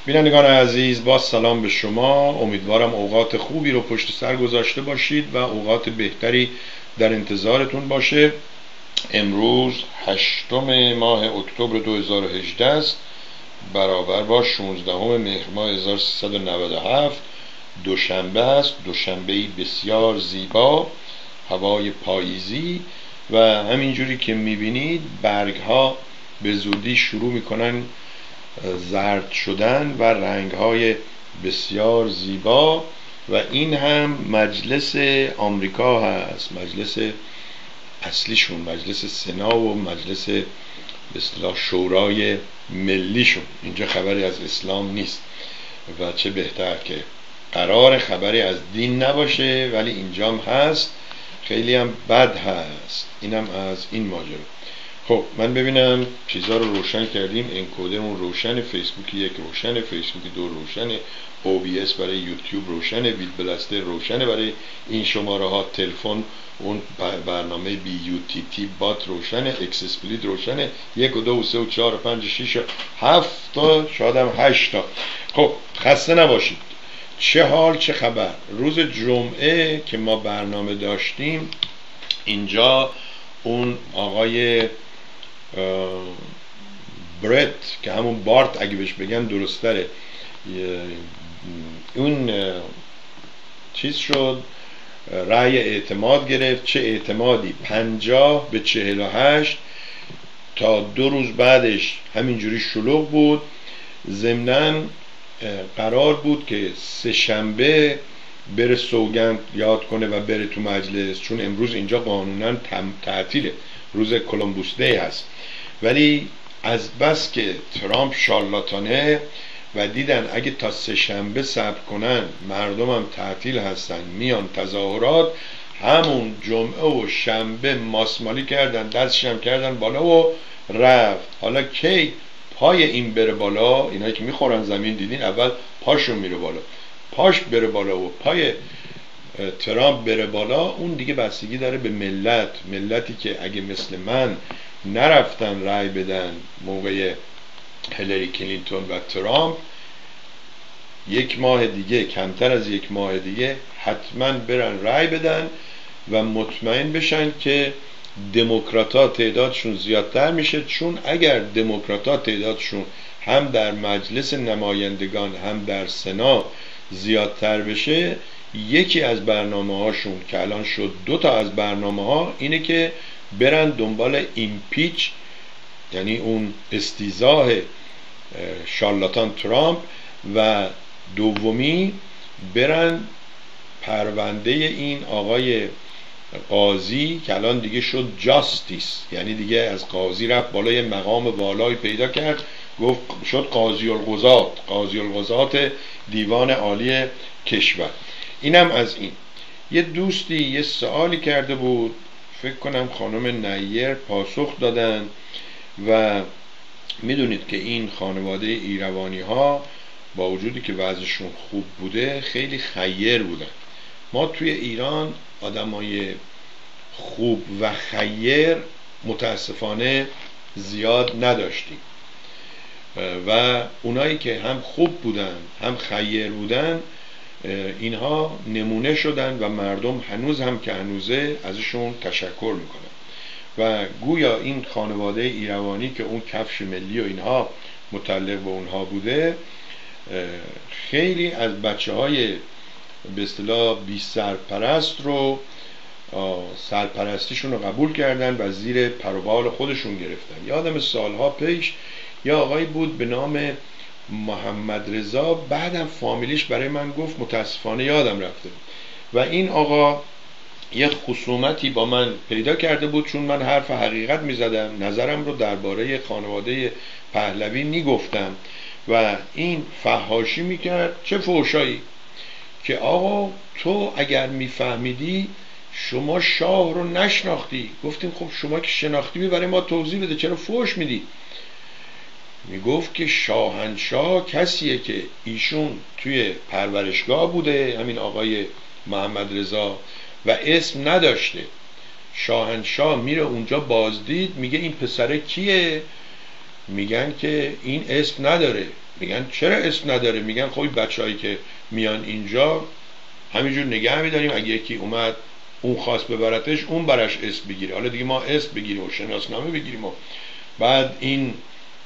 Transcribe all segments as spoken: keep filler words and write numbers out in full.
بینندگان عزیز، با سلام به شما. امیدوارم اوقات خوبی رو پشت سر گذاشته باشید و اوقات بهتری در انتظارتون باشه. امروز هشتم ماه اکتبر دو هزار و هجده است، برابر با شانزدهم مهر ماه هزار و سیصد و نود و هفت. دوشنبه است، دوشنبه‌ای بسیار زیبا، هوای پاییزی و همینجوری که میبینید برگ ها به زودی شروع میکنن زرد شدن و رنگ های بسیار زیبا. و این هم مجلس آمریکا هست، مجلس اصلیشون، مجلس سنا و مجلس به اصطلاح شورای ملیشون. اینجا خبری از اسلام نیست و چه بهتر که قرار خبری از دین نباشه، ولی اینجام هست. خیلی هم بد هست. اینم از این ماجرا. خب من ببینم چیزها رو روشن کردیم. انکودرمون روشن، فیسبوک یک روشن، فیسبوک دو روشن، او بی اس برای یوتیوب روشنه، بیت بلستر روشنه برای این شماره ها تلفن، اون برنامه بی یو تی تی بات روشنه، اکس اسپلیت روشنه، یک و دو و سه و چهار و پنج و شیش و هفت تا شاید هم هشت تا. خب خسته نباشید. چه حال، چه خبر؟ روز جمعه که ما برنامه داشتیم اینجا اون آقای برت که همون بارت اگه بهش بگم درستره، اون چیز شد، رأی اعتماد گرفت. چه اعتمادی؟ پنجاه به چهل و هشت. تا دو روز بعدش همینجوری شلوغ بود. ضمناً قرار بود که سه شنبه بره سوگند یاد کنه و بره تو مجلس، چون امروز اینجا قانونا تعطیله، روز کلمبوس دی هست. ولی از بس که ترامپ شارلاتانه و دیدن اگه تا سه شنبه صبر کنن مردم هم تعطیل هستن میان تظاهرات، همون جمعه و شنبه ماسمالی کردن، دستشم کردن بالا و رفت. حالا کی پای این بره بالا، اینایی که میخورن زمین دیدین اول پاشون میره بالا، پاش بره بالا و پای ترامپ بره بالا، اون دیگه بستگی داره به ملت. ملتی که اگه مثل من نرفتن رای بدن موقع هیلاری کلینتون و ترامپ، یک ماه دیگه، کمتر از یک ماه دیگه حتما برن رای بدن و مطمئن بشن که دموکرات‌ها تعدادشون زیادتر میشه. چون اگر دموکرات‌ها تعدادشون هم در مجلس نمایندگان هم در سنا زیادتر بشه، یکی از برنامه هاشون که الان شد دو تا از برنامه ها اینه که برن دنبال ایمپیچ، یعنی اون استیضاح شارلاتان ترامپ، و دومی برن پرونده این آقای قاضی که الان دیگه شد جاستیس، یعنی دیگه از قاضی رفت بالای مقام والایی پیدا کرد، گفت شد قاضی القضات، قاضی القضات دیوان عالی کشور. اینم از این. یه دوستی یه سوالی کرده بود، فکر کنم خانم نیر پاسخ دادن. و میدونید که این خانواده ایروانی ها با وجودی که وضعشون خوب بوده خیلی خیر بودن. ما توی ایران آدمای خوب و خیر متاسفانه زیاد نداشتیم و اونایی که هم خوب بودن هم خیر بودن اینها نمونه شدن و مردم هنوز هم که هنوزه ازشون تشکر میکنن. و گویا این خانواده ایروانی که اون کفش ملی و اینها متعلق به اونها بوده، خیلی از بچه های به اصطلاح بی سرپرست رو سرپرستیشون رو قبول کردن و زیر پروبال خودشون گرفتن. یادم سالها پیش یا آقای بود به نام محمد رضا، بعدم فامیلیش برای من گفت، متاسفانه یادم رفته، و این آقا یه خصومتی با من پیدا کرده بود چون من حرف حقیقت می زدم، نظرم رو درباره خانواده پهلوی می گفتم و این فحاشی می کرد. چه فحشایی که آقا تو اگر می فهمیدی شما شاه رو نشناختی. گفتیم خب شما که شناختی می برای ما توضیح بده، چرا فحش میدی؟ می گفت که شاهنشاه کسیه که ایشون توی پرورشگاه بوده، همین آقای محمد رضا، و اسم نداشته. شاهنشاه میره اونجا بازدید، میگه این پسره کیه؟ میگن که این اسم نداره. میگن چرا اسم نداره؟ میگن خب بچه‌هایی که میان اینجا همینجور نگه میداریم، اگه یکی اومد اون خواست ببرتش اون براش اسم بگیره، حالا دیگه ما اسم بگیریم و شناسنامه بگیریم و بعد این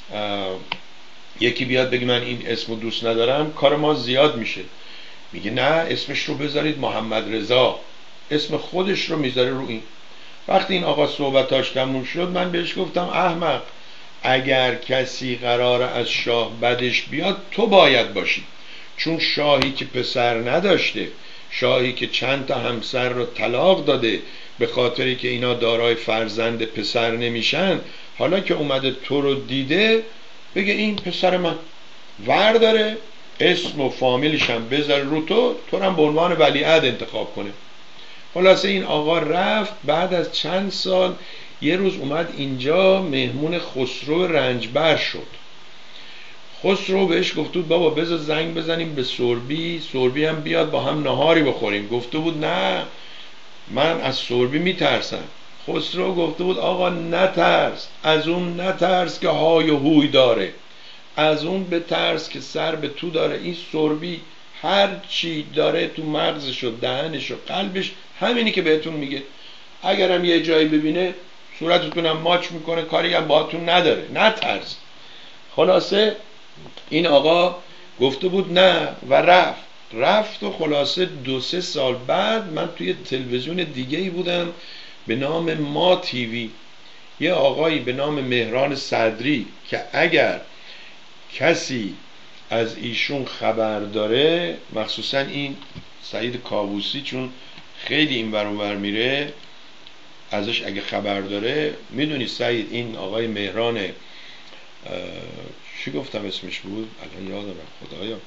یکی بیاد بگه من این اسمو دوست ندارم، کار ما زیاد میشه. میگه نه، اسمش رو بذارید محمد رضا، اسم خودش رو میذاره رو این. وقتی این آقا صحبتاش تموم شد من بهش گفتم احمق، اگر کسی قراره از شاه بدش بیاد تو باید باشی، چون شاهی که پسر نداشته، شاهی که چند تا همسر رو طلاق داده به خاطری که اینا دارای فرزند پسر نمیشن، حالا که اومده تو رو دیده بگه این پسر من، ورداره اسم و فامیلش هم بذاره رو تو، تو هم به عنوان ولیعهد انتخاب کنه. خلاصه این آقا رفت. بعد از چند سال یه روز اومد اینجا مهمون خسرو رنجبر شد. خسرو بهش گفت بود بابا بذار زنگ بزنیم به سربی، سربی هم بیاد با هم نهاری بخوریم. گفته بود نه من از سربی میترسم. خسرو گفته بود آقا نترس، از اون نترس که های و هوی داره، از اون بترس که سر به تو داره. این سربی هر چی داره تو مغزش و دهنش و قلبش همینی که بهتون میگه، اگرم یه جایی ببینه صورتتونم ماچ میکنه، کاری هم باهاتون نداره، نترس. خلاصه این آقا گفته بود نه و رفت رفت و خلاصه دو سه سال بعد من توی تلویزیون دیگه ای بودم به نام ما تیوی، یه آقایی به نام مهران صدری که اگر کسی از ایشون خبر داره، مخصوصا این سعید کاووسی چون خیلی این ور اون ور میره، ازش اگه خبر داره، میدونی سعید این آقای مهران چی گفتم اسمش بود الان یادم رفت خدایا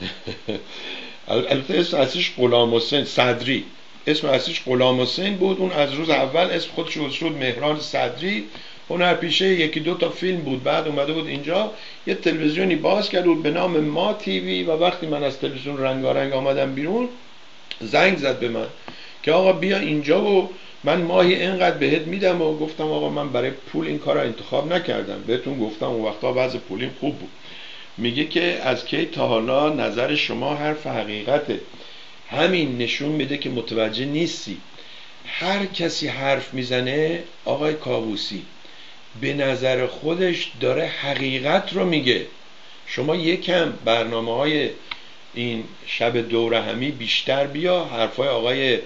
البته اسم اصلیش غلام حسین صدری، اسم اصلیش غلام حسین بود. اون از روز اول اسم خودش رو شد مهران صدری. هنرپیشه، یکی دو تا فیلم بود. بعد اومده بود اینجا یه تلویزیونی باز کرد بود به نام ما تیوی و وقتی من از تلویزیون رنگارنگ آمدم بیرون زنگ زد به من که آقا بیا اینجا و من ماهی اینقدر بهت میدم و گفتم آقا من برای پول این کار رو انتخاب نکردم، بهتون گفتم اون وقتا وضع پولیم خوب بود. میگه که از کی تا حالا نظر شما حرف حقیقته، همین نشون میده که متوجه نیستی. هر کسی حرف میزنه آقای کاووسی به نظر خودش داره حقیقت رو میگه. شما یکم برنامه های این شب دوره همی بیشتر بیا، حرفای آقای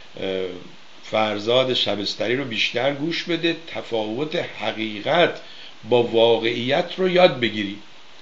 فرزاد شبستری رو بیشتر گوش بده، تفاوت حقیقت با واقعیت رو یاد بگیری.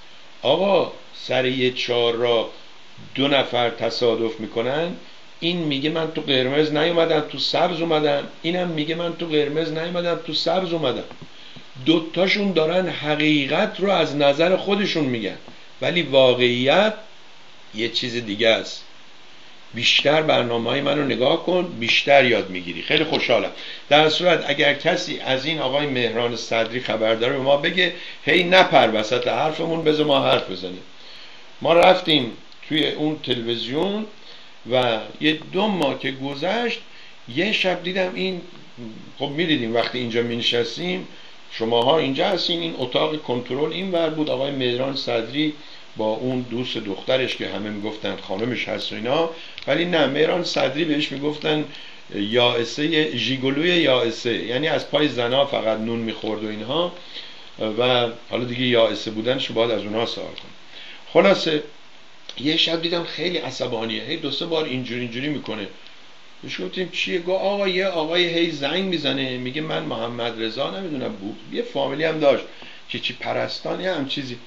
آقا سر یه چهار را دو نفر تصادف میکنن، این میگه من تو قرمز نیومدم تو سبز اومدم، اینم میگه من تو قرمز نیومدم تو سبز اومدم. دوتاشون دارن حقیقت رو از نظر خودشون میگن ولی واقعیت یه چیز دیگه است. بیشتر برنامه های من رو نگاه کن، بیشتر یاد میگیری. خیلی خوشحالم. در صورت اگر کسی از این آقای مهران صدری خبر داره به ما بگه، هی نپر وسط حرفمون، بذار ما حرف بزنیم. ما رفتیم توی اون تلویزیون و یه دو ماه که گذشت یه شب دیدم این، خب میدیدیم وقتی اینجا مینشستیم شماها اینجا هستین، این اتاق کنترل این ور بود، آقای مهران صدری با اون دوست دخترش که همه میگفتن خانمش هست و اینا، ولی نه، مهران صدری بهش میگفتن یائسه، ژیگولوی یائسه، یعنی از پای زنا فقط نون میخورد و اینها و حالا دیگه یائسه بودنش باید از اونها سوال کنه. خلاصه یه شب دیدم خیلی عصبانیه، هی دو سه بار اینجوری اینجوری میکنه. بهش گفتیم چیه؟ گفت آقا یه آقای هی زنگ میزنه میگه من محمد رضا نمیدونم بود، یه فامیلی هم داشت که چی پرستان یا هم چیزی،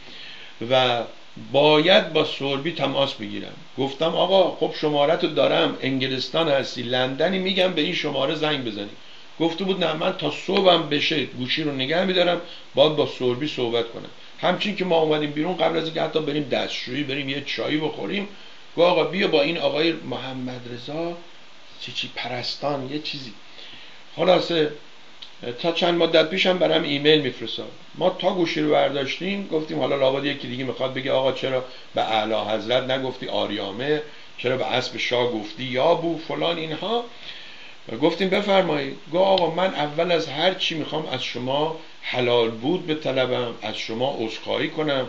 و باید با سربی تماس بگیرم. گفتم آقا خب شماره‌تو دارم، انگلستان هستی، لندنی، میگم به این شماره زنگ بزنی. گفته بود نه من تا صبحم بشه گوشی رو نگه میدارم، باید با سربی صحبت کنم. همچین که ما اومدیم بیرون قبل از اینکه حتی بریم دستشویی بریم یه چایی بخوریم، گفت آقا بیا با این آقای محمد رضا چی چی پرستان یه چیزی. خلاصه تا چند مدت پیشم برام ایمیل میفرستاد. ما تا گوشی رو برداشتیم گفتیم حالا لابد یکی دیگه میخواد بگه آقا چرا به اعلی حضرت نگفتی آریامه، چرا به اسب شاه گفتی یا بو فلان اینها. گفتیم بفرمایید. گفت آقا من اول از هر چی میخوام از شما حلال بود به طلبم، از شما عذرخواهی کنم.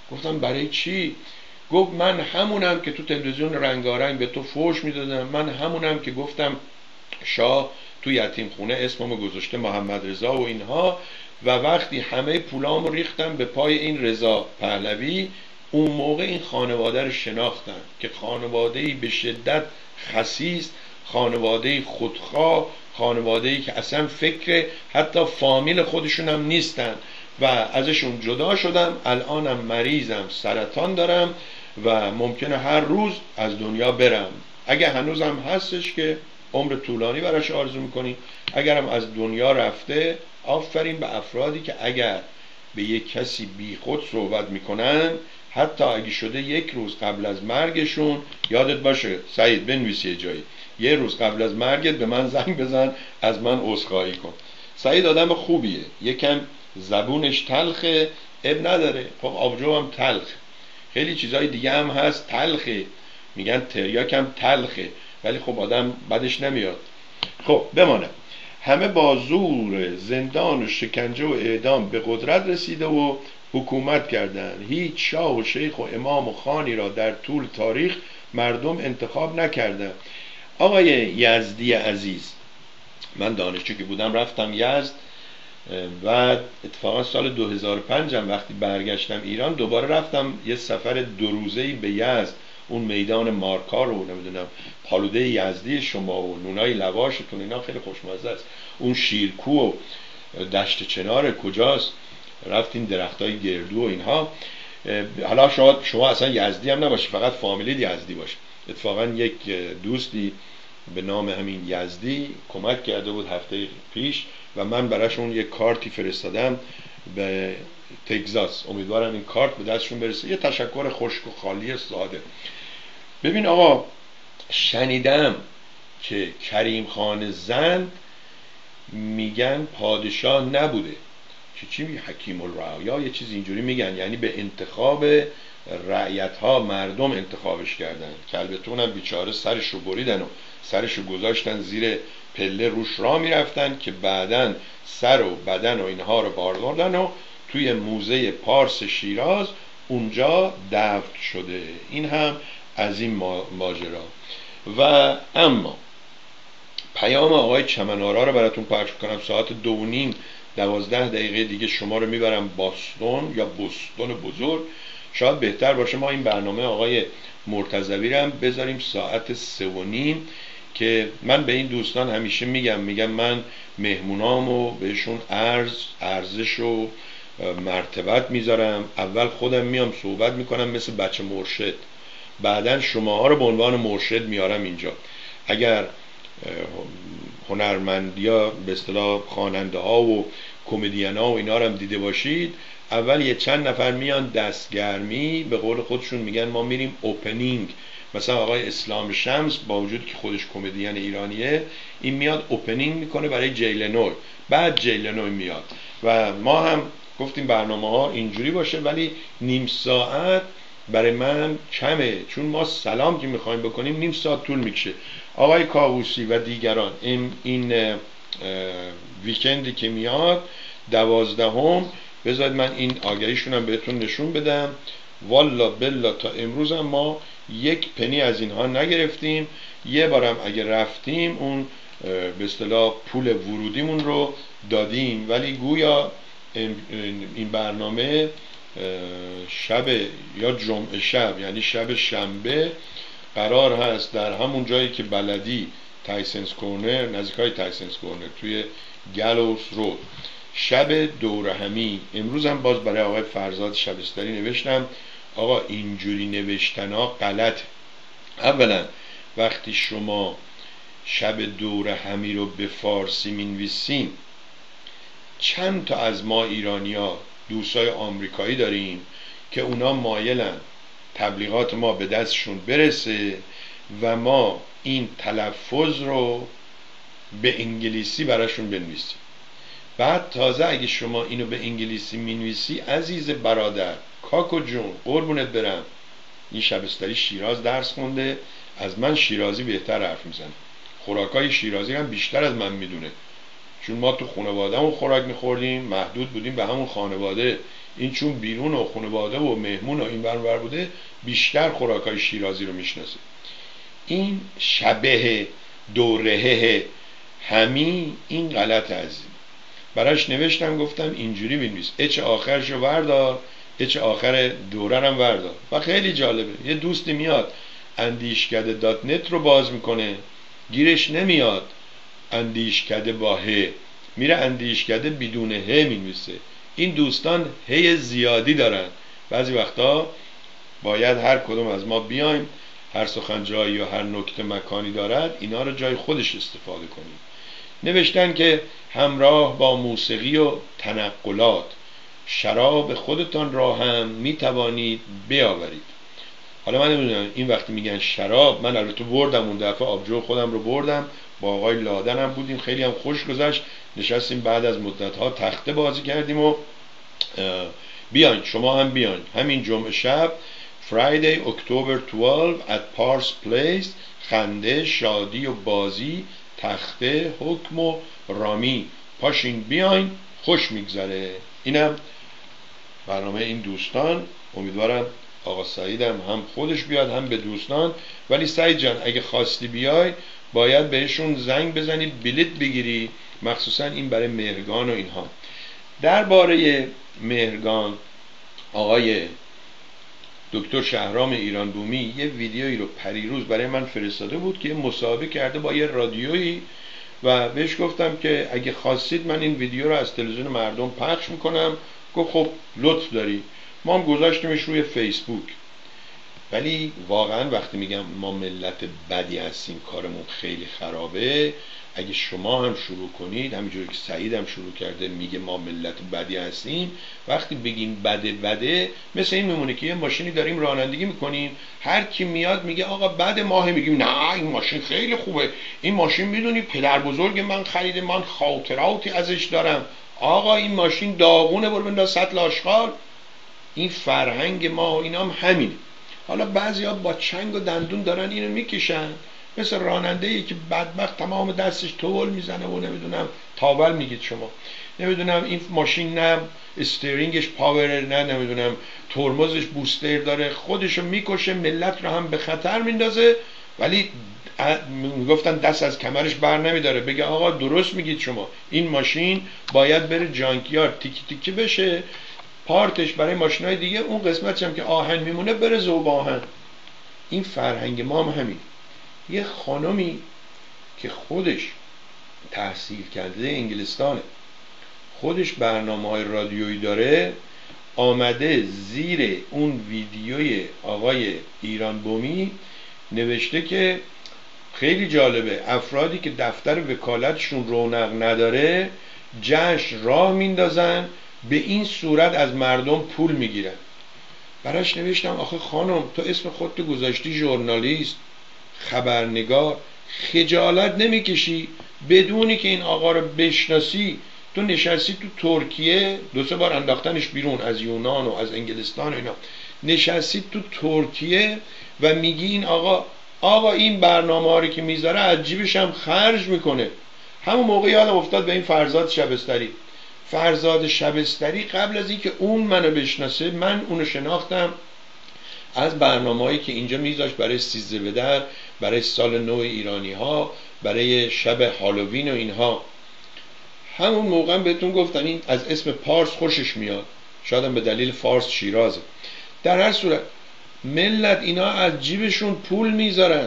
گفتم برای چی؟ گفت من همونم که تو تلویزیون رنگارنگ به تو فوش میدادم، من همونم که گفتم شاه تو یتیم خونه اسممو گذاشته محمد رضا و اینها، و وقتی همه پولامو ریختم به پای این رضا پهلوی، اون موقع این خانواده رو شناختم که خانواده‌ای به شدت خسیس، خانواده خودخواه، خانواده‌ای که اصلا فکر حتی فامیل خودشون هم نیستن و ازشون جدا شدم. الانم مریضم، سرطان دارم و ممکنه هر روز از دنیا برم. اگه هنوزم هستش که عمر طولانی براش آرزو میکنیم، اگرم از دنیا رفته، آفرین به افرادی که اگر به یک کسی بی خود صحبت میکنن، حتی اگه شده یک روز قبل از مرگشون، یادت باشه سعید بنویسی جایی، یه روز قبل از مرگت به من زنگ بزن، از من عذرخواهی کن. سعید آدم خوبیه، یکم زبونش تلخه، اب نداره، خب آبجو هم تلخ، خیلی چیزای دیگه هم هست تلخه، میگن تریاک هم تلخه، ولی خب آدم بدش نمیاد. خب بمانه، همه با زور زندان و شکنجه و اعدام به قدرت رسیده و حکومت کردند. هیچ شاه و شیخ و امام و خانی را در طول تاریخ مردم انتخاب نکردند. آقای یزدی عزیز، من دانشجو که بودم رفتم یزد و اتفاقا سال دو هزار و پنج هم وقتی برگشتم ایران دوباره رفتم یه سفر دو روزه‌ای به یزد، اون میدان مارکار رو نمیدونم پالوده یزدی شما و نونای لواشتون اینا خیلی خوشمزه است، اون شیرکو و دشت چنار کجاست، رفتیم درختای گردو و اینها. حالا شاید شما اصلا یزدی هم نباشی، فقط فامیلی یزدی باشه. اتفاقا یک دوستی به نام همین یزدی کمک کرده بود هفته پیش و من براشون یک کارتی فرستادم به تگزاس، امیدوارم این کارت به دستشون برسه. یه تشکر خشک و خالی ساده. ببین آقا، شنیدم که کریم خان زند میگن پادشاه نبوده که چی می حکیم الرعایا، یه چیز اینجوری میگن، یعنی به انتخاب رعیت ها مردم انتخابش کردن، که البته اونم بیچاره سرش رو بریدن و سرش رو گذاشتن زیر پله روش را میرفتن که بعدن سر و بدن و اینها رو باردن و توی موزه پارس شیراز اونجا دفن شده. این هم از این ماجرا. و اما پیام آقای چمنارا رو براتون پخش کنم. ساعت دو و نیم دوازده دقیقه دیگه شما رو میبرم باستون یا بوستون بزرگ. شاید بهتر باشه ما این برنامه آقای مرتضوی رو هم بذاریم ساعت سه و نیم، که من به این دوستان همیشه میگم میگم من مهمونامو بهشون عرض ارزش و مرتبت میذارم. اول خودم میام صحبت میکنم مثل بچه مرشد، بعدن شماها رو به عنوان مرشد میارم اینجا. اگر هنرمندیا به اصطلاح خواننده ها و کمدین ها و اینا رو هم دیده باشید، اول یه چند نفر میان دستگرمی، به قول خودشون میگن ما میریم اوپنینگ. مثلا آقای اسلام شمس با وجود که خودش کمدین ایرانیه، این میاد اوپنینگ میکنه برای جیلنوی، بعد جیلنوی میاد و ما هم گفتیم برنامه ها اینجوری باشه، ولی نیم ساعت برای من کمه، چون ما سلام که میخوایم بکنیم نیم ساعت طول میکشه. آقای کاووسی و دیگران این, این ویکندی که میاد دوازدهم، بذارید من این آگهیشون هم بهتون نشون بدم. والا بلا تا امروز هم ما یک پنی از اینها نگرفتیم. یه بارم اگه رفتیم اون به اصطلاح پول ورودیمون رو دادیم، ولی گویا این برنامه شب یا جمعه شب، یعنی شب شنبه قرار هست در همون جایی که بلدی تایسنز کورنر، نزدیکای تایسنز کورنر توی گالوس رود، شب دور همی. امروز هم باز برای آقای فرزاد شبستری نوشتم آقا اینجوری نوشتن ها غلط. اولا وقتی شما شب دور همی رو به فارسی مینویسین، چند تا از ما ایرانی ها دوستای آمریکایی داریم که اونا مایلن تبلیغات ما به دستشون برسه و ما این تلفظ رو به انگلیسی براشون بنویسیم. بعد تازه اگه شما اینو به انگلیسی مینویسی، عزیز برادر کاکو جون قربونت برم، این شبستری شیراز درس خونده، از من شیرازی بهتر حرف میزنه، خوراکای شیرازی هم بیشتر از من میدونه، چون ما تو خانواده همون خوراک میخوردیم، محدود بودیم به همون خانواده. این چون بیرون و خانواده و مهمون و این برور بوده بیشتر خوراکای شیرازی رو میشناسه. این شبه دورهه همی این غلط عظیم. براش نوشتم گفتم اینجوری بنویس، اچ آخرشو وردار، اچ آخر دوره هم وردار. و خیلی جالبه، یه دوستی میاد اندیشکده دات نت رو باز میکنه، گیرش نمیاد اندیشکده با ه، میره اندیشکده بدون ه مینویسه. این دوستان هی زیادی دارن، بعضی وقتا باید هر کدوم از ما بیایم هر سخن جایی و هر نکته مکانی دارد اینا رو جای خودش استفاده کنیم. نوشتن که همراه با موسیقی و تنقلات شراب خودتان را هم میتوانید بیاورید. حالا من نمیدونم این وقتی میگن شراب، من البته بردم اون دفعه آبجو خودم رو بردم، با آقای لادن هم بودیم، خیلی هم خوش گذشت، نشستیم بعد از مدت ها تخته بازی کردیم و بیاین شما هم بیاین همین جمعه شب Friday October twelfth at Pars Place، خنده، شادی و بازی، تخته، حکم و رامی، پاشین بیاین خوش میگذره. اینم برنامه این دوستان. امیدوارم آقا سعیدم هم خودش بیاد هم به دوستان. ولی سعید جان اگه خواستی بیای باید بهشون زنگ بزنی بلیت بگیری، مخصوصا این برای مهرگان و اینها. درباره مهرگان آقای دکتر شهرام ایران بومی یه ویدیویی رو پریروز برای من فرستاده بود که مصاحبه کرده با یه رادیویی و بهش گفتم که اگه خواستید من این ویدیو رو از تلویزیون مردم پخش میکنم. گفت خب لطف داری. ما هم گذاشتیمش روی فیسبوک. ولی واقعا وقتی میگم ما ملت بدی هستیم کارمون خیلی خرابه، اگه شما هم شروع کنید همینجوری که سعید هم شروع کرده میگه ما ملت بدی هستیم، وقتی بگیم بده بده مثل این میمونه که یه ماشینی داریم رانندگی میکنیم، هر کی میاد میگه آقا بده، ماه میگیم نه این ماشین خیلی خوبه، این ماشین میدونی پدر بزرگ من خریده، من خاطراتی ازش دارم، آقا این ماشین داغونه برو بنداز سطل آشغال. این فرهنگ ما اینا هم همینه. حالا بعضیا با چنگ و دندون دارن اینو میکشن، مثل راننده ای که بدبخت تمام دستش تول میزنه و نمیدونم تاول میگید شما، نمیدونم این ماشین نه استرینگش پاور، نه نمیدونم ترمزش بوستر داره، خودشو میکشه، ملت رو هم به خطر میندازه. ولی میگفتن دست از کمرش بر نمیداره بگه آقا درست میگید شما، این ماشین باید بره جانکیار تیکی تیکی بشه، پارتش برای ماشینای دیگه، اون قسمتش هم که آهن میمونه بره ذوب آهن. این فرهنگ ما هم همین. یه خانمی که خودش تحصیل کرده انگلستانه، خودش برنامه‌های رادیویی داره، آمده زیر اون ویدیوی آقای ایران بومی نوشته که خیلی جالبه، افرادی که دفتر وکالتشون رونق نداره جشن راه میندازن، به این صورت از مردم پول میگیرن. براش نوشتم آخه خانم تو اسم خودتو گذاشتی ژورنالیست، خبرنگار، خجالت نمیکشی بدونی که این آقا رو بشناسی؟ تو نشستی تو ترکیه، دو سه بار انداختنش بیرون از یونان و از انگلستان و اینا، نشستی تو ترکیه و میگی این آقا آقا این برنامه ها رو که میذاره از جیبش هم خرج میکنه. همون موقع یادم افتاد به این فرزاد شبستری. فرزاد شبستری قبل از اینکه اون منو بشناسه من اونو شناختم از برنامه‌هایی که اینجا میذاشت برای سیزده بدر، برای سال نو ایرانی ها، برای شب هالووین و اینها. همون موقع بهتون گفتم این از اسم پارس خوشش میاد، شاید هم به دلیل فارس شیرازه. در هر صورت ملت اینا از جیبشون پول میذارن.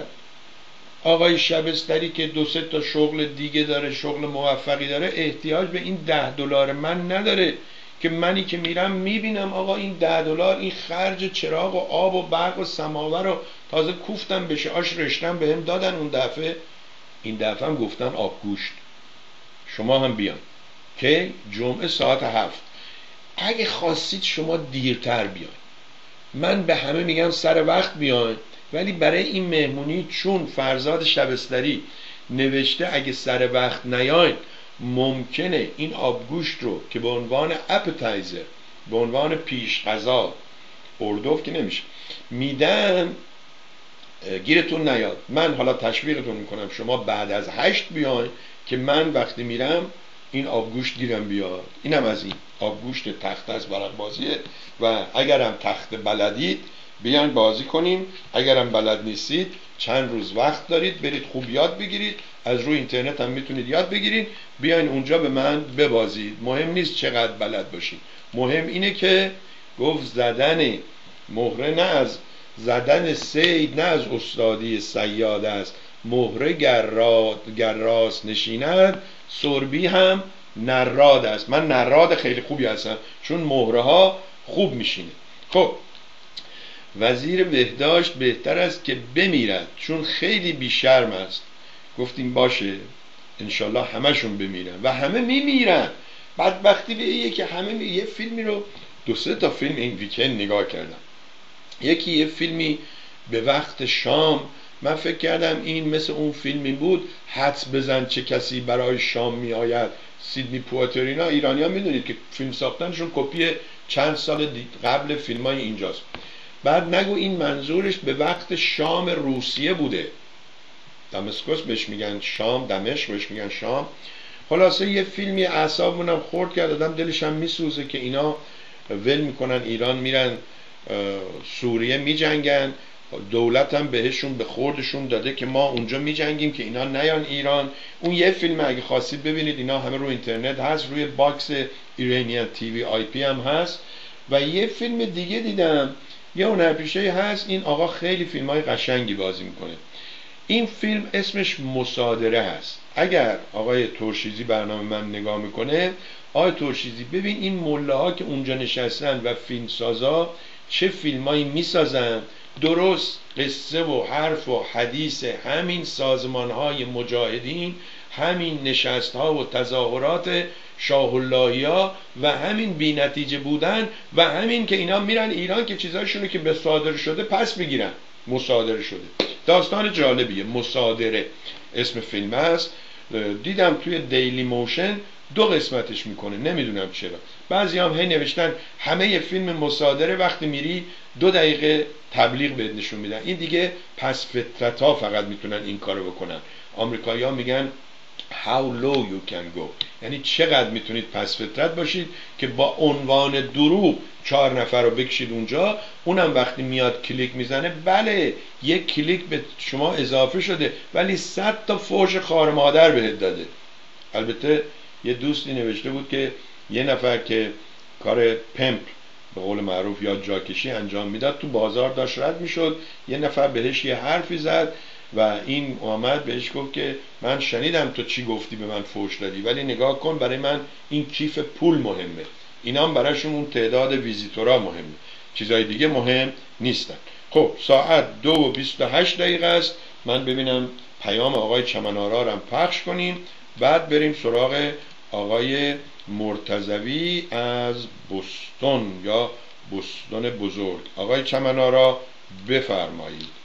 آقای شبستری که دو سه تا شغل دیگه داره، شغل موفقی داره، احتیاج به این ده دلار من نداره که منی که میرم میبینم آقا این ده دلار این خرج چراغ و آب و برق و سماور رو تازه کوفتم بشه، آش رشتم بهم دادن اون دفعه. این دفعه هم گفتن آب گوشت. شما هم بیان که جمعه ساعت هفت. اگه خواستید شما دیرتر بیان، من به همه میگم سر وقت بیان، ولی برای این مهمونی چون فرزاد شبستری نوشته اگه سر وقت نیاین ممکنه این آبگوشت رو که به عنوان اپتایزر، به عنوان پیش غذا، اردوف که نمیشه، میدن گیرتون نیاد. من حالا تشویقتون میکنم شما بعد از هشت بیاین که من وقتی میرم این آبگوشت گیرم بیاد. اینم از این آبگوشت تخت از ورق بازیه و اگرم تخت بلدید بیان بازی کنیم، اگرم بلد نیستید چند روز وقت دارید برید خوب یاد بگیرید، از روی اینترنت هم میتونید یاد بگیرید، بیاین اونجا به من ببازید. مهم نیست چقدر بلد باشید، مهم اینه که گفت زدن مهره نه از زدن سید، نه از استادی صیاد است. مهره گر راست نشیند سربی هم نراد است. من نراد خیلی خوبی هستم چون مهره ها خوب میشینه. خب وزیر بهداشت بهتر است که بمیرد چون خیلی بیشرم است. گفتیم باشه انشالله همشون بمیرن و همه میمیرن. بدبختی به ایه که همه می... یه فیلمی رو دو سه تا فیلم این ویکند نگاه کردم. یکی یه فیلمی به وقت شام، من فکر کردم این مثل اون فیلمی بود حدس بزن چه کسی برای شام می آید، سیدنی پواترینا. ایرانی ها میدونید که فیلم ساختنشون کپی چند سال قبل فیلم های اینجاست. بعد نگو این منظورش به وقت شام روسیه بوده، دمسکوس بهش میگن شام، دمشق بهش میگن شام. خلاصه یه فیلمی اعصابمونم خورد کرد، آدم دلش هم میسوزه که اینا ول میکنن ایران میرن سوریه میجنگن، دولت هم بهشون به خوردشون داده که ما اونجا میجنگیم که اینا نیان ایران. اون یه فیلم اگه خواستید ببینید اینا همه رو اینترنت هست، روی باکس ایرانیان تیوی آی پی هم هست. و یه فیلم دیگه دیدم یه هنرپیشه هست، این آقا خیلی فیلم های قشنگی بازی میکنه. این فیلم اسمش مصادره هست. اگر آقای ترشیزی برنامه من نگاه میکنه، آقای ترشیزی ببین این مله ها که اونجا نشستن و فیلمسازا چه فیلمایی میسازن، درست قصه و حرف و حدیث همین سازمان های مجاهدین، همین نشست ها و تظاهرات شاه اللهی ها و همین بی نتیجه بودن و همین که اینا میرن ایران که چیزاشونو که به صادر شده پس بگیرن. مصادره شده. داستان جالبیه. مصادره اسم فیلم است. دیدم توی دیلی موشن دو قسمتش میکنه، نمیدونم چرا. بعضی هم هی نوشتن همه فیلم مصادره وقتی میری دو دقیقه تبلیغ بهت نشون میدن. این دیگه پس فطرت ها فقط میتونن این کارو بکنن. آمریکایی ها میگن how low you can go، یعنی چقدر میتونید پس فطرت باشید که با عنوان دروغ چهار نفر رو بکشید اونجا. اونم وقتی میاد کلیک میزنه، بله یک کلیک به شما اضافه شده ولی صد تا فوش خار مادر بهت داده. البته یه دوستی نوشته بود که یه نفر که کار پمپ به قول معروف یا جاکشی انجام میداد تو بازار داشت رد میشد، یه نفر بهش یه حرفی زد و این اومد بهش گفت که من شنیدم تو چی گفتی به من فوش دادی، ولی نگاه کن برای من این کیف پول مهمه. اینا هم براشون اون تعداد ویزیتورا مهمه، چیزای دیگه مهم نیستن. خب ساعت دو و بیست و هشت دقیقه است. من ببینم پیام آقای چمنارا رو هم پخش کنیم، بعد بریم سراغ آقای مرتضوی از بوستون یا بوستون بزرگ. آقای چمنارا بفرمایید.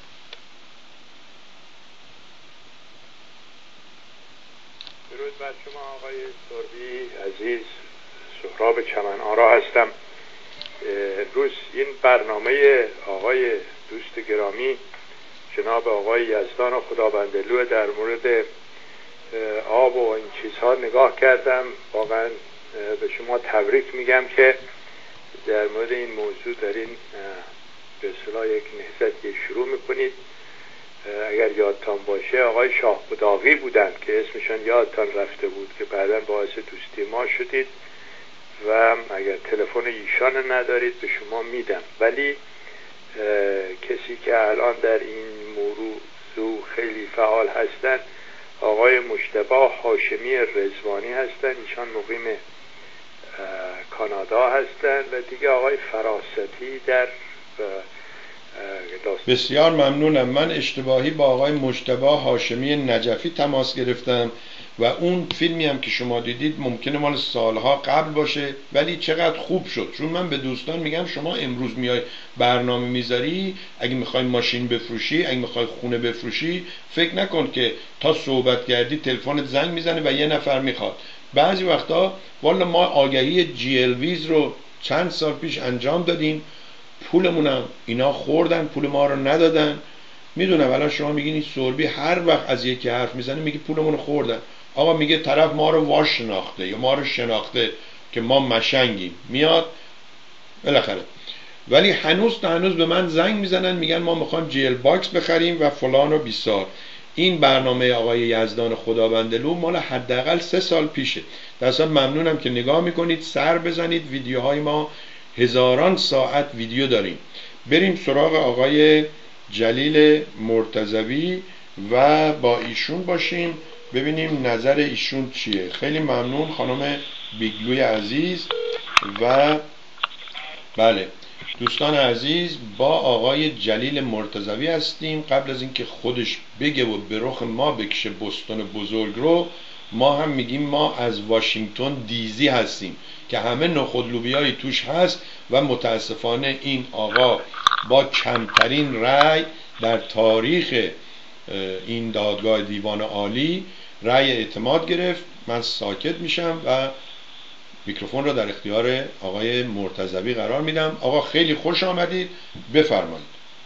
درود بر شما آقای سربی عزیز. سهراب چمنارا هستم. امروز این برنامه آقای دوست گرامی جناب آقای یزدان خدابندلو در مورد آب و این چیزها نگاه کردم. واقعا به شما تبریک میگم که در مورد این موضوع دارین به اصطلاح یک نهضتی شروع میکنید. اگر یادتان باشه آقای شاه بداغی بودند که اسمشان یادتان رفته بود که بعدا باعث دوستی ما شدید و اگر تلفن ایشان ندارید به شما میدم. ولی کسی که الان در این موضوع خیلی فعال هستند آقای مجتبی هاشمی رضوانی هستند، ایشان مقیم کانادا هستند و دیگه آقای فراستی در بسیار ممنونم. من اشتباهی با آقای مجتبی هاشمی نجفی تماس گرفتم و اون فیلمی هم که شما دیدید ممکنه مال سالها قبل باشه، ولی چقدر خوب شد. چون من به دوستان میگم شما امروز میای برنامه میذاری، اگه میخوای ماشین بفروشی، اگه میخوای خونه بفروشی، فکر نکن که تا صحبت کردی تلفنت زنگ میزنه و یه نفر میخواد. بعضی وقتا والا ما آگهی جی ال ویز رو چند سال پیش انجام دادیم، پولمونم اینا خوردن، پول ما رو ندادن. میدونم الان شما میگین این سربی هر وقت از یکی حرف میزنه میگه پولمون رو خوردن. آقا میگه طرف ما رو واش شناخته یا ما رو شناخته که ما مشنگیم، میاد بالاخره. ولی هنوز تا هنوز به من زنگ میزنن میگن ما میخوایم جیل باکس بخریم و فلان و بیسار. این برنامه آقای یزدان خداوندلو مال حداقل سه سال پیشه. در اصلا ممنونم که نگاه میکنید، سر بزنید، ویدیوهای ما هزاران ساعت ویدیو داریم. بریم سراغ آقای جلیل مرتضوی و با ایشون باشیم ببینیم نظر ایشون چیه. خیلی ممنون خانم بیگلوی عزیز. و بله دوستان عزیز، با آقای جلیل مرتضوی هستیم. قبل از اینکه خودش بگه و به رخ ما بکشه بوستون بزرگ رو، ما هم میگیم ما از واشنگتن دیزی هستیم که همه نخود لوبیایی توش هست و متاسفانه این آقا با کمترین رأی در تاریخ این دادگاه دیوان عالی رأی اعتماد گرفت. من ساکت میشم و میکروفون را در اختیار آقای مرتضوی قرار میدم. آقا خیلی خوش آمدید، بفرمایید.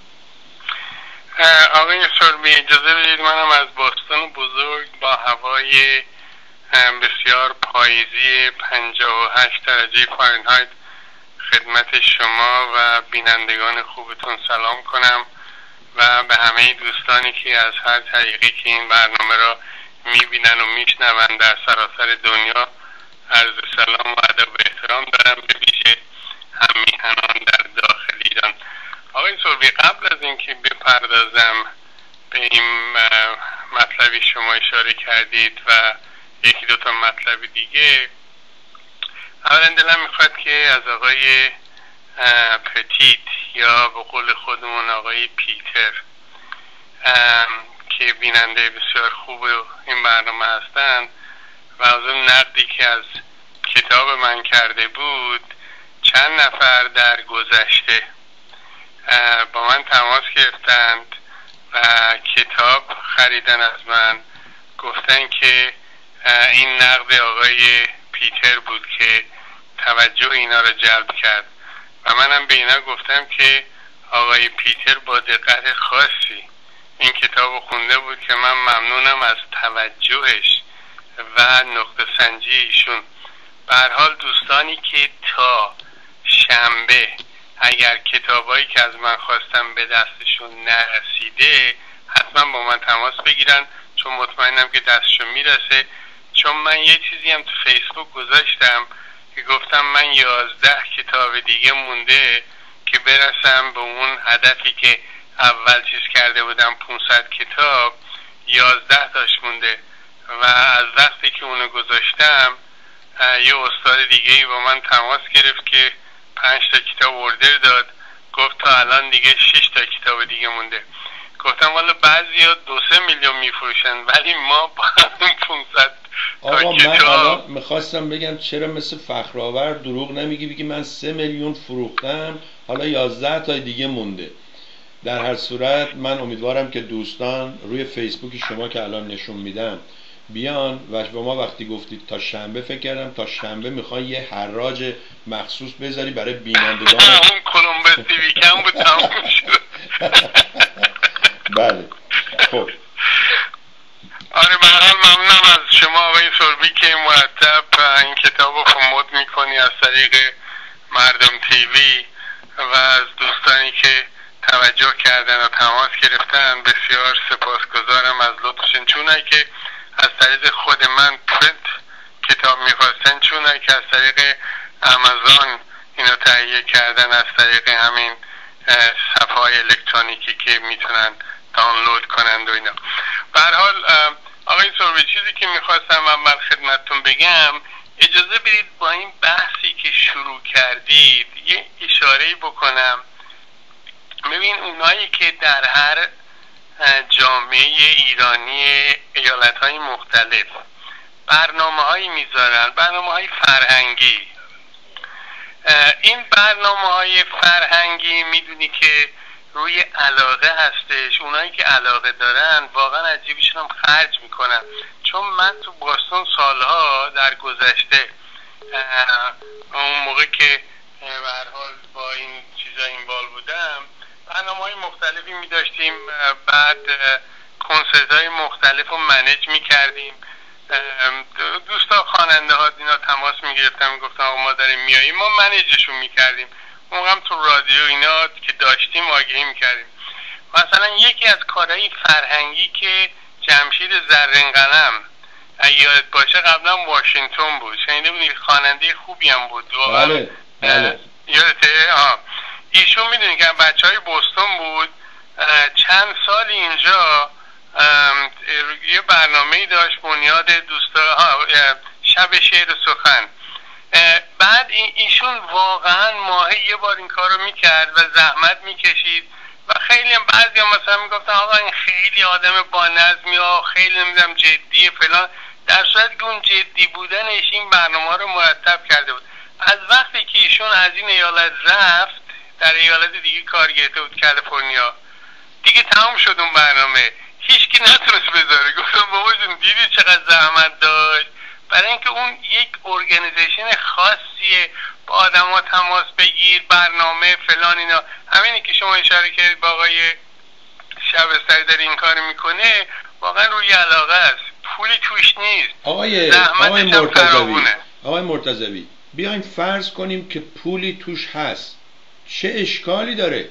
آقای سربی اجازه بدید منم از بوستون بزرگ با هوای بسیار پاییزی پنجاه و هشت درجه فارنهایت خدمت شما و بینندگان خوبتون سلام کنم و به همه دوستانی که از هر طریقی که این برنامه را میبینن و میشنون در سراسر دنیا عرض سلام و ادب و احترام دارم، به ویژه هم میهنان در داخل ایران. آقای سربی قبل از اینکه بپردازم به این مطلبی شما اشاره کردید و یکی دو تا مطلب دیگه، اولا دلم میخواد که از آقای پتیت یا به قول خودمون آقای پیتر که بیننده بسیار خوب این برنامه هستند و از اون نقدی که از کتاب من کرده بود، چند نفر در گذشته با من تماس گرفتند و کتاب خریدن از من، گفتن که این نقد آقای پیتر بود که توجه اینا رو جلب کرد و منم به اینا گفتم که آقای پیتر با دقت خاصی این کتاب رو خونده بود که من ممنونم از توجهش و نقطه سنجی ایشون. به هر حال دوستانی که تا شنبه اگر کتابایی که از من خواستم به دستشون نرسیده حتما با من تماس بگیرن، چون مطمئنم که دستشون میرسه. چون من یه چیزی هم تو فیسبوک گذاشتم که گفتم من یازده کتاب دیگه مونده که برسم به اون هدفی که اول چیز کرده بودم پانصد کتاب، یازده تاش مونده و از وقتی که اونو گذاشتم یه استاد دیگه ای با من تماس گرفت که پنج تا کتاب اوردر داد، گفت تا الان دیگه شش تا کتاب دیگه مونده. گفتم والا بعضیا دو سه میلیون میفروشن ولی ما با پانصد آقا من الان میخواستم بگم چرا مثل فخرآور دروغ نمیگی بگی من سه میلیون فروختم حالا یازده تا دیگه مونده. در هر صورت من امیدوارم که دوستان روی فیسبوک شما که الان نشون میدم بیان و شما وقتی گفتید تا شنبه فکر کردم تا شنبه میخوای یه حراج مخصوص بذاری برای بینندگان. اون کلمبس تیوی کم بود تموم شد. بله خب آره به هر حال ممنونم از شما آقای سربی که مرتب این کتاب رو پروموت میکنی از طریق مردم تیوی و از دوستانی که توجه کردن و تماس گرفتن بسیار سپاسگزارم از لطفشون، چونایی که از طریق خود من پرینت کتاب میخواستن، چونایی که از طریق آمازون اینو تهیه کردن، از طریق همین صفحه های الکترونیکی که میتونن دانلود کنند و اینا. به هر حال آقای سربی چیزی که میخواستم اول خدمتتون بگم، اجازه بدید با این بحثی که شروع کردید یه اشاره‌ای بکنم. ببین اونایی که در هر جامعه ایرانی ایالت‌های مختلف برنامه‌هایی میذارن، برنامه‌های فرهنگی، این برنامه‌های فرهنگی میدونی که روی علاقه هستش. اونایی که علاقه دارن واقعا عجیبشون هم خرج میکنن، چون من تو بوستون سالها در گذشته اون موقع که به هر حال با این چیزا اینوالو بودم برنامه‌های مختلفی می‌داشتیم، بعد کنسرت‌های مختلف رو منیج می‌کردیم دوستا خواننده ها اینا تماس میگرفتن میگفتن آقا ما داریم میاییم، ما منیجشون میکردیم. اون هم تو رادیو اینا که داشتیم آگهی میکردیم. مثلا یکی از کارهای فرهنگی که جمشید زرین قلم یادت باشه قبلا واشنگتن بود، شنیده بودی؟ خواننده خوبی هم بود واقعا. بله بله یادته؟ آها. ایشون میدونی که بچه های بوستون بود، چند سال اینجا یه برنامه‌ای داشت بنیاد دوستا، شب شعر سخن. بعد ایشون واقعا ماهی یه بار این کارو میکرد و زحمت میکشید و خیلی هم بعضی هم مثلا میگفتن آقا این خیلی آدم با نظمی ها، خیلی نمیدونم جدی فلان، در صورتی که اون جدی بودنش این برنامه رو مرتب کرده بود. از وقتی که ایشون از این ایالت رفت در ایالت دیگه کار گرفته بود، کالیفرنیا، دیگه تمام شد اون برنامه، هیچ کی نتونست بذاره. گفتم بابا جون دیدی چقدر زحمت داشت، برای اینکه اون یک ارگانیزیشن خاصیه، با آدما تماس بگیر، برنامه فلان اینا. همینی که شما اشاره کردید با آقای شبستری داره این کار میکنه، واقعا روی علاقه است، پولی توش نیست. آقای آقای مرتضوی آقای مرتضوی بیاین فرض کنیم که پولی توش هست، چه اشکالی داره؟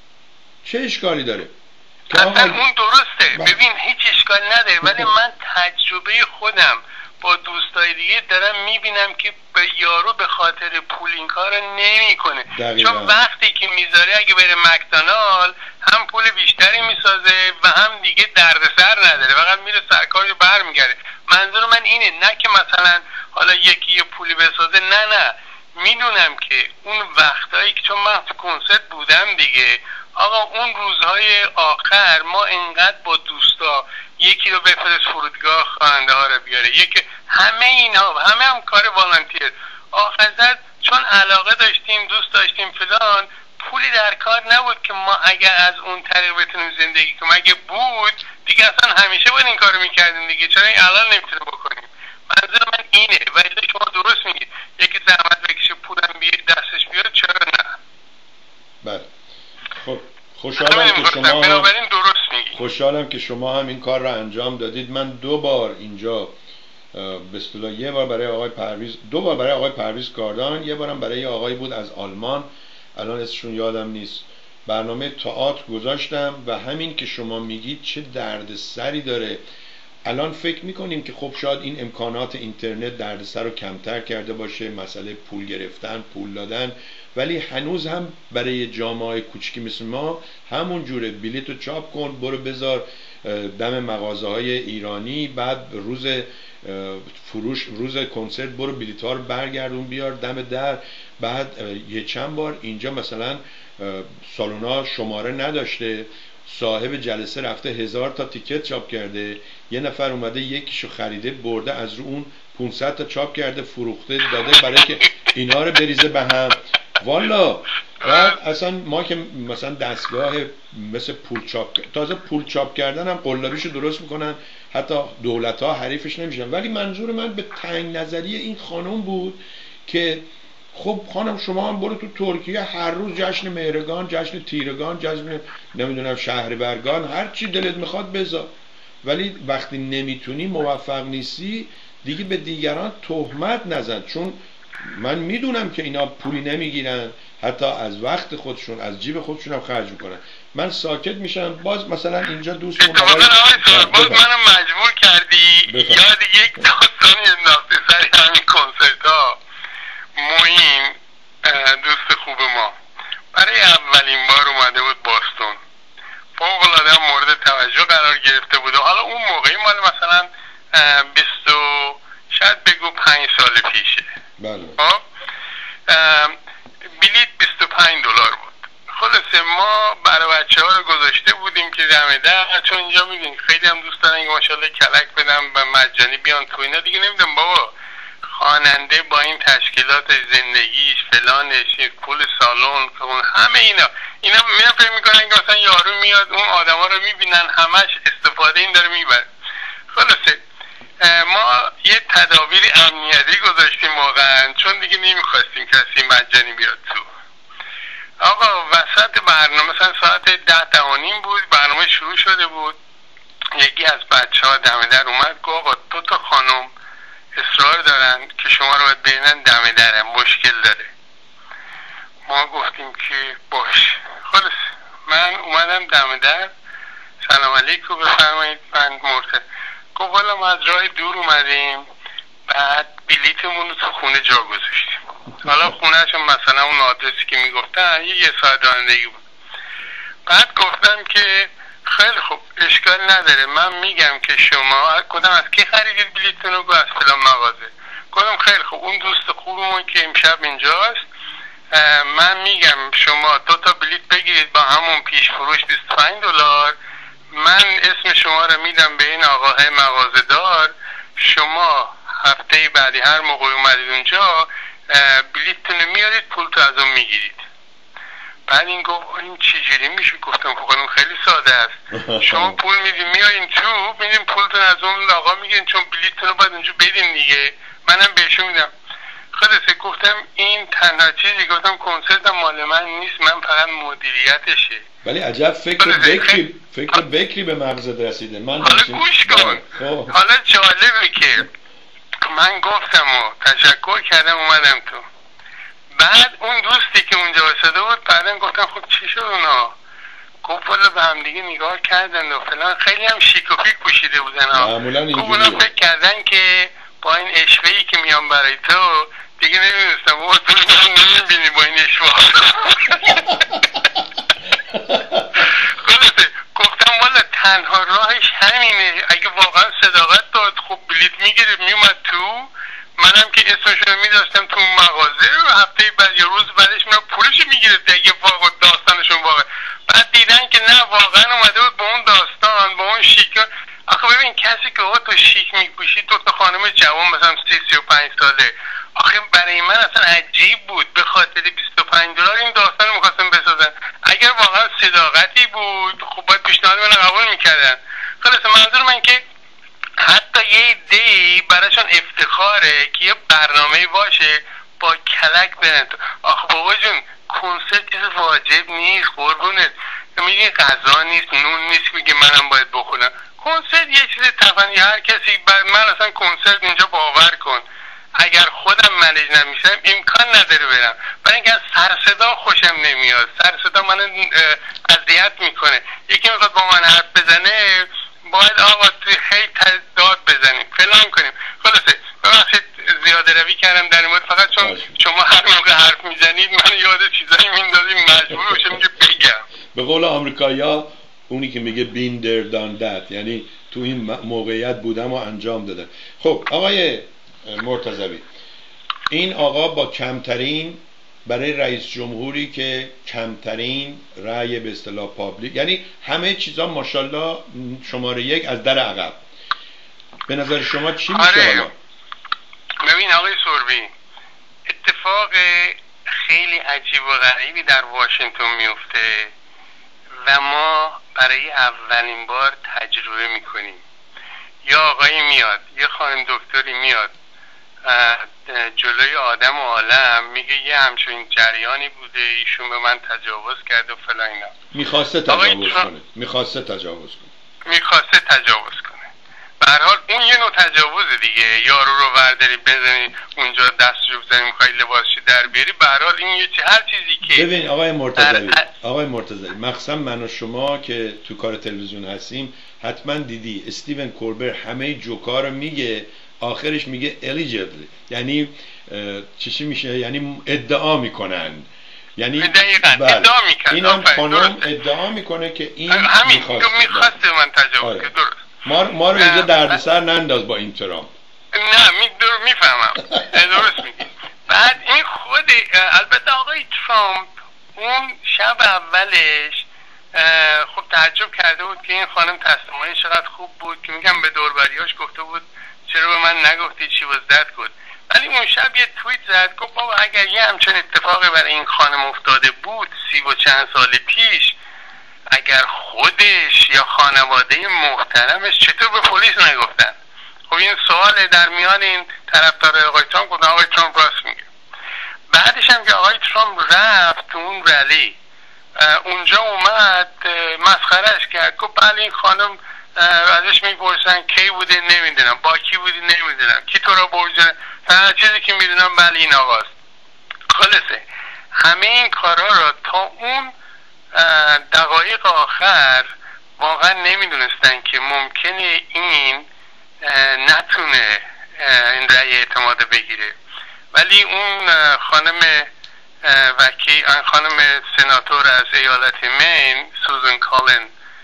چه اشکالی داره؟ اصلا اون درسته. با... ببین هیچ اشکال نداره، ولی من تجربه خودم با دوستای دیگه دارم میبینم که به یارو به خاطر پول این کار نمی کنه. چون وقتی که میذاره اگه بره مکدونالد هم پول بیشتری میسازه و هم دیگه دردسر نداره، فقط میره سرکارشو برمیگرده. منظور من اینه، نه که مثلا حالا یکی یه پولی بسازه، نه نه، میدونم که اون وقتایی که چون من تو کنسرت بودم دیگه، آقا اون روزهای آخر ما انقدر با دوستا یکی رو بفرست فرودگاه خواننده ها رو بیاره، یکی، همه اینا همه هم کار والنتیر. آخر زد چون علاقه داشتیم، دوست داشتیم فلان، پولی در کار نبود که ما اگر از اون طریق بتونیم زندگی کنیم. اگه بود دیگه اصلا همیشه باید این کارو میکردیم دیگه، چرا این الان نمیتونیم بکنیم؟ منظور من اینه. ولی شما درست میگید، یکی زحمت بکشه پولم بیاد دستش بیاد، چرا نه؟ بله. خب خوشحالم که شما هم خوشحالم که شما هم این کار را انجام دادید. من دو بار اینجا به اصطلاح، یه بار برای آقای پرویز، دو بار برای آقای پرویز کاردان، یه بارم برای آقای بود از آلمان، الان اسمشون یادم نیست، برنامه تئاتر گذاشتم و همین که شما میگید چه دردسری داره. الان فکر میکنیم که خب شاید این امکانات اینترنت دردسر رو کمتر کرده باشه، مسئله پول گرفتن، پول دادن، ولی هنوز هم برای جامعه کوچیکی مثل ما همون جوره. بلیتو چاپ کن، برو بذار دم مغازه های ایرانی، بعد روز فروش، روز کنسرت برو بلیط ها رو برگردون بیار دم در. بعد یه چند بار اینجا مثلا سالونا شماره نداشته، صاحب جلسه رفته هزار تا تیکت چاپ کرده، یه نفر اومده یکیشو خریده برده از رو اون پانصد تا چاپ کرده فروخته داده برای که اینا رو بریزه به هم. والا بعد اصلا ما که مثلا دستگاه مثل پول چاپ، تازه پول چاپ کردن هم قلابیشو درست میکنن، حتی دولت ها حریفش نمیشن. ولی منظور من به تنگ نظری این خانم بود که خب خانم شما هم برو تو ترکیه هر روز جشن مهرگان، جشن تیرگان، جشن نمیدونم شهربرگان، هر چی دلت میخواد بذار، ولی وقتی نمیتونی، موفق نیستی، دیگه به دیگران تهمت نزن. چون من میدونم که اینا پولی نمیگیرن، حتی از وقت خودشون، از جیب خودشون هم خرج میکنن. من ساکت میشم. باز مثلا اینجا دوستمون باز منم مجبور کردی یاد یک داستانی انداختی سر همین کنسرت ها. موین دوست خوب ما برای اولین بار اومده بود باستون، فوق‌العاده هم مورد توجه قرار گرفته بود. حالا اون موقعی مال مثلا بیست و شاید بگو پنج سال پیشه. بله. خب بلیت بیست و پنج دلار بود. خلاصه ما برای بچه ها رو گذاشته بودیم که دم در، چون اینجا میدونی خیلی هم دوست دارن که ماشاءالله کلک بدم و مجانی بیان تو اینا. دیگه نمیدونم بابا خواننده با این تشکیلات زندگیش فلانش، پول سالن، همه اینا اینا میان فکر میکنن که مثلا یارو میاد اون آدما رو میبینن همش استفاده این داره میبره. خلاصه ما یه تدابیر امنیتی گذاشتیم واقعا، چون دیگه نمیخواستیم کسی مجانی بیاد تو. آقا وسط برنامه مثلا ساعت ده تا و نیم بود، برنامه شروع شده بود. یکی از بچه ها دم در اومد گفت آقا دو تا خانم اصرار دارن که شما رو باید ببینن دم درم، مشکل داره. ما گفتیم که باش. خلاص من اومدم دم در، سلام علیکم بفرمایید من مرتضی. گفت والا ما از راه دور اومدیم، بعد بلیتمون رو تو خونه جا گذاشتیم. حالا خونهشون مثلا اون آدرسی که میگفتن یه یه ساعت رانندگی بود. بعد گفتم که خیلی خوب اشکال نداره، من میگم که شما کدام از کی خریدید بلیتتون رو؟ از فلان مغازه. گفتم خیلی خوب اون دوست خوبمون که امشب اینجاست من میگم شما دو تا بلیت بگیرید با همون پیش فروش بیست و پنج دلار، من اسم شما رو میدم به این آقای مغازه دار، شما هفته بعدی هر موقع اومدید اونجا بلیتتون رو میارید پولتو از اون میگیرید. بعد این گفت این چجوری میشه؟ گفتم خب خیلی ساده است، شما پول میدین میارین تو میدین پولتون از اون آقا میگیرین، چون بلیتتون رو باید اونجا بدین دیگه، منم بهشون میدم. خلاصه گفتم این تنها چیزی، گفتم کنسرت مال من نیست، من فقط مدیریتشه. ولی عجب فکر بکری فکر بکری به مغزت رسیده. من حالا گوش کن. حالا جالبه که من گفتم و تشکر کردم اومدم تو. بعد اون دوستی که اونجا واسده بود بعدم گفتم خب چی شد اونا؟ گفت والا به هم دیگه نگاه کردن و فلان، خیلی هم شیک و پیک پوشیده بودن ها. معمولا اینجوریه. گفت فکر کردن که با این اشوه‌ای که میان برای تو دیگه نمیدونستم با تو نمیبینی با این اشوه. خلاصه گفتم والا تنها راهش همینه، اگه واقعا صداقت داد خب بلیت میگیره میومد تو، منم که اسمشو میداشتم تو مغازه و هفته بعد یا روز بعدش من پولش میگیرد اگه واقعا داستانشون واقعا. بعد دیدن که نه واقعا اومده بود با اون داستان با اون شیک. آخه ببین کسی که تو شیک میپوشی دو تا خانم جوان مثلا سی سی و پنج ساله، آخه برای من اصلا عجیب بود به خاطر بیست و پنج دلار این داستان رو میخواستم بسازن. اگر واقعا صداقتی بود خب باید پیشنهاد من قبول میکردن. خلاص منظور من که حتی یه دی براشون افتخاره که یه برنامه باشه با کلک برن تو. آخه بابا جون کنسرت چیز واجب نیست قربونت، میگه غذا نیست نون نیست میگه منم باید بخورم. کنسرت یه چیز تفنی، هر کسی بر من اصلا کنسرت اینجا باور کن اگر خودم منیج نمیشم امکان نداره برم، برای اینکه از سر صدا خوشم نمیاد، سر صدا من اذیت میکنه. یکی میخواد با من حرف بزنه باید آقا توی خیلی داد بزنیم فلان کنیم. خلاصه ببخشید زیاده روی کردم در این مورد، فقط چون باشه. شما هر موقع حرف میزنید من یاد چیزایی میندازیم مجبور بشم که بگم. به قول آمریکایی‌ها اونی که میگه been there done that، یعنی تو این موقعیت بودم و انجام دادم. خب آقای مرتضوی، این آقا با کمترین برای رئیس جمهوری که کمترین رأی به اصطلاح پابلیک، یعنی همه چیزا ماشاءالله شماره یک از در عقب، به نظر شما چی میشه؟ آره. حالا ببین آقای سوربی، اتفاق خیلی عجیب و غریبی در واشنگتن میفته و ما برای اولین بار تجربه میکنیم. یا آقایی میاد، یه خانم دکتری میاد جلوی آدم و عالم میگه یه همچین جریانی بوده، ایشون به من تجاوز کرده و فلان اینا. میخواسته تجاوز کنه میخواسته تجاوز کنه میخواسته تجاوز کنه به هر حال اون یه نوع تجاوز دیگه، یارو رو ورداری بزنی اونجا دستشو بزنی میخوای لباسشو در بیاری، به هر حال این یه چی هر چیزی که ببین آقای مرتضوی آقای مرتضوی مخصوصا من و شما که تو کار تلویزیون هستیم حتما دیدی استیون کوربر همه جوکا رو میگه، آخرش میگه eligible، یعنی چی میشه؟ یعنی ادعا میکنن، یعنی دقیقاً ادعا میکنن. این هم خانم ادعا میکنه که این همین میخواسته من تجاوز کنه. درست. ما ما رو اینجا دردسر ننداز با این ترامپ. نه میفهمم درست میگی. بعد این خود البته آقای ترامپ اون شب اولش خب تعجب کرده بود که این خانم تصمیمش چقدر خوب بود که میگم به دوربریاش گفته بود چرا به من نگفتی چی was that good. ولی اون شب یه توییت زد گفت بابا اگر یه همچین اتفاقی برای این خانم افتاده بود سی و چند سال پیش، اگر خودش یا خانواده محترمش چطور به پلیس نگفتن؟ خب این سوال در میان این طرفدار آقای ترامپ بود. آقای ترامپ راست میگه. بعدش هم که آقای ترامپ رفت تو اون رلی اونجا اومد مسخرهش کرد، گفت بله این خانم ازش میپرسن کی بوده نمیدونم، با کی بودی نمیدونم، کی تو را برده، تنها چیزی که میدونم بله این آقاست. خلاصه همه این کارا را تا اون دقایق آخر واقعا نمیدونستن که ممکنه این نتونه این رأی اعتماد بگیره. ولی اون خانم وکیل، خانم سناتور از ایالت مین سوزن کالن،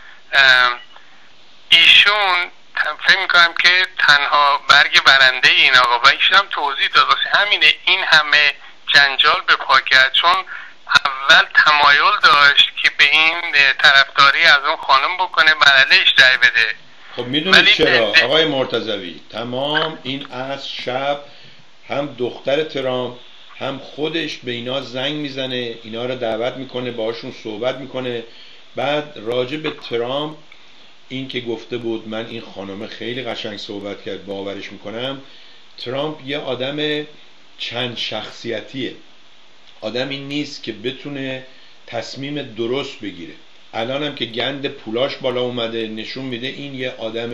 ایشون فکر میکنم که تنها برگ برنده این آقا و ایشون هم توضیح داد واسه همینه این همه جنجال به پا کرد، چون اول تمایل داشت که به این طرفداری از اون خانم بکنه برعلیش رای بده. خب میدونید چرا آقای مرتضوی تمام این از شب هم دختر ترامپ هم خودش به اینا زنگ میزنه، اینا رو دعوت میکنه، باشون صحبت میکنه. بعد راجع به ترامپ این که گفته بود من این خانم خیلی قشنگ صحبت کرد باورش میکنم، ترامپ یه آدم چند شخصیتیه، آدمی نیست که بتونه تصمیم درست بگیره. الان هم که گند پولاش بالا اومده نشون میده این یه آدم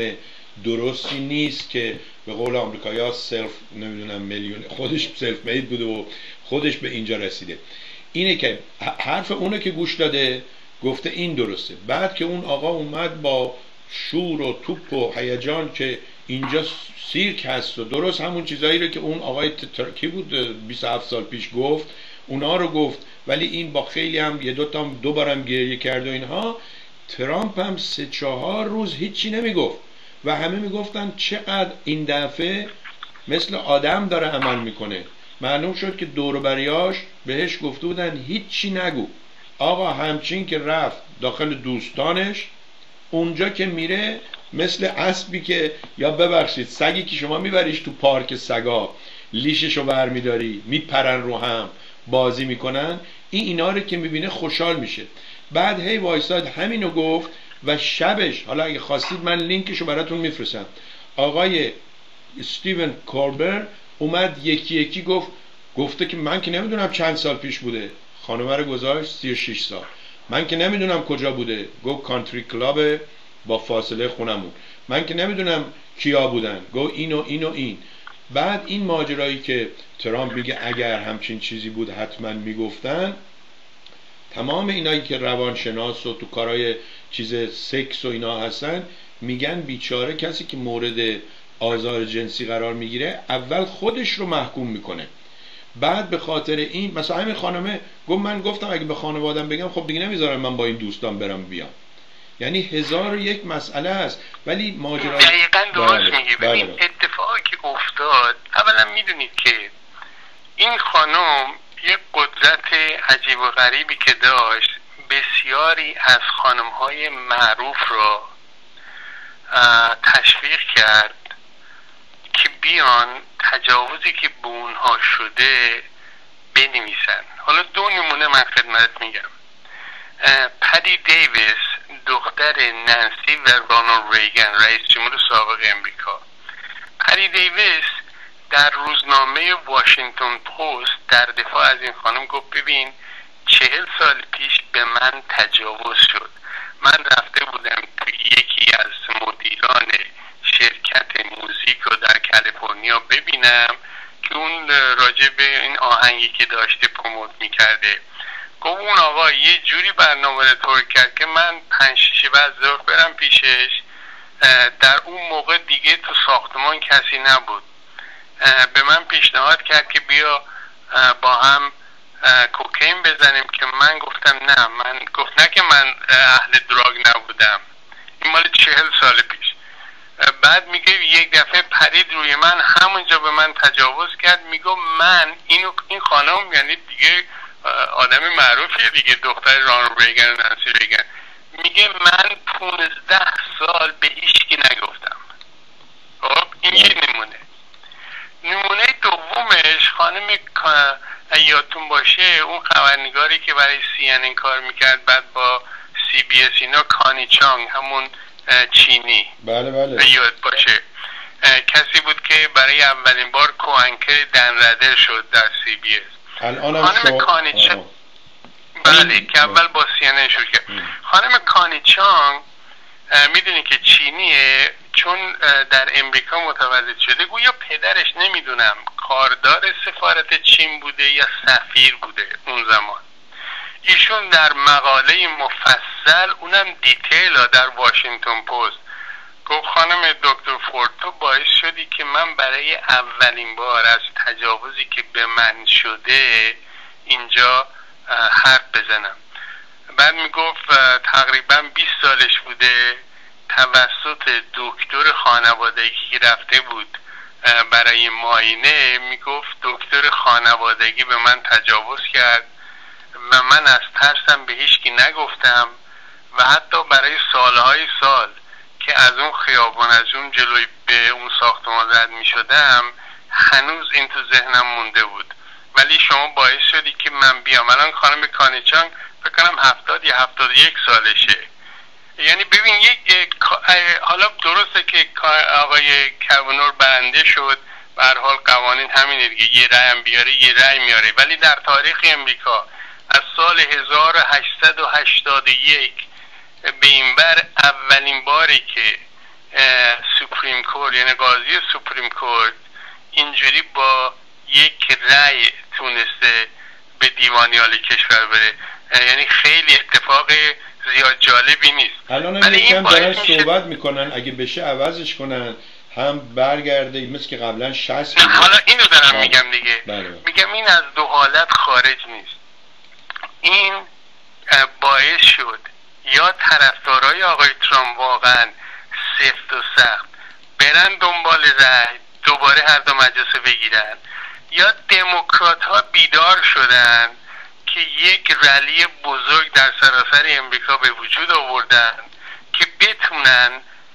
درستی نیست که به قول آمریکایی‌ها سلف نمیدونم میلیون خودش سلف مید بوده و خودش به اینجا رسیده. اینه که حرف اونه که گوش داده گفته این درسته. بعد که اون آقا اومد با شور و توپ و هیجان که اینجا سیرک هست و درست همون چیزایی رو که اون آقای تر... کی بود بیست و هفت سال پیش گفت اونا رو گفت، ولی این با خیلی هم یه دوتا هم دو بارم گریه کرد و اینها. ترامپ هم سه چهار روز هیچی نمیگفت و همه میگفتن چقدر این دفعه مثل آدم داره عمل میکنه. معلوم شد که دور و بریاش بهش گفته بودن هیچی نگو. آقا همچین که رفت داخل دوستانش، اونجا که میره مثل اسبی که یا ببخشید سگی که شما میبریش تو پارک سگا لیششو برمیداری میپرن رو هم بازی میکنن، این اینا رو که میبینه خوشحال میشه. بعد هی وایساد همینو گفت و شبش، حالا اگه خواستید من لینکشو براتون میفرستم، آقای استیون کوربر اومد یکی یکی گفت، گفته که من که نمیدونم چند سال پیش بوده، خانومه رو گذاشت سی و شش سال، من که نمیدونم کجا بوده، گفت کانتری کلاب با فاصله خونمون، من که نمیدونم کیا بودن، گفت اینو اینو این. بعد این ماجرایی که ترامپ میگه اگر همچین چیزی بود حتما میگفتن، تمام اینایی که روانشناس و تو کارهای چیز سکس و اینا هستن میگن بیچاره کسی که مورد آزار جنسی قرار میگیره اول خودش رو محکوم میکنه، بعد به خاطر این مثلا همین خانمه گفت من گفتم اگه به خانوادم بگم خب دیگه نمیذارم من با این دوستان برم بیام. یعنی هزار و یک مسئله است. ولی ماجرا دقیقاً درست میگی. ببین اتفاقی که افتاد، اولا میدونید که این خانم یک قدرت عجیب و غریبی که داشت، بسیاری از خانم‌های معروف را تشویق کرد که بیان تجاوزی که به اونها شده بنویسن. حالا دو نمونه من خدمت میگم. پدی دیویس دختر نانسی و رونالد ریگن رئیس جمهور سابق امریکا، پدی دیویس در روزنامه واشنگتن پست در دفاع از این خانم گفت ببین چهل سال پیش به من تجاوز شد، من رفته بودم که یکی از مدیران شرکت موزیک رو در کالیفرنیا ببینم که اون راجع به این آهنگی که داشته پروموت میکرده، گفت اون آقا یه جوری برنامه رو طور کرد که من پنج شیشه بعد ظهر برم پیشش. در اون موقع دیگه تو ساختمان کسی نبود، به من پیشنهاد کرد که بیا با هم کوکین بزنیم که من گفتم نه، من گفت نه که من اهل دراگ نبودم. این مال چهل سال پیش. بعد میگه یک دفعه پرید روی من، همونجا به من تجاوز کرد. میگه من اینو این خانم یعنی دیگه آدم معروفیه دیگه، دختر رونالد ریگن و نانسی ریگن، میگه من پونزده سال به هیچکی نگفتم. خب این یه نمونه. نمونه دومش خانم یادتون باشه اون خبرنگاری که برای سی ان ان کار میکرد بعد با سی بی اس اینا، کانی چانگ، همون چینی، بله بله یاد باشه، کسی بود که برای اولین بار کوانکر دنردر شد در سی بی اس. خانم کانی چانگ بله که اول با سی ان ان شروع کرد. خانم کانی چانگ میدونی که چینیه، چون در امریکا متولد شده، گویا پدرش نمیدونم کاردار سفارت چین بوده یا سفیر بوده اون زمان. ایشون در مقاله مفصل اونم دیتیل در واشنگتن پست گفت خانم دکتر فورد تو باعث شدی که من برای اولین بار از تجاوزی که به من شده اینجا حرف بزنم. بعد میگفت تقریبا بیست سالش بوده، توسط دکتر خانوادگی که رفته بود برای معاینه، میگفت دکتر خانوادگی به من تجاوز کرد و من از ترسم به هیچ کی نگفتم و حتی برای سالهای سال که از اون خیابان از اون جلوی به اون ساختمان رد می شدم هنوز این تو ذهنم مونده بود. ولی شما باعث شدی که من بیام. الان خانم کانیچان فکر کنم هفتاد یا هفتاد و یک سالشه. یعنی ببین یک حالا درسته که آقای کاونور برنده شد، به هر حال قوانین همینه دیگه، یه رأی هم بیاره یه رأی میاره، ولی در تاریخ امریکا از سال هزار و هشتصد و هشتاد و یک به این بر اولین باری که سوپریم کورت یعنی قاضی سوپریم کورت اینجوری با یک رأی تونسته به دیوانی عالی کشور بره، یعنی خیلی اتفاق زیاد جالبی نیست. الان هم یکم دارن صحبت میکنن اگه بشه عوضش کنن هم برگرده مثل که قبلا شصت. نه حالا اینو دارم میگم دیگه. بله. میگم این از دو حالت خارج نیست. این باعث شد یا طرفدارای آقای ترامپ واقعا سفت و سخت برن دنبال رأی دوباره هر دو مجلس بگیرن، یا دموکرات ها بیدار شدن که یک رلی بزرگ در سراسر امریکا به وجود آوردن که بتونن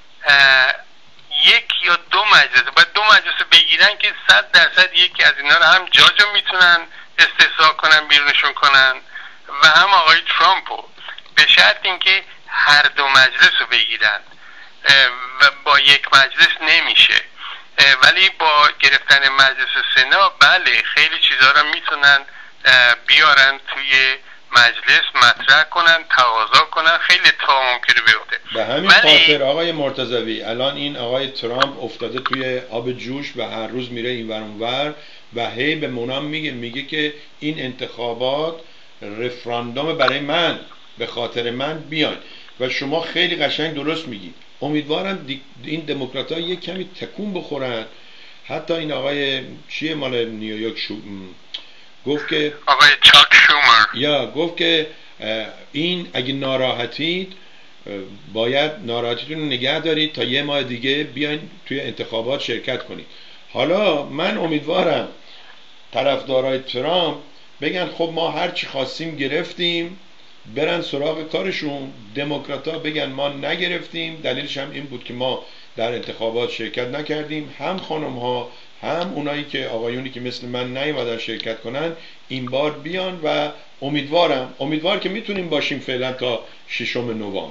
یک یا دو مجلس بعد دو مجلس بگیرن که صد درصد یکی از اینا رو هم جاجو میتونن استثناء کنن بیرونشون کنن و هم آقای ترامپو، به شرط اینکه هر دو مجلس رو بگیرن و با یک مجلس نمیشه. ولی با گرفتن مجلس سنا بله خیلی چیزها رو میتونن بیارن توی مجلس مطرح کنن، تقاضا کنن، خیلی اتفاق ممکنه بیفته. به همین خاطر آقای مرتضوی الان این آقای ترامپ افتاده توی آب جوش و هر روز میره این ور اون ور و هی به منام میگه میگه که این انتخابات رفراندوم برای من، به خاطر من بیان. و شما خیلی قشنگ درست میگی. امیدوارم این دموکرات ها یک کمی تکون بخورن. حتی این آقای چیه مال نیویورک شو گفت که آقای چاک شومر یا گفت که این اگه ناراحتید باید ناراحتیتون رو نگه دارید تا یه ماه دیگه بیاین توی انتخابات شرکت کنید. حالا من امیدوارم طرفدارای ترامپ بگن خب ما هر چی خواستیم گرفتیم، برن سراغ کارشون. دموکرات‌ها بگن ما نگرفتیم، دلیلش هم این بود که ما در انتخابات شرکت نکردیم. هم خانم‌ها هم اونایی که آقایونی که مثل من نیومدن شرکت کنن این بار بیان و امیدوارم امیدوار که میتونیم باشیم فعلا تا ششم نوامبر.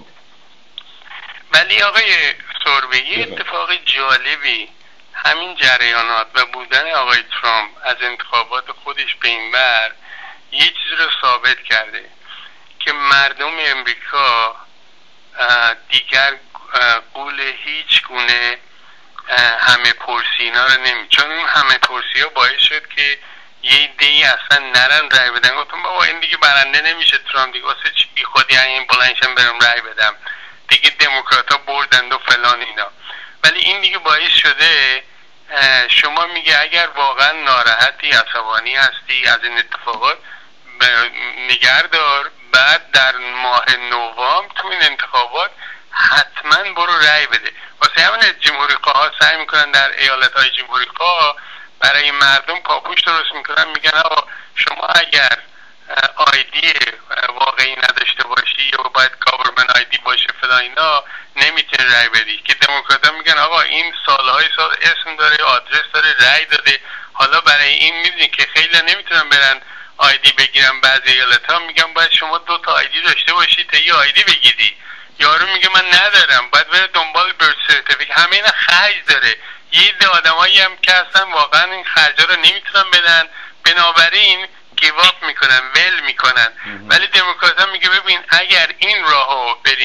ولی آقای سوربی یه اتفاق جالبی همین جریانات و بودن آقای ترامپ از انتخابات خودش به این ور یه چیز رو ثابت کرده که مردم امریکا دیگر قول هیچ گونه همه پرسی اینا رو نمی، چون این همه پرسی ها باعث شد که یه دی اصلا نرن رای بدن. گفتم بابا این دیگه برنده نمیشه ترامپ دیگه، واسه چی بی خودی این بلندشم برم رای بدم دیگه، دموکرات ها بردند و فلان اینا. ولی این دیگه باعث شده شما میگه اگر واقعا ناراحتی عصبانی هستی از این اتفاقات نگهدار، بعد در ماه نوامبر تو این انتخابات حتما برو رای بده. واسه همین جمهوری خواه سعی میکنن در ایالت های جمهوری خواه برای مردم پاپوش درست میکنن، میگن آقا شما اگر آیدی واقعی نداشته باشی یا باید گاورمنت آیدی باشه فلان اینا نمیتونی رای بدی. که دموکرات ها میگن آقا این سالهای سال اسم داره، آدرس داره، رای داده. حالا برای این میدونی که خیلی نمیتونن برن آیدی بگیرن. بعضی ایالت ها میگن باید شما دو تا آیدی داشته باشی تا یه آیدی بگیری. یارو میگه من ندارم، باید بره دنبال برث سرتیفیکت. همه اینا خرج داره. یه عده آدمایی هم که هستن واقعا این خرجا رو نمیتونن بدن، بنابراین گیواپ میکنن، ول میکنن. ولی دموکرات ها میگه ببین اگر این راهو بریم،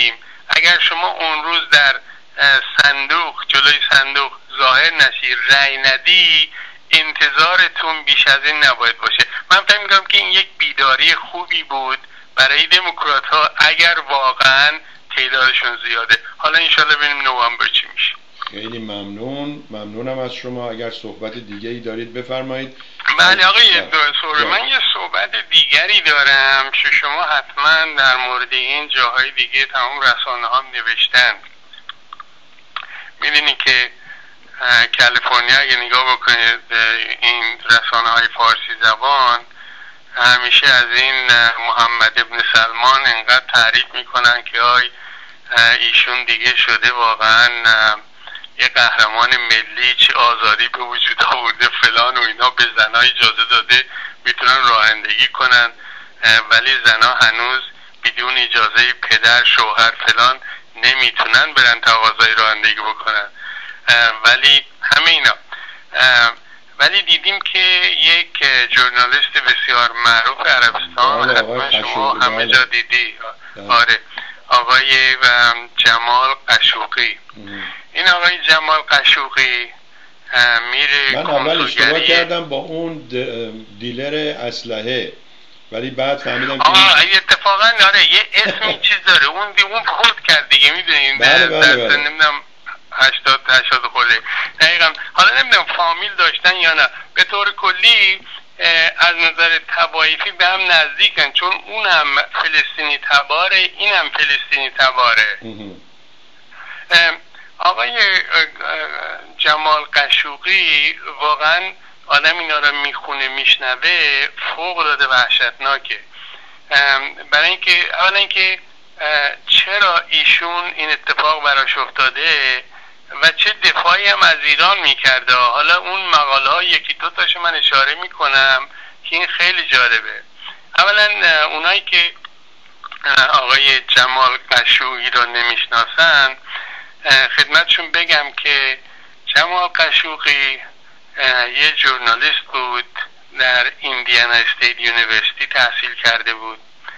اگر شما اون روز در صندوق جلوی صندوق ظاهر نشی، رأی ندی، انتظارتون بیش از این نباید باشه. من فکر می‌کنم که این یک بیداری خوبی بود برای دموکرات ها اگر واقعا تعدادشون زیاده. حالا انشالله ببینیم نوامبر چی میشه. خیلی ممنون، ممنونم از شما. اگر صحبت دیگه ای دارید بفرمایید. بله آقای دکتر، من یه صحبت دیگری دارم که شما حتما در مورد این جاهای دیگه تمام رسانه ها نوشتن. میدونی که کالیفرنیا اگه نگاه بکنید این رسانه های فارسی زبان همیشه از این محمد ابن سلمان انقدر تعریف میکنن که آی ایشون دیگه شده واقعا یه قهرمان ملی، چه آزادی به وجود آورده فلان و اینا، به زنها اجازه داده میتونن رانندگی کنن ولی زنها هنوز بدون اجازه پدر، شوهر فلان نمیتونن برن تقاضای رانندگی بکنن. ولی همه اینا، ولی دیدیم که یک ژورنالیست بسیار معروف عربستان، حتما شما همه جا دیدی، آره، آقای جمال قشوقی. این آقای جمال قشوقی میره من اول اشتباه کردم با اون دیلر اسلحه، ولی بعد فهمیدم که آه اتفاقا آره یه اسمی چیز داره، اون دی اون خود کرد دیگه، میدونین بله بله بله. نمیدونم هشتاد هشتاد خورده دقیقا، حالا نمیدونم فامیل داشتن یا نه. به طور کلی از نظر تبایفی به هم نزدیکن، چون اون هم فلسطینی تباره، این هم فلسطینی تباره. آقای جمال قشوقی واقعا آدم اینا رو میخونه میشنوه فوق العاده وحشتناکه. برای اینکه اولا اینکه چرا ایشون این اتفاق براش افتاده و چه دفاعی هم از ایران میکرده. حالا اون مقاله ها یکی دو تاشو من اشاره میکنم که این خیلی جالبه. اولا اونایی که آقای جمال قشوقی رو نمیشناسن خدمتشون بگم که جمال قشوقی یه ژورنالیست بود، در ایندیانا استیت یونیورسیتی تحصیل کرده بود،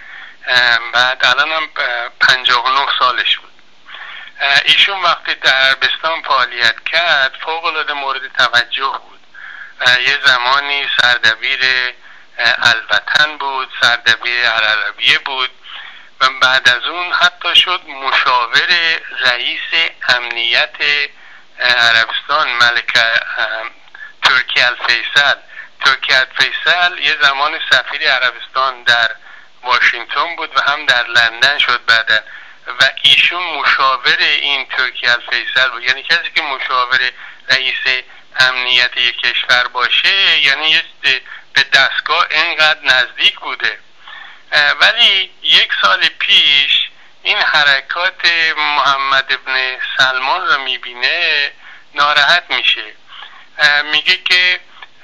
بعد الان هم پنجاه و نه سالش بود. ایشون وقتی در عربستان فعالیت کرد فوق العاده مورد توجه بود. یه زمانی سردبیر الوطن بود، سردبیر العربیه بود و بعد از اون حتی شد مشاور رئیس امنیت عربستان، ملک ترکی الفیصل. ترکی الفیصل یه زمان سفیر عربستان در واشنگتن بود و هم در لندن شد بعداً، و ایشون مشاور این ترکی الفیصل بود. یعنی کسی که مشاور رئیس امنیت یک کشور باشه یعنی به دستگاه انقدر نزدیک بوده. ولی یک سال پیش این حرکات محمد ابن سلمان رو میبینه ناراحت میشه. میگه که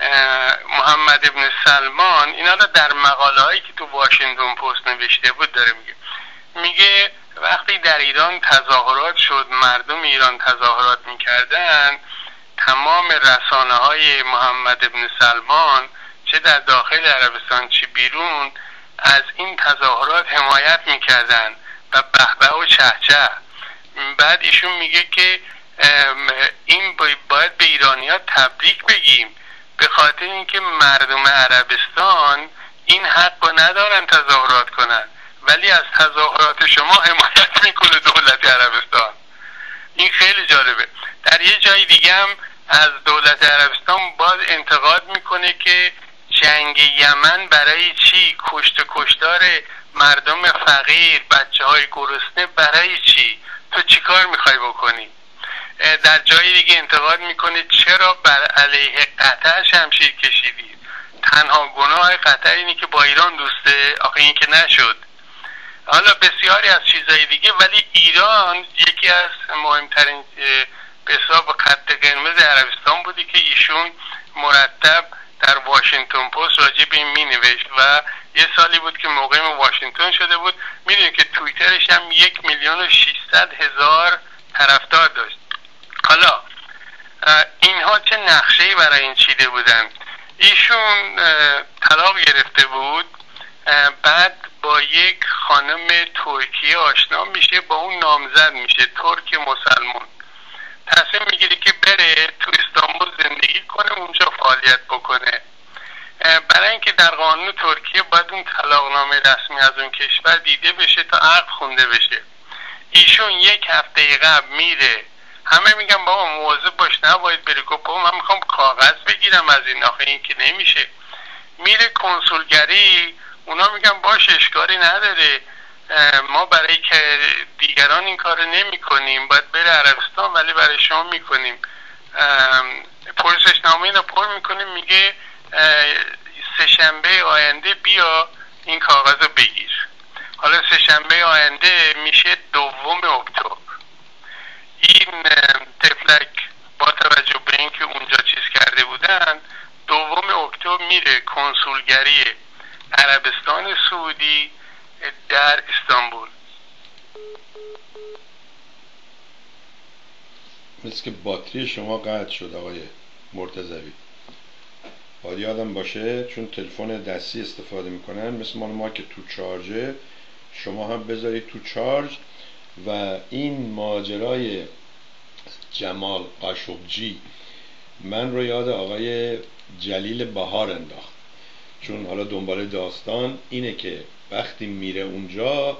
محمد ابن سلمان اینا رو در مقاله هایی که تو واشنگتن پست نوشته بود داره میگه. میگه وقتی در ایران تظاهرات شد، مردم ایران تظاهرات میکردن، تمام رسانه های محمد ابن سلمان چه در داخل عربستان چه بیرون از این تظاهرات حمایت میکردن و بهبه و چهچه. بعد ایشون میگه که این باید به ایرانی ها تبریک بگیم به خاطر اینکه مردم عربستان این حق رو ندارن تظاهرات کنن، ولی از تظاهرات شما حمایت میکنه دولت عربستان. این خیلی جالبه. در یه جای دیگه هم از دولت عربستان باز انتقاد میکنه که جنگ یمن برای چی، کشت کشتار مردم فقیر، بچه های گرسنه برای چی، تو چی کار میخوای بکنی؟ در جای دیگه انتقاد میکنه چرا بر علیه قطر شمشیر کشیدید، تنها گناه قطر اینی که با ایران دوسته، آخه این که نشد. حالا بسیاری از چیزهای دیگه. ولی ایران یکی از مهمترین به حساب خط قرمز عربستان بودی که ایشون مرتب در واشنگتن پست راجع به این می نوشت و یه سالی بود که مقیم واشنگتن شده بود. میدونید که توییترش هم یک میلیون و ششصد هزار طرفدار داشت. حالا اینها چه نقشه‌ای برای این چیده بودن؟ ایشون طلاق گرفته بود، بعد با یک خانم ترکیه آشنا میشه، با اون نامزد میشه، ترک مسلمان. تصمیم میگیره که بره تو استانبول زندگی کنه، اونجا فعالیت بکنه. برای اینکه در قانون ترکیه باید اون طلاقنامه رسمی از اون کشور دیده بشه تا عقد خونده بشه. ایشون یک هفته قبل میره، همه میگن بابا مواظب باش نباید بری، گفت بابا من میخوام کاغذ بگیرم از این، آخه این که نمیشه. میره کنسولگری، اونا میگن باش اشکالی نداره، ما برای که دیگران این کار نمی کنیم، باید بره عربستان ولی برای شما میکنیم. پرسش نامه اینو پر میکنیم، میگه سه شنبه آینده بیا این کاغذ رو بگیر. حالا سه شنبه آینده میشه دوم اکتبر. این تفلک با توجه به اینکه اونجا چیز کرده بودن، دوم اکتبر میره کنسولگری عربستان سعودی در استانبول. مثل که باتری شما قطع شد آقای مرتضوی. باید یادم باشه چون تلفن دستی استفاده میکنن، مثل مال ما که تو چارجه، شما هم بذارید تو چارج. و این ماجرای جمال قاشقجی من رو یاد آقای جلیل بهار انداخت، چون حالا دنبال داستان اینه که وقتی میره اونجا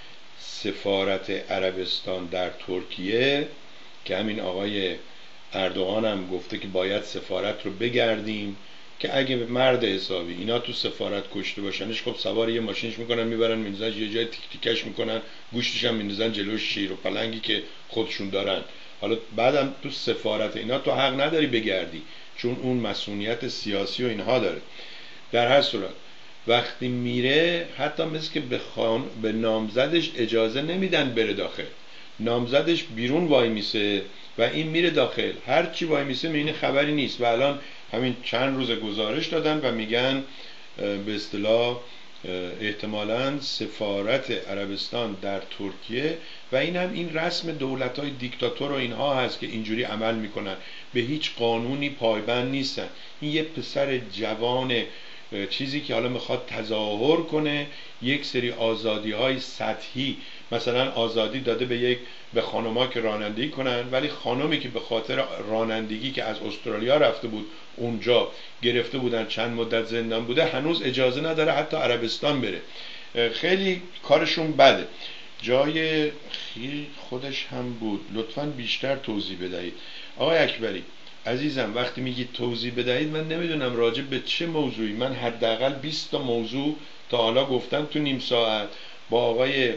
سفارت عربستان در ترکیه، که همین آقای اردوغان هم گفته که باید سفارت رو بگردیم که اگه مرد حسابی اینا تو سفارت کشته باشنش، خب سوار یه ماشینش میکنن میبرن میندازن یه جای تیک تیکش میکنن، گوشتش هم میندازن جلوش شیر و پلنگی که خودشون دارن. حالا بعدم تو سفارت اینا تو حق نداری بگردی، چون اون مسئولیت سیاسی و اینها داره. در هر صورت وقتی میره حتی مثل که به, خان... به نامزدش اجازه نمیدن بره داخل، نامزدش بیرون وای میسه و این میره داخل، هرچی وای میسه میبینه خبری نیست. و الان همین چند روز گزارش دادن و میگن به اصطلاح احتمالاً سفارت عربستان در ترکیه، و این هم این رسم دولت‌های دیکتاتور و اینها هست که اینجوری عمل میکنن، به هیچ قانونی پایبند نیستن. این یه پسر جوان چیزی که حالا میخواد تظاهر کنه، یک سری آزادی های سطحی، مثلا آزادی داده به یک به خانوما که رانندگی کنن، ولی خانومی که به خاطر رانندگی که از استرالیا رفته بود اونجا گرفته بودن چند مدت زندان بوده، هنوز اجازه نداره حتی عربستان بره. خیلی کارشون بده. جای خیلی خودش هم بود، لطفاً بیشتر توضیح بدهید. آقای اکبری عزیزم، وقتی میگید توضیح بدهید من نمیدونم راجع به چه موضوعی. من حداقل بیست تا موضوع تا حالا گفتم تو نیم ساعت، با آقای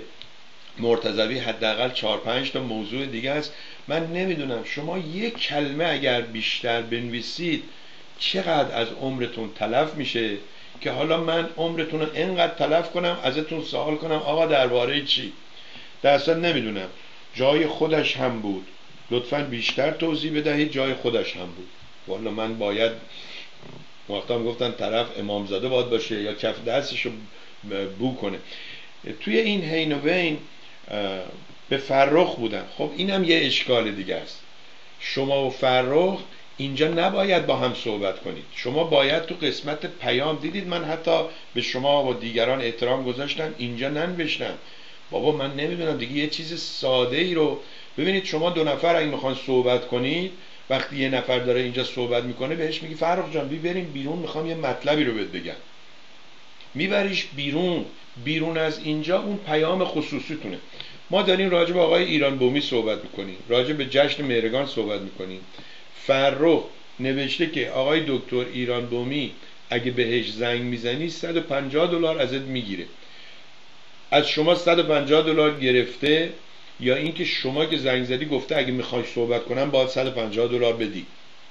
مرتضوی حداقل چهار پنج تا موضوع دیگه است. من نمیدونم شما یک کلمه اگر بیشتر بنویسید چقدر از عمرتون تلف میشه که حالا من عمرتون رو اینقدر تلف کنم ازتون سوال کنم آقا درباره چی؟ در اصل نمیدونم. جای خودش هم بود، لطفاً بیشتر توضیح بدهید. جای خودش هم بود. والا من باید وقتا گفتن طرف امامزاده باید باشه یا کف دستشو بو کنه. توی این حین و بین به فرخ بودن. خب اینم یه اشکال دیگه است. شما و فرخ اینجا نباید با هم صحبت کنید. شما باید تو قسمت پیام، دیدید من حتی به شما و دیگران احترام گذاشتم، اینجا ننوشتم بابا من نمیدونم دیگه یه چیز ساده ای رو. ببینید شما دو نفر اگه میخوان صحبت کنید، وقتی یه نفر داره اینجا صحبت میکنه بهش میگی فرخ جان بریم بیرون، میخوام یه مطلبی رو بهت بگم، میبریش بیرون. بیرون از اینجا اون پیام خصوصیتونه. ما داریم راجع به آقای ایران بومی صحبت میکنیم، راجع به جشن مهرگان صحبت میکنیم. فرخ نوشته که آقای دکتر ایران بومی اگه بهش زنگ میزنی صد و پنجاه دلار ازت میگیره. از شما صد و پنجاه دلار گرفته، یا اینکه شما که زنگ زدی گفته اگه میخوای صحبت کنم باید صد و پنجاه دلار بدی؟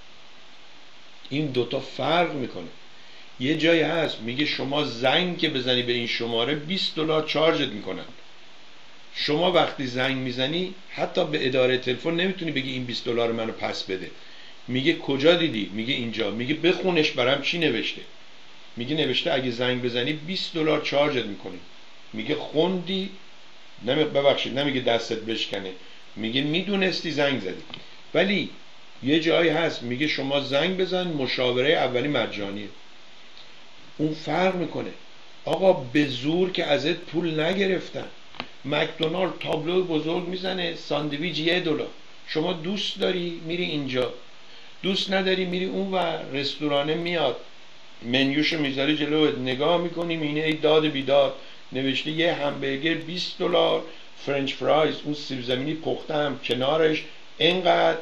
این دوتا فرق میکنه. یه جایی هست میگه شما زنگ که بزنی به این شماره بیست دلار چارجت میکنن. شما وقتی زنگ میزنی حتی به اداره تلفن نمیتونی بگی این بیست دلار منو پس بده. میگه کجا دیدی؟ میگه اینجا. میگه بخونش برام چی نوشته. میگه نوشته اگه زنگ بزنی بیست دلار چارجت میکنی. میگه خوندی؟ نمی ببخشید نمیگه دستت بشکنه، میگه میدونستی زنگ زدی. ولی یه جایی هست میگه شما زنگ بزن، مشاوره اولی مجانیه. اون فرق میکنه. آقا به زور که ازت پول نگرفتن. مکدونالد تابلو بزرگ میزنه ساندویچ یه دلار، شما دوست داری میری اینجا، دوست نداری میری اون و رستورانه میاد منیوشو میذاری جلوت نگاه میکنی مینه ای داد بیداد نوشته یه همبرگر بیست دلار، فرنچ فرایز اون سیب زمینی پخته هم کنارش اینقدر.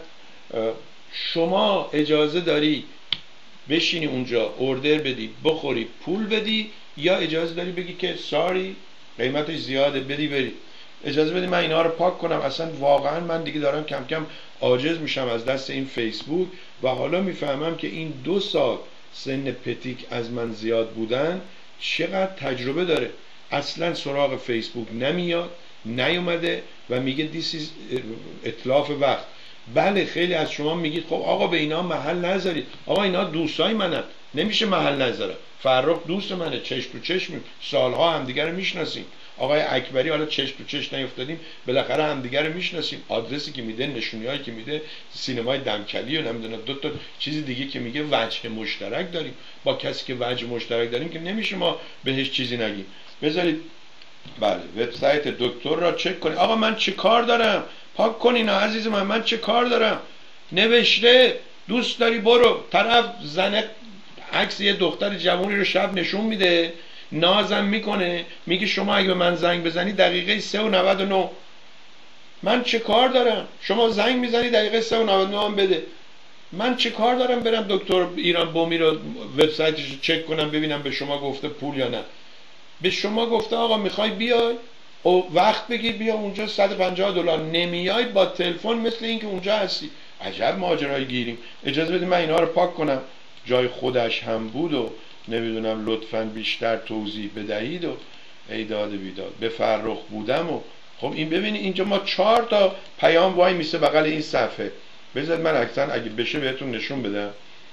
شما اجازه داری بشینی اونجا اوردر بدی بخوری پول بدی، یا اجازه داری بگی که ساری قیمتش زیاده بدی بری. اجازه بدی من اینا رو پاک کنم. اصلا واقعا من دیگه دارم کم کم عاجز میشم از دست این فیسبوک و حالا میفهمم که این دو سال سن پتیک از من زیاد بودن چقدر تجربه داره. اصلا سراغ فیسبوک نمیاد، نیومده و میگه دیس اتلاف وقت. بله خیلی از شما میگید خب آقا به اینا محل نذارید. آقا اینا دوستای منن، نمیشه محل نذاره. فرخ دوست منه، چشم تو چشمیم، سالها همدیگه رو میشناسیم. آقای اکبری حالا چشم تو چشم نیفتادیم، بالاخره همدیگه رو میشناسیم. آدرسی که میده، نشونیایی که میده، سینمای دمکلی و نمیدونم دو تا چیز دیگه که میگه، وجه مشترک داریم. با کسی که وجه مشترک داریم که نمیشه ما بهش چیزی نگیم. بذارید بله وبسایت دکتر را چک کنید. آقا من چه کار دارم؟ پاک کنین عزیز من، من چه کار دارم؟ نوشته دوست داری برو. طرف زنه عکس یه دختر جوانی رو شب نشون میده، نازم میکنه، میگه شما اگه به من زنگ بزنی دقیقه سه و نود و نه. من چه کار دارم؟ شما زنگ میزنی دقیقه سه و نود و نه هم بده. من چه کار دارم برم دکتر ایران بومی رو وبسایتش رو چک کنم ببینم به شما گفته پول یا نه؟ به شما گفته آقا میخوای بیای او وقت بگیر بیا اونجا صد و پنجاه دلار، نمیای با تلفن مثل اینکه اونجا هستی. عجب ماجرای گیریم. اجازه بدید من اینا رو پاک کنم. جای خودش هم بود و نمیدونم لطفاً بیشتر توضیح بدهید و ایداد بیداد به فرخ بودم و خب این ببینید اینجا ما چهار تا پیام وای میسه بغل این صفحه. بذارید من اکثر اگه بشه بهتون نشون بدم.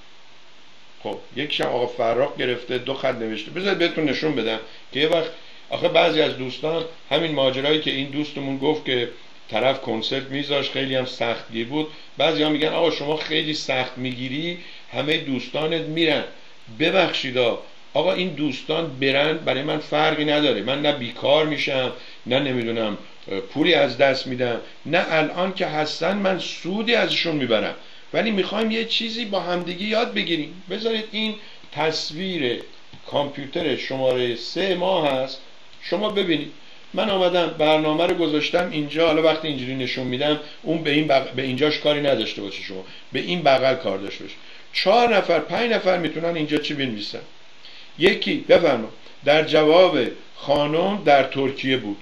خب یکیشم آقا فرخ گرفته دو خط نوشته. بذارید بهتون نشون بدم که یه وقت آخه بعضی از دوستان همین ماجرایی که این دوستمون گفت که طرف کنسرت میذاش خیلی هم سختگیر بود، بعضی ها میگن آقا شما خیلی سخت میگیری همه دوستانت میرن. ببخشید آقا این دوستان برن برای من فرقی نداره. من نه بیکار میشم نه نمیدونم پولی از دست میدم، نه الان که هستن من سودی ازشون میبرم، ولی میخوایم یه چیزی با همدیگه یاد بگیریم. بذارید این تصویر کامپیوتر شماره سه ماه هست، شما ببینید. من آمدم برنامه رو گذاشتم اینجا. حالا وقتی اینجوری نشون میدم اون به این بغ... به اینجاش کاری نداشته باشه، شما به این بغل کار داشته باشه. چهار نفر پنج نفر میتونن اینجا چی بنویسن. یکی بفرما در جواب خانم در ترکیه بود.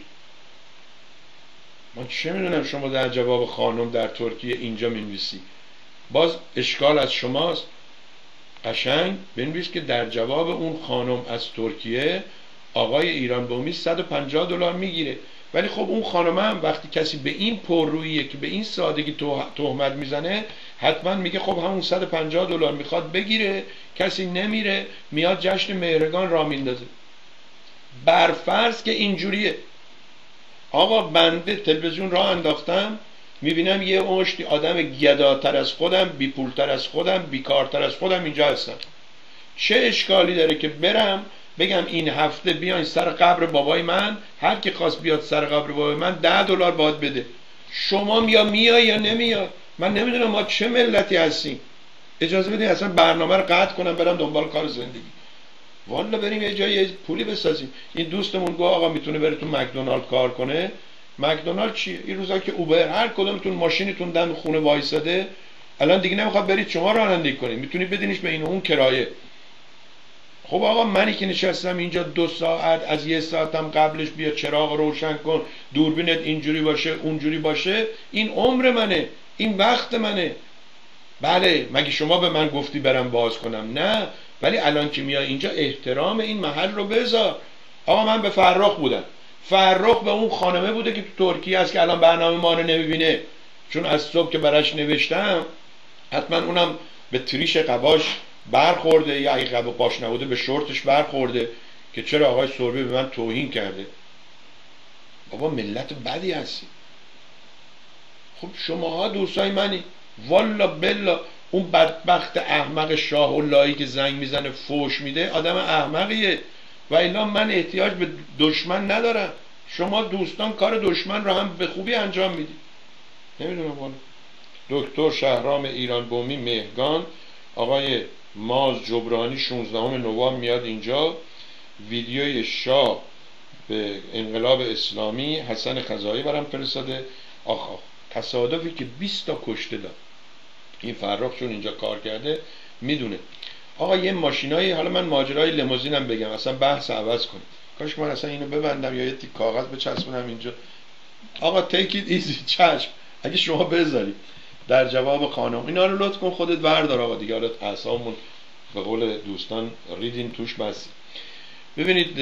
من چه میدونم شما در جواب خانم در ترکیه اینجا مینویسی، باز اشکال از شماست. قشنگ بنویس که در جواب اون خانم از ترکیه آقای ایران بومی صد و پنجاه دلار میگیره. ولی خب اون خانم هم وقتی کسی به این پرروییه که به این سادگی تهمت میزنه حتما میگه خب همون صد و پنجاه دلار میخواد بگیره، کسی نمیره میاد جشن مهرگان را میندازه. برفرض که اینجوریه. آقا بنده تلویزیون راه انداختم میبینم یه مشتی آدم گداتر از خودم، بیپولتر از خودم، بیکارتر از خودم اینجا هستن. چه اشکالی داره که برم بگم این هفته بیاین سر قبر بابای من، هر کی خواست بیاد سر قبر بابای من ده دلار باید بده. شما یا میای یا نمیای. من نمیدونم ما چه ملتی هستیم. اجازه بدین اصلا برنامه رو قطع کنم برم دنبال کار زندگی. والا بریم یه جایی پولی بسازیم. این دوستمون گفت آقا میتونه بره تو مکدونالد کار کنه. مکدونالد چیه؟ این روزا که اوبر هر کدومتون ماشینتون دم خونه وایساده، الان دیگه نمیخواد برید شما رانندگی کنید، میتونید بدینش به این اون کرایه. خب آقا منی که نشستم اینجا دو ساعت از یه ساعتم قبلش بیا چراغ روشن کن، دوربینت اینجوری باشه اونجوری باشه، این عمر منه، این وقت منه. بله مگه شما به من گفتی برم باز کنم؟ نه، ولی الان که میای اینجا احترام این محل رو بذار. آقا من به فرخ بودم، فرخ به اون خانمه بوده که تو ترکیه است که الان برنامه ما رو نمیبینه، چون از صبح که براش نوشتم حتما اونم به تریش قباش برخورده، یا اگه قبا پاش نبوده به شورتش برخورده که چرا آقای سربی به من توهین کرده. بابا ملت بدی هستی. خب شماها دوستای منی. والا بلا اون بدبخت احمق شاه اللهی که زنگ میزنه فوش میده آدم احمقیه. و الا من احتیاج به دشمن ندارم. شما دوستان کار دشمن رو هم به خوبی انجام میدید. نمیدونم والا. دکتر شهرام ایران بومی مهگان، آقای ماز جبرانی شانزدهم نوامبر میاد اینجا. ویدیوی شاه به انقلاب اسلامی حسن خزایی برام فرستاده. آخ آخ تصادفی که بیست تا کشته داد. این فرخ چون اینجا کار کرده میدونه. آقا یه ماشینایی، حالا من ماجرای لیموزینم بگم، اصلا بحث عوض کنید. کاش من اصلا اینو ببندم یا یه تیک کاغذ بچسبونم اینجا. آقا take it easy. چشم اگه شما بذارید در جواب خانم اینا رو لطف کن خودت بردار آقا دیگه. حالا اعصابمون به قول دوستان ریدین توش بسی. ببینید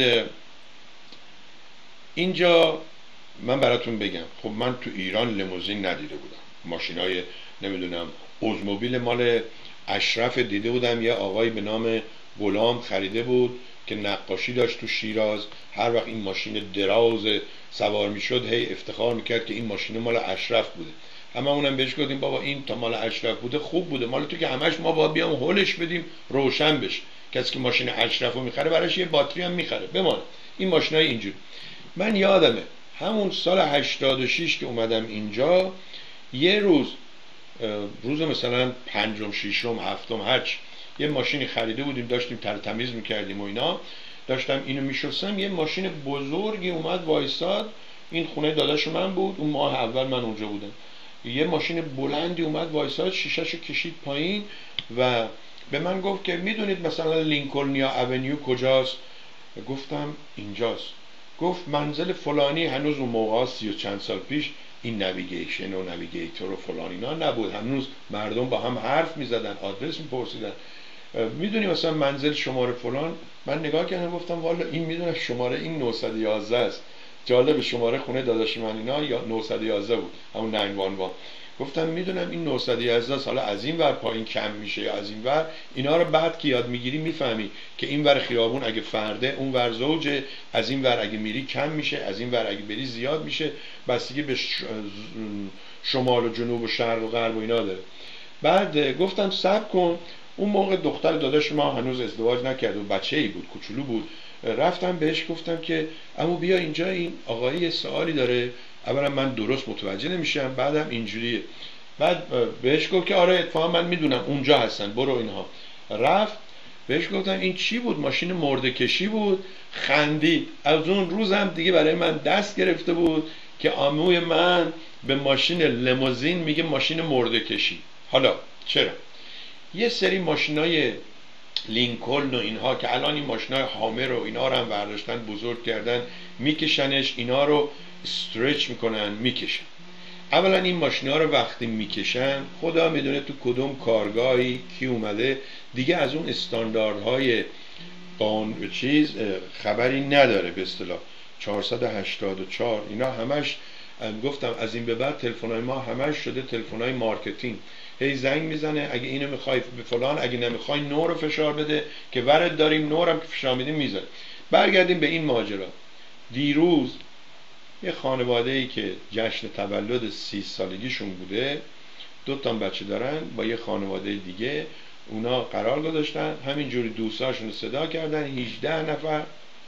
اینجا من براتون بگم، خب من تو ایران لیموزین ندیده بودم. ماشینای نمیدونم اوزموبیل مال اشرف دیده بودم، یه آقای به نام غلام خریده بود که نقاشی داشت تو شیراز. هر وقت این ماشین دراز سوار میشد هی افتخار میکرد که این ماشین مال اشرف بوده. همه اونم بهش گفتیم بابا این تا مال اشرف بوده خوب بوده، مال تو که همش ما باید بیام هولش بدیم روشن بشه. کسی که ماشین اشرف رو میخره براش یه باتری هم میخره بمانه. این ماشینای اینجوری. من یادمه همون سال هشتاد و شش که اومدم اینجا، یه روز روز مثلا پنجم ششم هفتم هرچ یه ماشینی خریده بودیم، داشتیم تر تمیز میکردیم و اینا، داشتم اینو میشستم، یه ماشین بزرگی اومد وایساد. این خونه داداش من بود، اون ماه اول من اونجا بودم. یه ماشین بلندی اومد وایساد، شیشه‌شو کشید پایین و به من گفت که میدونید مثلا لینکلنیا اونیو کجاست؟ گفتم اینجاست. گفت منزل فلانی. هنوز اون موقع سی و چند سال پیش این نویگیشن و نویگیتور و فلان اینا نبود، هنوز مردم با هم حرف میزدن، آدرس میپرسیدن. میدونی مثلا منزل شماره فلان؟ من نگاه کردم گفتم والا این میدونه شماره این نهصد و یازده است. جالب، شماره خونه داداش من اینا یا نهصد و یازده بود، همون نه یک یک. گفتم میدونم این نهصد و یازده سال از این ور پایین کم میشه یا از این ور. اینا رو بعد که یاد میگیری میفهمی که این ور خیابون اگه فرده اون ور زوجه، از این ور اگه میری کم میشه، از این ور اگه بری زیاد میشه، بستگی به شمال و جنوب و شرق و غرب و اینا داره. بعد گفتم صبر کن. اون موقع دختر داداش ما هنوز ازدواج نکرد و بچه‌ای بود، کوچولو بود. رفتم بهش گفتم که عمو بیا اینجا، این آقایی یه سوالی داره. اولا من درست متوجه نمیشم، بعدم اینجوریه. بعد بهش گفت که آره اتفاقا من میدونم اونجا هستن، برو اینها. رفت بهش گفتم این چی بود؟ ماشین مرده کشی بود. خندید. از اون روزم دیگه برای من دست گرفته بود که عموی من به ماشین لیموزین میگه ماشین مرده کشی. حالا چرا؟ یه سری ماشینای لینکلن و اینها که الان این ماشینای هامر رو اینا رو هم برداشتن بزرگ کردن، میکشنش، اینا رو استرچ میکنن میکشن. اولا این ماشینا رو وقتی میکشن خدا میدونه تو کدوم کارگاهی کی اومده دیگه از اون استانداردهای قانون چیز خبری نداره. به اصطلاح چهارصد و هشتاد و چهار اینا همش گفتم از این به بعد تلفن‌های ما همش شده تلفن‌های مارکتینگ. هی زنگ میزنه اگه اینو میخوای به فلان، اگه نمیخوای نو رو فشار بده که ورد داریم، نو رو که فشار میدیم میزنه. برگردیم به این ماجرا. دیروز یه خانواده‌ای که جشن تولد سی سالگیشون بوده، دو تا بچه دارن، با یه خانواده دیگه اونا قرار گذاشتن، همینجوری دوستاشون رو صدا کردن، هجده نفر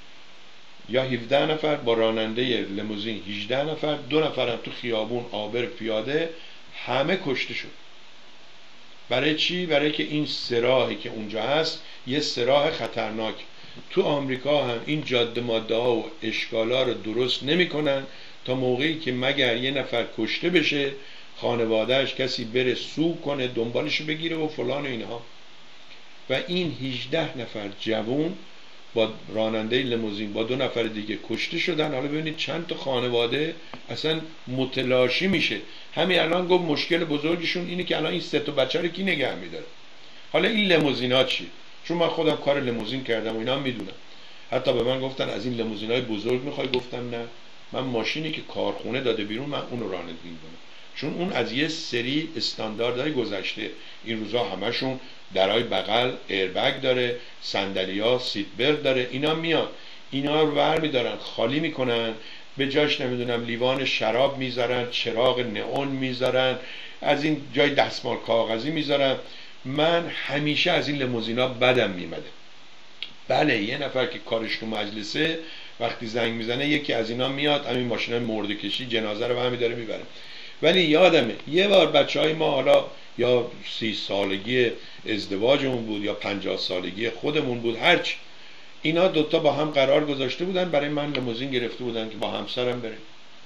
یا هفده نفر با راننده لیموزین، هجده نفر، دو نفرم تو خیابون آبر پیاده، همه کشته شد. برای چی؟ برای که این سراحی که اونجا هست یه سراح خطرناک. تو آمریکا هم این جاده ماده ها و اشکالا رو درست نمی کنن تا موقعی که مگر یه نفر کشته بشه خانوادهش کسی بره سو کنه دنبالش بگیره و فلان و اینها. و این هجده نفر جوون با راننده لیموزین با دو نفر دیگه کشته شدن. حالا ببینید چند تا خانواده اصلا متلاشی میشه. همین الان گفت مشکل بزرگشون اینه که الان این سه تا بچه رو کی نگه میداره. حالا این لیموزینا چی؟ چون من خودم کار لیموزین کردم و اینا میدونم. حتی به من گفتن از این لیموزینای بزرگ میخوای؟ گفتم نه، من ماشینی که کارخونه داده بیرون من اون رو رانندگی میکنم، چون اون از یه سری استانداردهای گذشته. این روزا همشون درای بغل ایربگ داره، صندلی‌ها سیت بلت داره. اینا میان اینا رو ور میدارن خالی میکنن، به جاش نمیدونم لیوان شراب میذارن، چراغ نئون میذارن، از این جای دستمال کاغذی میذارن. من همیشه از این لیموزینا بدم میمده. بله یه نفر که کارش تو مجلسه وقتی زنگ میزنه یکی از اینا میاد همین ماشین مرده کشی جنازه رو برمی داره میبره. ولی یادمه یه بار بچه های ما، حالا یا سی سالگی ازدواجمون بود یا پنجاه سالگی خودمون بود، هرچی، اینا دوتا با هم قرار گذاشته بودن برای من لیموزین گرفته بودن که با همسرم بریم.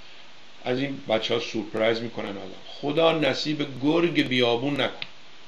از این بچه ها سورپرایز میکنن آدم. خدا نصیب گرگ بیابون نکن.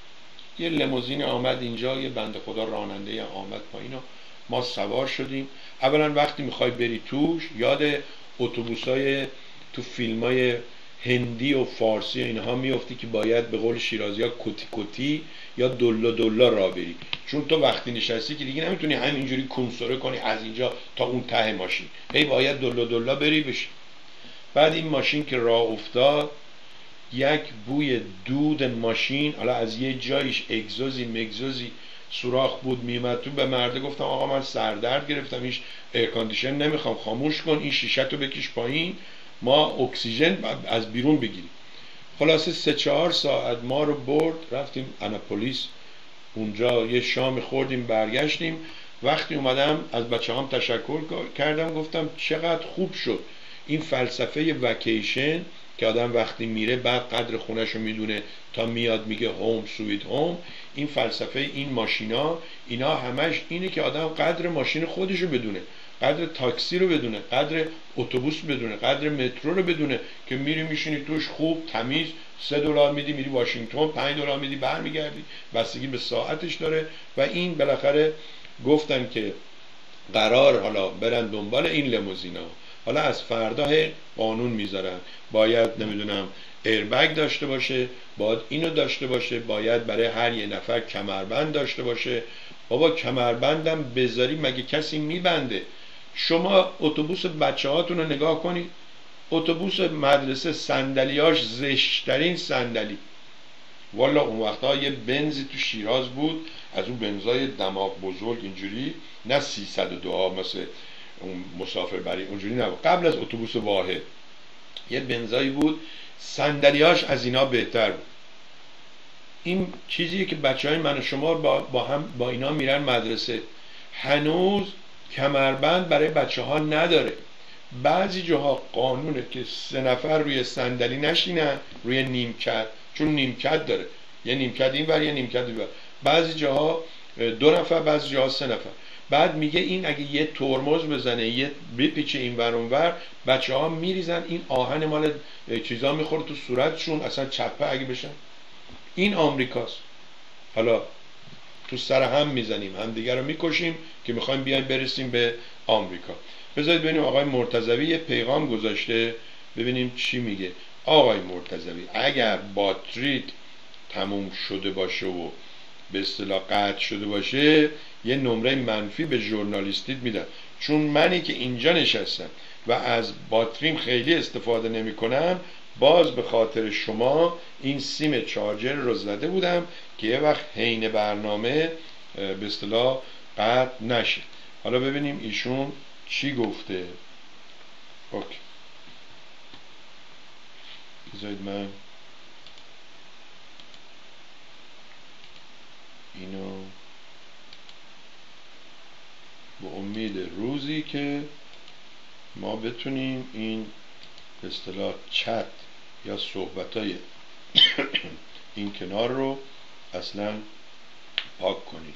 یه لیموزین آمد اینجا، یه بنده خدا راننده آمد پایین و ما سوار شدیم. اولا وقتی میخوای بری توش یاد اتوبوسای تو فیلمای هندی و فارسی اینها میفتی که باید به قول شیرازی ها کتی کتی یا دلا دلا را بری، چون تو وقتی نشستی که دیگه نمیتونی همینجوری کنسوره کنی از اینجا تا اون ته ماشین، هی باید دلا دلا بری بشی. بعد این ماشین که راه افتاد یک بوی دود ماشین، حالا از یه جایش اگزوزی مگزوزی سوراخ بود میمد تو. به مرده گفتم آقا من سردرد گرفتم، هیچ ایرکاندیشن نمیخوام، خاموش کن این شیشه تو بکش پایین ما اکسیژن از بیرون بگیریم. خلاصه سه چهار ساعت ما رو برد، رفتیم آناپولیس، اونجا یه شام خوردیم برگشتیم. وقتی اومدم از بچه هم تشکر کردم، گفتم چقدر خوب شد این فلسفه وکیشن که آدم وقتی میره بعد قدر خونش رو میدونه تا میاد میگه هوم سویت هوم. این فلسفه این ماشینا اینا همش اینه که آدم قدر ماشین خودش رو بدونه، قدر تاکسی رو بدونه، قدر اتوبوس بدونه، قدر مترو رو بدونه که میری میشینی توش خوب تمیز، سه دلار میدی میری واشنگتن، پنج دلار میدی برمیگردی، بستگی به ساعتش داره. و این بالاخره گفتن که قرار حالا برن دنبال این لیموزینا، حالا از فردا قانون میذارن باید نمیدونم ایربگ داشته باشه، باید اینو داشته باشه، باید برای هر یه نفر کمربند داشته باشه. بابا کمربندم بذاری مگه کسی میبنده؟ شما اتوبوس بچه هاتون رو نگاه کنید، اتوبوس مدرسه صندلیاش زشترین صندلی. والا اون وقتا یه بنزی تو شیراز بود، از اون بنزای دماغ بزرگ اینجوری، نه سیصد و دو مثل اون مسافر بری اونجوری نبود، قبل از اتوبوس واحد یه بنزایی بود صندلیاش از اینا بهتر بود. این چیزیه که بچه های من و شما با, با هم با اینا میرن مدرسه. هنوز کمربند برای بچه ها نداره. بعضی جاها قانونه که سه نفر روی صندلی نشینن، روی نیمکت، چون نیمکت داره، یه نیمکت این ور یه نیمکت این ور. بعضی جاها دو نفر، بعضی جاها سه نفر. بعد میگه این اگه یه ترمز بزنه یه بپیچه این ور اون ور، بچه ها میریزن این آهن مال چیزا میخوره تو صورتشون، اصلا چپه اگه بشن. این آمریکاست. حالا تو سر هم میزنیم، هم دیگر رو میکشیم که میخوایم بیایم برسیم به آمریکا. بذارید ببینیم آقای مرتضوی یه پیغام گذاشته، ببینیم چی میگه. آقای مرتضوی اگر باتریت تموم شده باشه و به اصطلاح قطع شده باشه یه نمره منفی به ژورنالیستیت میدم، چون منی که اینجا نشستم و از باتریم خیلی استفاده نمی کنم، باز به خاطر شما این سیم چارجر رو زده بودم که یه وقت حین برنامه به اصطلاح قطع نشه. حالا ببینیم ایشون چی گفته. اوکی بذارید من اینو به امید روزی که ما بتونیم این به اصطلاح چت یا صحبتای این کنار رو اصلا پاک کنید.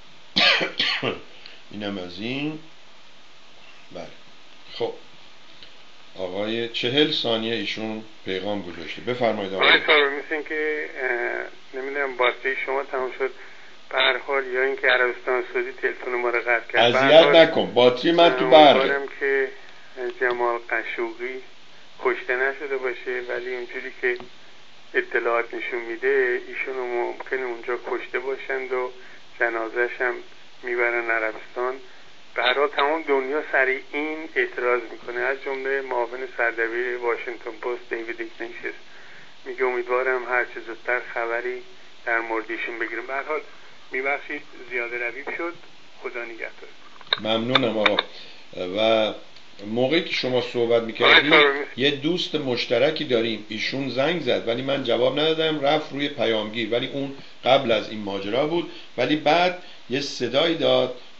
اینم از این. بله خب آقای چهل ثانیه ایشون پیغام گذاشته، بفرمایید آقای. آقای مثل که نمیدونم باتری شما تمام شد به هر حال، یا اینکه عربستان سعودی تلفن ما رو قطع کرد. اذیت نکن، باتری من تو برقه. که جمال قشوقی کشته نشده باشه، ولی اونجوری که اطلاعات نشون میده ایشون ممکنه اونجا کشته باشند و جنازش هم میبرن عربستان. به هر حال تمام دنیا سریع این اعتراض میکنه، از جمله معاون سردبیر واشنگتن پست دیوید ایگنیشس میگه امیدوارم هر چه زودتر خبری در موردشون بگیرم. به هر حال میبخشید زیاده روی شد، خدا نگهدار. ممنونم آقا. و موقعی که شما صحبت میکردید یه دوست مشترکی داریم، ایشون زنگ زد ولی من جواب ندادم، رفت روی پیامگیر، ولی اون قبل از این ماجرا بود. ولی بعد یه صدایی داد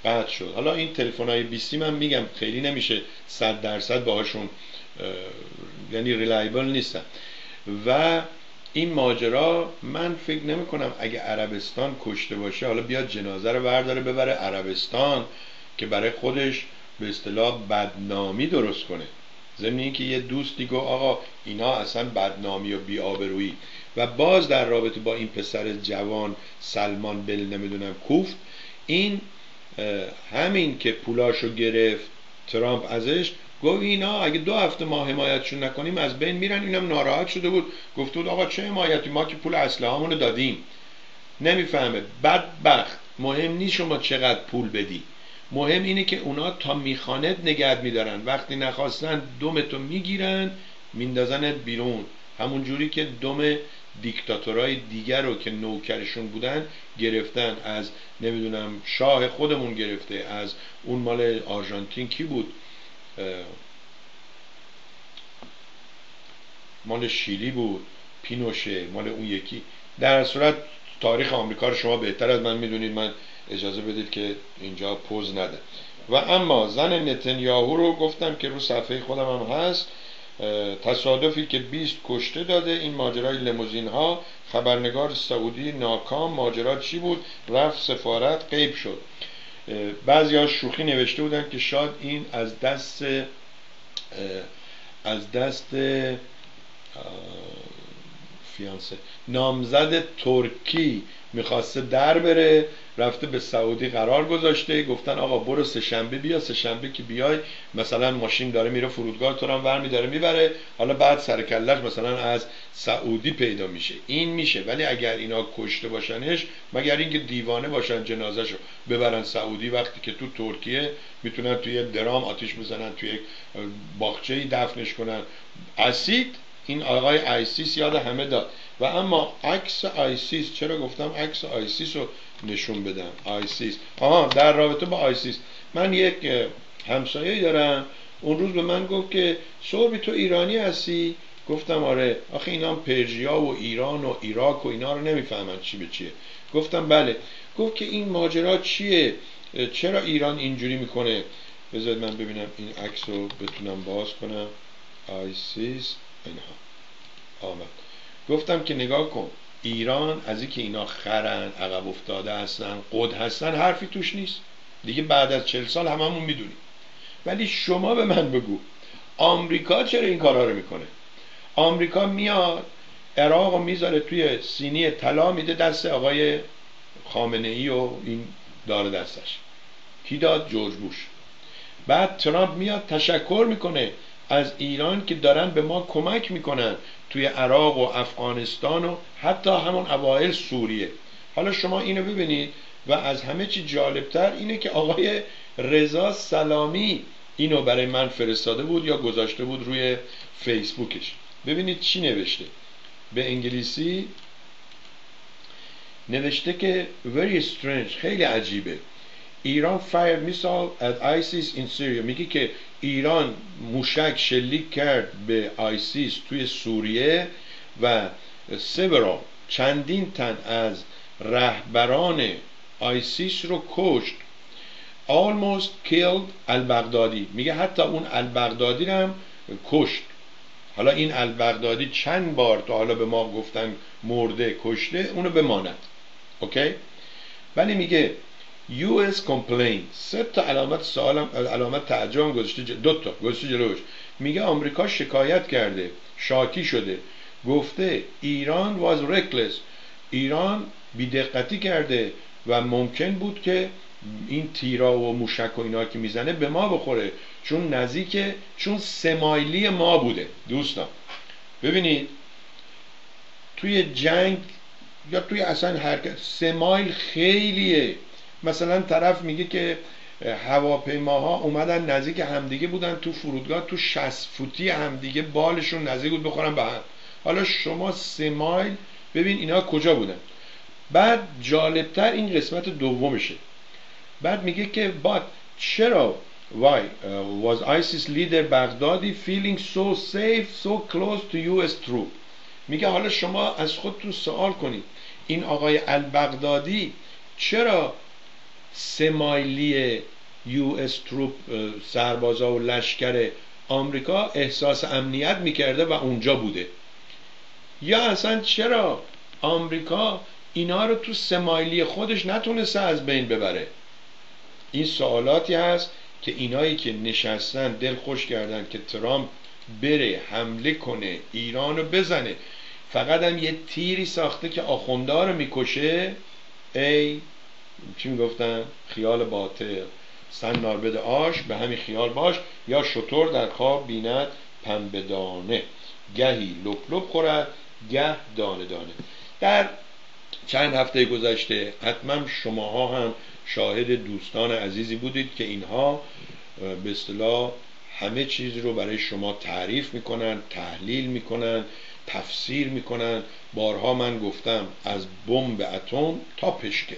قطع شد. حالا این تلفن های بیستی من میگم خیلی نمیشه صد درصد باهاشون یعنی ریلایبل نیستن و این ماجرا من فکر نمی کنم اگه عربستان کشته باشه حالا بیاد جنازه رو برداره ببره عربستان که برای خودش به اصطلاح بدنامی درست کنه. ضمن اینکه یه دوستی گفت آقا اینا اصلا بدنامی و بی‌آبرویی و باز در رابطه با این پسر جوان سلمان بل نمیدونم کوفت، این همین که پولاشو گرفت ترامپ ازش، گفت اینا اگه دو هفته ما حمایتشون نکنیم از بین میرن. اینم ناراحت شده بود، گفت بود آقا چه حمایتی، ما که پول اسلحه‌مون دادیم. نمیفهمه بدبخت. مهم نیست شما چقدر پول بدی، مهم اینه که اونا تا میخانت نگهت میدارن، وقتی نخواستن دمتو میگیرن میندازنت بیرون، همون جوری که دم دیکتاتورای دیگر رو که نوکرشون بودن گرفتن، از نمیدونم شاه خودمون گرفته، از اون مال آرژانتین کی بود، مال شیلی بود پینوشه، مال اون یکی. در صورت تاریخ آمریکا رو شما بهتر از من میدونید، من اجازه بدید که اینجا پوز نده. و اما زن نتانیاهو رو گفتم که رو صفحه خودم هم هست، تصادفی که بیست کشته داده. این ماجرای لیموزین ها، خبرنگار سعودی ناکام، ماجرا چی بود؟ رفت سفارت غیب شد. بعضی ها شوخی نوشته بودن که شاید این از دست از دست فیانسه نامزد ترکی میخواسته در بره، رفته به سعودی قرار گذاشته، گفتن آقا برو سه شنبه بیا، سه شنبه که بیای مثلا ماشین داره میره فرودگاه تو رو هم برمی داره میبره، حالا بعد سرکلش مثلا از سعودی پیدا میشه. این میشه، ولی اگر اینا کشته باشنش، مگر اینکه دیوانه باشن جنازهشو ببرن سعودی، وقتی که تو ترکیه میتونن توی درام آتیش بزنن، توی یک باغچه‌ای دفنش کنن. اسید این آقای آیسیس یاد همه داد. و اما عکس آیسیس، چرا گفتم عکس آیسیس رو نشون بدم؟ آیسیس، آها در رابطه با آیسیس، من یک همسایه دارم، اون روز به من گفت که صبحی تو ایرانی هستی؟ گفتم آره. آخه اینا پرژیا و ایران و عراق و اینا رو نمیفهمن چی به چیه. گفتم بله. گفت که این ماجرا چیه، چرا ایران اینجوری میکنه؟ بذارید من ببینم این عکس رو بتونم باز کنم. آیسیس اینها آمد. گفتم که نگاه کن، ایران از اینکه اینا خرن، عقب افتاده هستن، قد هستن، حرفی توش نیست دیگه. بعد از چهل سال هممون میدونیم. ولی شما به من بگو آمریکا چرا این کارا رو میکنه؟ آمریکا میاد عراق رو میذاره توی سینی طلا میده دست آقای خامنه ای و این داره دستش. کی داد؟ جورج بوش. بعد ترامپ میاد تشکر میکنه از ایران که دارن به ما کمک میکنن توی عراق و افغانستان و حتی همون اوائل سوریه. حالا شما اینو ببینید. و از همه چی جالبتر اینه که آقای رضا سلامی اینو برای من فرستاده بود یا گذاشته بود روی فیسبوکش. ببینید چی نوشته به انگلیسی. نوشته که very strange، خیلی عجیبه. ایران fired missile at ISIS in Syria. میگه که ایران موشک شلیک کرد به آیسیس توی سوریه و several چندین تن از رهبران آیسیس رو کشت. almost killed البغدادی. میگه حتی اون البغدادی رو هم کشت. حالا این البغدادی چند بار تا حالا به ما گفتن مرده کشته، اونو بماند. اوکی؟ ولی میگه یو اس complaint، سه تا علامت سوالم، علامت تعجب گذاشته، دو تا گذاشته جلوش. میگه آمریکا شکایت کرده، شاکی شده، گفته ایران was reckless، ایران بی‌دقتی کرده و ممکن بود که این تیرا و موشک و اینا که میزنه به ما بخوره، چون نزدیکه، چون سمایلی ما بوده. دوستان ببینید توی جنگ یا توی اصلا حرکت سمایل خیلیه. مثلا طرف میگه که هواپیماها اومدن نزدیک همدیگه بودن تو فرودگاه، تو شصت فوتی همدیگه بالشون نزدیک بود بخورن به هم. حالا شما سه مایل ببین اینا کجا بودن. بعد جالبتر این قسمت دومشه. بعد میگه که بعد چرا why uh, was ISIS leader Baghdadi feeling so safe so close to یو اس troop. میگه حالا شما از خودتون سوال کنید این آقای البغدادی چرا سه مایلی یو اس تروپ سربازا و لشکر آمریکا احساس امنیت میکرده و اونجا بوده، یا اصلا چرا آمریکا اینا رو تو سه مایلی خودش نتونسته از بین ببره؟ این سوالاتی هست که اینایی که نشستن دل خوش کردن که ترامپ بره حمله کنه ایران رو بزنه، فقط هم یه تیری ساخته که آخونده رو میکشه. ای چی میگفتن؟ خیال باطل، سن ناربد آش، به همین خیال باش، یا شطور در خواب بیند پنبه دانه، گهی لپ لپ خورد گه دانه دانه. در چند هفته گذشته حتما شماها هم شاهد دوستان عزیزی بودید که اینها به اصطلاح همه چیز رو برای شما تعریف میکنن، تحلیل میکنن، تفسیر میکنن. بارها من گفتم از بمب اتم تا پشکل.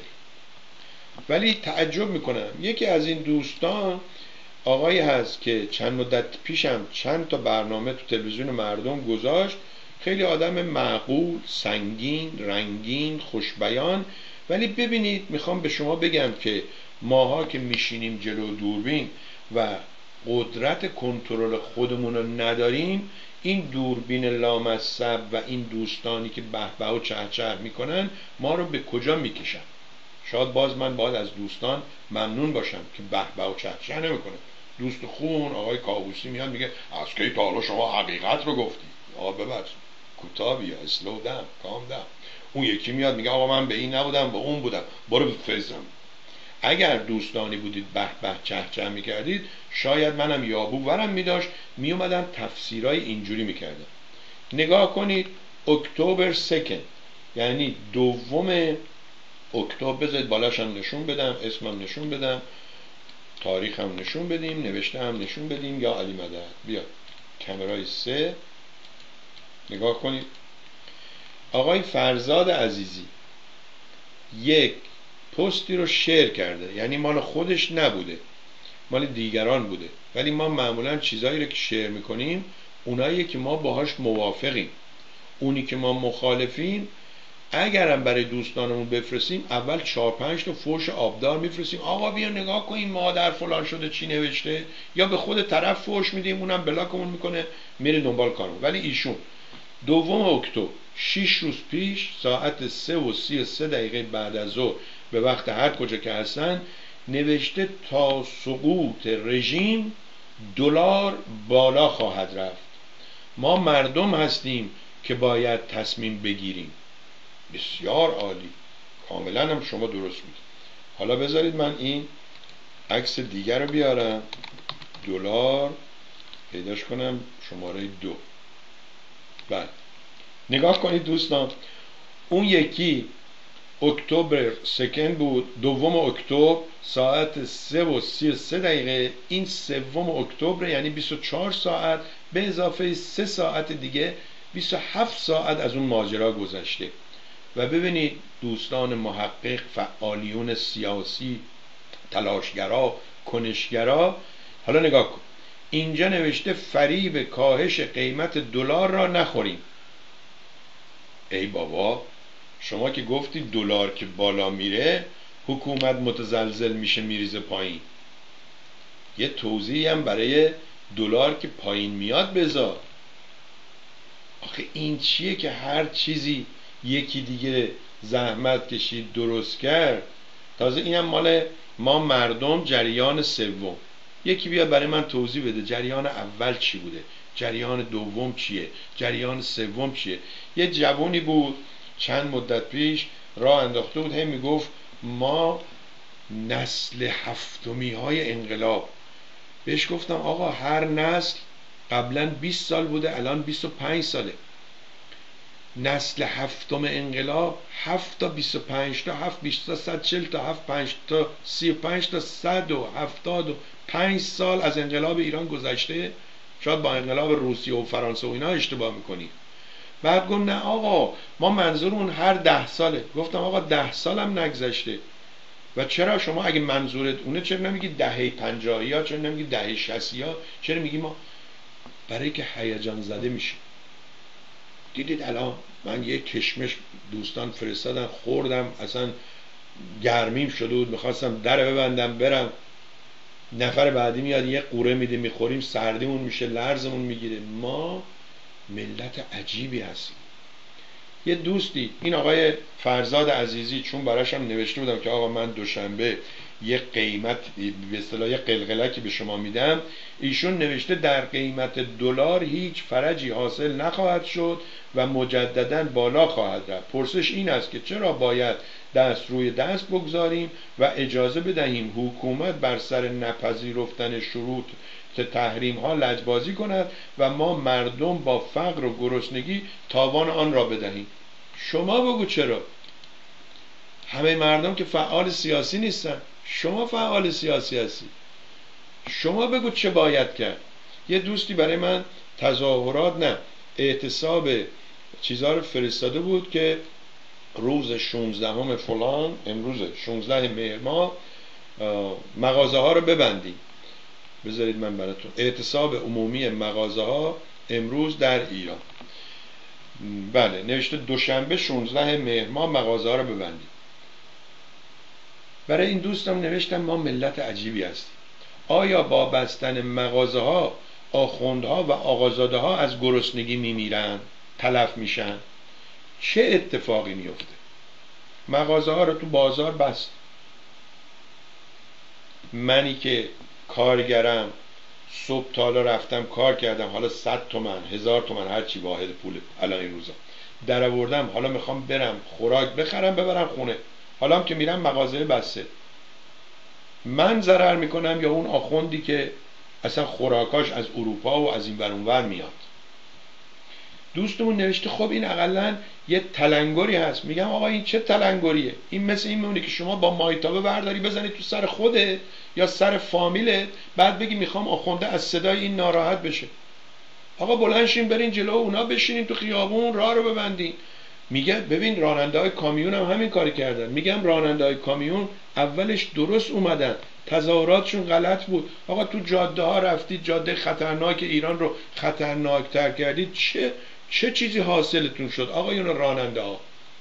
ولی تعجب میکنم یکی از این دوستان آقایی هست که چند مدت پیشم چند تا برنامه تو تلویزیون مردم گذاشت، خیلی آدم معقول، سنگین، رنگین، خوشبیان. ولی ببینید میخوام به شما بگم که ماها که میشینیم جلو دوربین و قدرت کنترل خودمون رو نداریم، این دوربین لامصب و این دوستانی که به به و چه چه میکنن ما رو به کجا میکشن؟ شاید باز من باید از دوستان ممنون باشم که به به و چه چه نمیکنه. دوست خوبمون آقای کاووسی میاد میگه از کی تا حالا شما حقیقت رو گفتی؟ آقا ببخش کوتاه بیا، اسلو دم، کام دم. اون یکی میاد میگه آقا من به این نبودم به اون بودم، برو بفرستم. اگر دوستانی بودید به به چه چه میکردید، شاید منم یابو ورم میداشت، میومدم تفسیرای اینجوری میکردم. نگاه کنید اکتبر سکند، یعنی دوم اکتبر، بذارید بالاش هم نشون بدم، اسمم نشون بدم، تاریخ هم نشون بدیم، نوشته هم نشون بدیم، یا علی مدد. بیا کامرای سه نگاه کنید. آقای فرزاد عزیزی یک پستی رو شیر کرده، یعنی مال خودش نبوده، مال دیگران بوده، ولی ما معمولا چیزایی رو که شیر میکنیم اونایی که ما باهاش موافقیم. اونی که ما مخالفیم اگرم برای دوستانمون بفرستیم اول چهار پنج تا فوش آبدار میفرستیم، آقا بیا نگاه کن این مادر فلان شده چی نوشته، یا به خود طرف فوش میدیم اونم بلاکمون میکنه میره دنبال کارمون. ولی ایشون دوم اکتبر شش روز پیش ساعت سه و سی و سه دقیقه بعد از ظهر به وقت هر کجا که هستن نوشته تا سقوط رژیم دلار بالا خواهد رفت. ما مردم هستیم که باید تصمیم بگیریم. بسیار عالی، کاملا هم شما درست میگید. حالا بذارید من این عکس دیگر رو بیارم، دلار پیداش کنم، شماره دو. بله نگاه کنید دوستان، اون یکی اکتبر سکند بود، دوم اکتبر ساعت سه و سی و سه دقیقه. این سوم اکتبر یعنی بیست و چهار ساعت به اضافه سه ساعت دیگه بیست و هفت ساعت از اون ماجرا گذشته. و ببینید دوستان محقق، فعالیون سیاسی، تلاشگرا، کنشگرا، حالا نگاه کن اینجا نوشته فریب کاهش قیمت دلار را نخوریم. ای بابا شما که گفتی دلار که بالا میره حکومت متزلزل میشه میریزه پایین، یه توضیحی هم برای دلار که پایین میاد بذار. آخه این چیه که هر چیزی یکی دیگه زحمت کشید درست کرد؟ تازه اینم مال ما مردم جریان سوم. یکی بیاد برای من توضیح بده جریان اول چی بوده، جریان دوم چیه، جریان سوم چیه. یه جوانی بود چند مدت پیش راه انداخته بود، هی میگفت ما نسل هفتمی های انقلاب. بهش گفتم آقا هر نسل قبلا بیست سال بوده الان بیست و پنج ساله. نسل هفتم انقلاب هفت تا بیست و پنج تا هفت بیست تا صد چل تا هفت پنج تا سی و پنج تا صد و هفتاد و پنج سال از انقلاب ایران گذشته. شاید با انقلاب روسیه و فرانسه و اینا اشتباه میکنی. بعد گفت نه آقا ما منظورمون هر ده ساله. گفتم آقا ده سال هم نگذشته و چرا شما اگه منظورت اونه چرا نمیگی دهه پنجاهی ها، چرا نمیگی دهه شصتی ها، چرا میگی ما؟ برای که هیجان زده میشه. دیدید الان من یه کشمش دوستان فرستادن خوردم، اصلا گرمیم شده بود، میخواستم در ببندم برم، نفر بعدی میاد یه قوره میده میخوریم، سردیمون میشه، لرزمون میگیره. ما ملت عجیبی هستیم. یه دوستی، این آقای فرزاد عزیزی، چون براشم نوشته بودم که آقا من دوشنبه یه قیمت به اصطلاح یه قلقلکی به شما میدم، ایشون نوشته در قیمت دلار هیچ فرجی حاصل نخواهد شد و مجددا بالا خواهد رفت. پرسش این است که چرا باید دست روی دست بگذاریم و اجازه بدهیم حکومت بر سر نپذیرفتن شروط تحریم ها لجبازی کند و ما مردم با فقر و گرسنگی تاوان آن را بدهیم؟ شما بگو چرا؟ همه مردم که فعال سیاسی نیستن، شما فعال سیاسی هستی، شما بگو چه باید کرد. یه دوستی برای من تظاهرات نه اعتصاب چیزا رو فرستاده بود که روز شانزدهم فلان، امروز شانزده مهر ماه، مغازه ها رو ببندیم. بذارید من براتون، اعتصاب عمومی مغازه ها امروز در ایران. بله نوشته دوشنبه شانزده مهر ماه مغازه ها رو ببندیم. برای این دوستم نوشتم ما ملت عجیبی هستیم. آیا با بستن مغازه ها آخوندها و آقازاده ها از گرسنگی میمیرن، تلف میشن؟ چه اتفاقی میفته؟ مغازه ها رو تو بازار بست. منی که کارگرم صبح تا حالا رفتم کار کردم، حالا صد تومن هزار تومن هرچی واحد پوله الان این روزا در آوردم، حالا میخوام برم خوراک بخرم ببرم خونه، حالا هم که میرم مغازه بسته، من ضرر میکنم یا اون آخوندی که اصلا خوراکاش از اروپا و از این ور اون ور میاد؟ دوستمون نوشته خب این اقلن یه تلنگری هست. میگم آقا این چه تلنگریه؟ این مثل این میمونه که شما با مایتابه برداری بزنی تو سر خودت یا سر فامیلت، بعد بگی میخوام آخونده از صدای این ناراحت بشه. آقا بلند شین برین جلو اونا، بشینین تو خیابون، راه رو ببندین. میگه ببین راننده های کامیون هم همین کاری کردن. میگم راننده های کامیون اولش درست اومدن، تظاهراتشون غلط بود. آقا تو جاده ها رفتید، جاده خطرناک ایران رو خطرناکتر کردید، چه چه چیزی حاصلتون شد آقایون راننده ها؟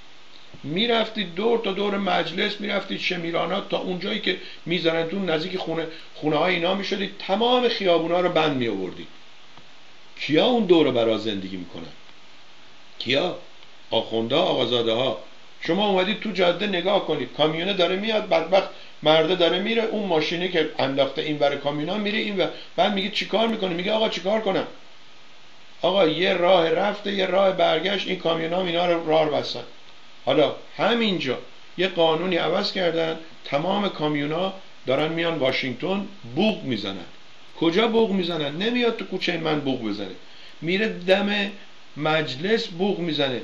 میرفتید دور تا دور مجلس، میرفتید شمیرانات تا اونجایی که میذارن تو نزدیک خونه خونه های اینا میشدید، تمام خیابونا رو بند می آوردید. کیا اون دور برا زندگی میکنن؟ کیا؟ آخونده آقازاده ها. شما اومدید تو جاده نگاه کنید، کامیونه داره میاد، بدبخت مرده داره میره، اون ماشینی که انداخته این ور کامیونا میره این ور، بعد میگه چیکار میکنه؟ میگه آقا چیکار کنم؟ آقا یه راه رفته یه راه برگشت، این کامیونا اینا رو راه بستن. حالا همینجا یه قانونی عوض کردن، تمام کامیونا دارن میان واشنگتن بوق میزنن. کجا بوق میزنن؟ نمیاد تو کوچه من بوق بزنه، میره دم مجلس بوق میزنه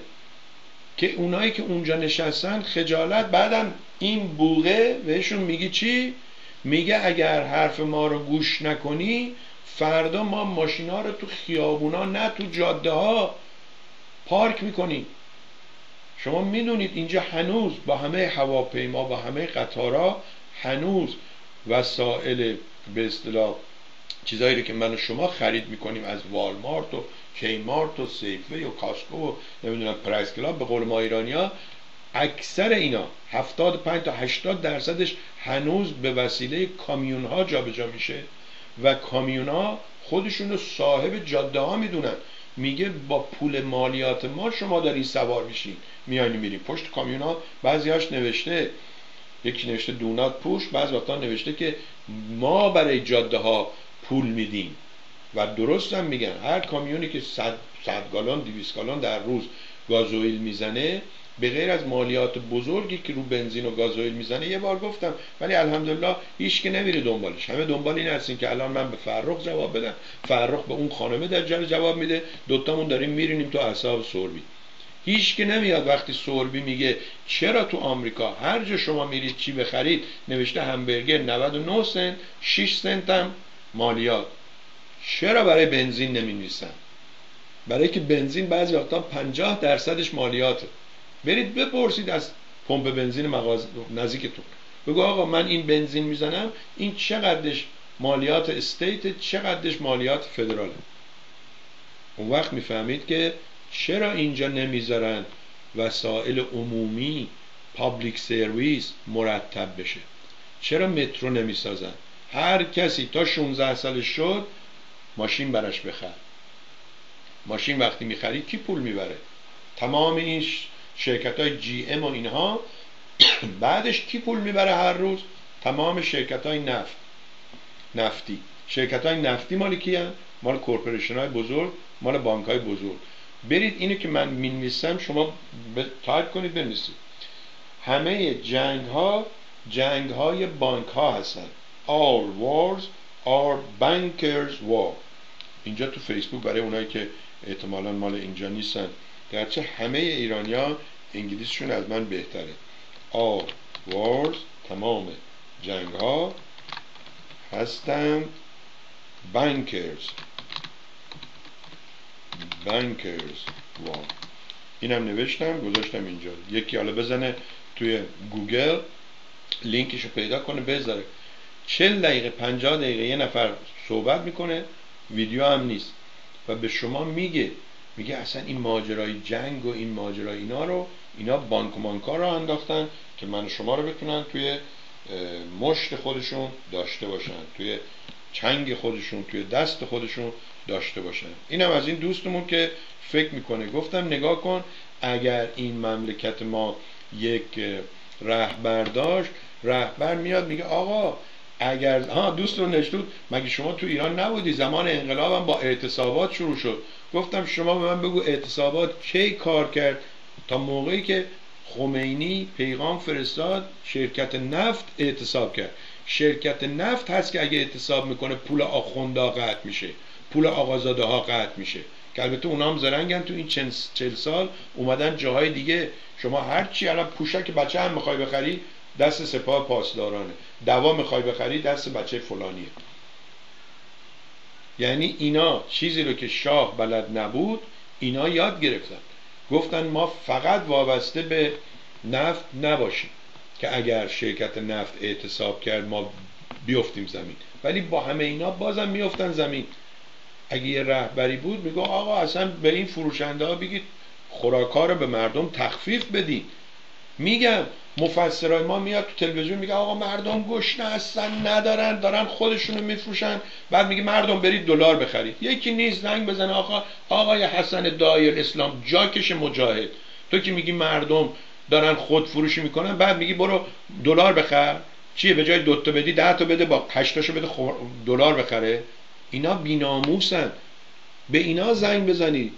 که اونایی که اونجا نشستن خجالت. بعدم این بوقه بهشون میگی چی؟ میگه اگر حرف ما رو گوش نکنی فردا ما ماشینا رو تو خیابونا نه تو جاده ها پارک میکنیم. شما میدونید اینجا هنوز با همه هواپیما با همه قطارا هنوز وسایل به اصطلاح چیزایی رو که من و شما خرید میکنیم از والمارت و کیمارت و سیفوی و کاسکو و نمیدونم پرایس کلاب، به قول ما ایرانیا اکثر اینا هفتاد و پنج تا هشتاد درصدش هنوز به وسیله کامیون ها جابجا میشه و کامیون ها خودشون رو صاحب جاده ها میدونن. میگه با پول مالیات ما شما داری سوار میشین میانی میری پشت کامیون ها. بعضیاش نوشته، یکی نوشته دونات پوش، بعضی وقتا نوشته که ما برای جاده ها پول میدیم و درست هم میگن. هر کامیونی که صد صد گالون دویست گالون در روز گازوئیل میزنه به غیر از مالیات بزرگی که رو بنزین و گازوئیل میزنه، یه بار گفتم ولی الحمدلله هیچ که نمیره دنبالش. همه دنبال این هستین که الان من به فرخ جواب بدم، فرخ به اون خانمه در جر جواب میده، دوتامون داریم میرینیم تو اعصاب سوربی. هیچ که نمیاد وقتی سوربی میگه چرا تو آمریکا هر جا شما میرید چی بخرید نوشته همبرگر نود و نه سنت، شش سنت هم مالیات. چرا برای بنزین نمینویسن؟ برای که بنزین بعضی وقتا پنجاه درصدش مالیاته. برید بپرسید از پمپ بنزین مغازه نزدیکتون، بگو آقا من این بنزین میزنم این چقدرش مالیات استیت، چقدرش مالیات فدراله. اون وقت میفهمید که چرا اینجا نمیذارن وسایل عمومی پابلیک سرویس مرتب بشه. چرا مترو نمیسازن؟ هر کسی تا شانزده سالش شد ماشین براش بخر. ماشین وقتی میخری کی پول میبره؟ تمام این شرکت های جی ام و اینها. بعدش کی پول میبره هر روز؟ تمام شرکت های نفت نفتی. شرکت های نفتی مال کی هن؟ مال کورپوریشن های بزرگ، مال بانک های بزرگ. برید اینو که من مینویسم شما تایپ کنید بنویسید. همه جنگ ها جنگ های بانک ها هستن. All wars are bankers war. اینجا تو فیسبوک برای اونایی که احتمالاً مال اینجا نیستن، گرچه همه ایرانی ها انگلیسیشون از من بهتره. All wars، تمام جنگ ها هستن bankers bankers war. اینم نوشتم گذاشتم اینجا. یکی حالا بزنه توی گوگل لینکشو پیدا کنه بذاره. چهل دقیقه پنجاه دقیقه یه نفر صحبت میکنه، ویدیو هم نیست و به شما میگه میگه اصلا این ماجرای جنگ و این ماجرای اینا رو اینا بانک و مانکا رو انداختن که من شما رو بتونن توی مشت خودشون داشته باشن، توی چنگ خودشون، توی دست خودشون داشته باشن. اینم از این دوستمون که فکر میکنه. گفتم نگاه کن، اگر این مملکت ما یک رهبر داشت، رهبر میاد میگه آقا اگر ها دوستون نشتود مگه شما تو ایران نبودی؟ زمان انقلابم با اعتصابات شروع شد. گفتم شما به من بگو اعتصابات کی کار کرد؟ تا موقعی که خمینی پیغام فرستاد شرکت نفت اعتصاب کرد. شرکت نفت هست که اگه اعتصاب میکنه پول آخوندا قطع میشه، پول آقازاده ها قطع میشه، که البته اونا هم زرنگن تو این چل سال اومدن جاهای دیگه. شما هرچی الان پوشک بچه هم میخوای بخری دست سپاه پاسدارانه، دوا میخوای بخری دست بچه فلانیه. یعنی اینا چیزی رو که شاه بلد نبود اینا یاد گرفتن. گفتن ما فقط وابسته به نفت نباشیم که اگر شرکت نفت اعتصاب کرد ما بیفتیم زمین، ولی با همه اینا بازم میافتن زمین. اگه یه رهبری بود میگه آقا اصلا به این فروشنده ها بگید خوراکا رو به مردم تخفیف بدین. میگم مفسرای ما میاد تو تلویزیون میگه آقا مردم گشنه هستن ندارن دارن خودشونو میفروشن، بعد میگه مردم برید دلار بخرید. یکی نیست زنگ بزنه آقا آقای حسن دایر اسلام جاکش مجاهد، تو که میگی مردم دارن خود فروشی میکنن بعد میگی برو دلار بخر. چیه به جای دو تا بدی ده تا بده با هشت تاشو بده دلار بخره؟ اینا بی‌ناموسن. به اینا زنگ بزنی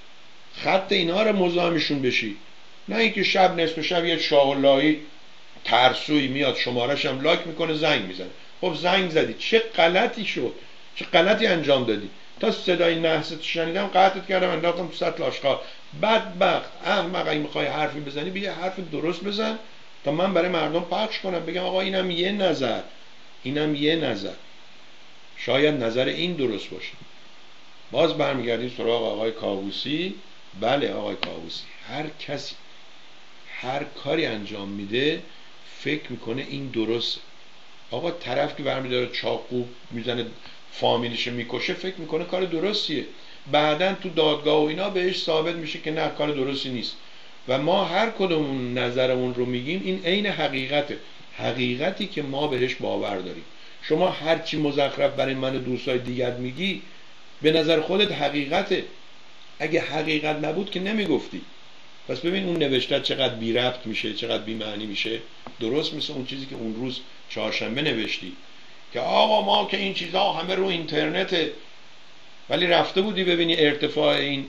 خط اینا رو مزاحمشون بشی، نه اینکه شب نصف شب یه شاه اللهی ترسوی میاد شمارش هم لاک میکنه زنگ میزنه. خب زنگ زدی چه غلطی شد؟ چه غلطی انجام دادی؟ تا صدای نحست شنیدم قطعت کردم انداختم تو سطل آشغال. بدبخت احمق، اگه میخوای حرفی بزنی بیا حرف درست بزن تا من برای مردم پخش کنم، بگم آقا اینم یه نظر، اینم یه نظر، شاید نظر این درست باشه. باز برمیگردیم سراغ آقای کاووسی. بله آقای کاووسی، هر کسی هر کاری انجام میده فکر میکنه این درسته. آقا طرف که برمیداره چاقو میزنه فامیلش میکشه فکر میکنه کار درستیه، بعدن تو دادگاه و اینا بهش ثابت میشه که نه کار درستی نیست. و ما هر کدوم نظرمون رو میگیم این عین حقیقته، حقیقتی که ما بهش باور داریم. شما هرچی مزخرف برای من و دوستای دیگر میگی به نظر خودت حقیقته، اگه حقیقت نبود که نمیگفتی. پس ببین اون نوشته چقدر بی ربط میشه، چقدر بی معنی میشه. درست مثل اون چیزی که اون روز چهارشنبه نوشتی که آقا ما که این چیزها همه رو اینترنته، ولی رفته بودی ببینی ارتفاع این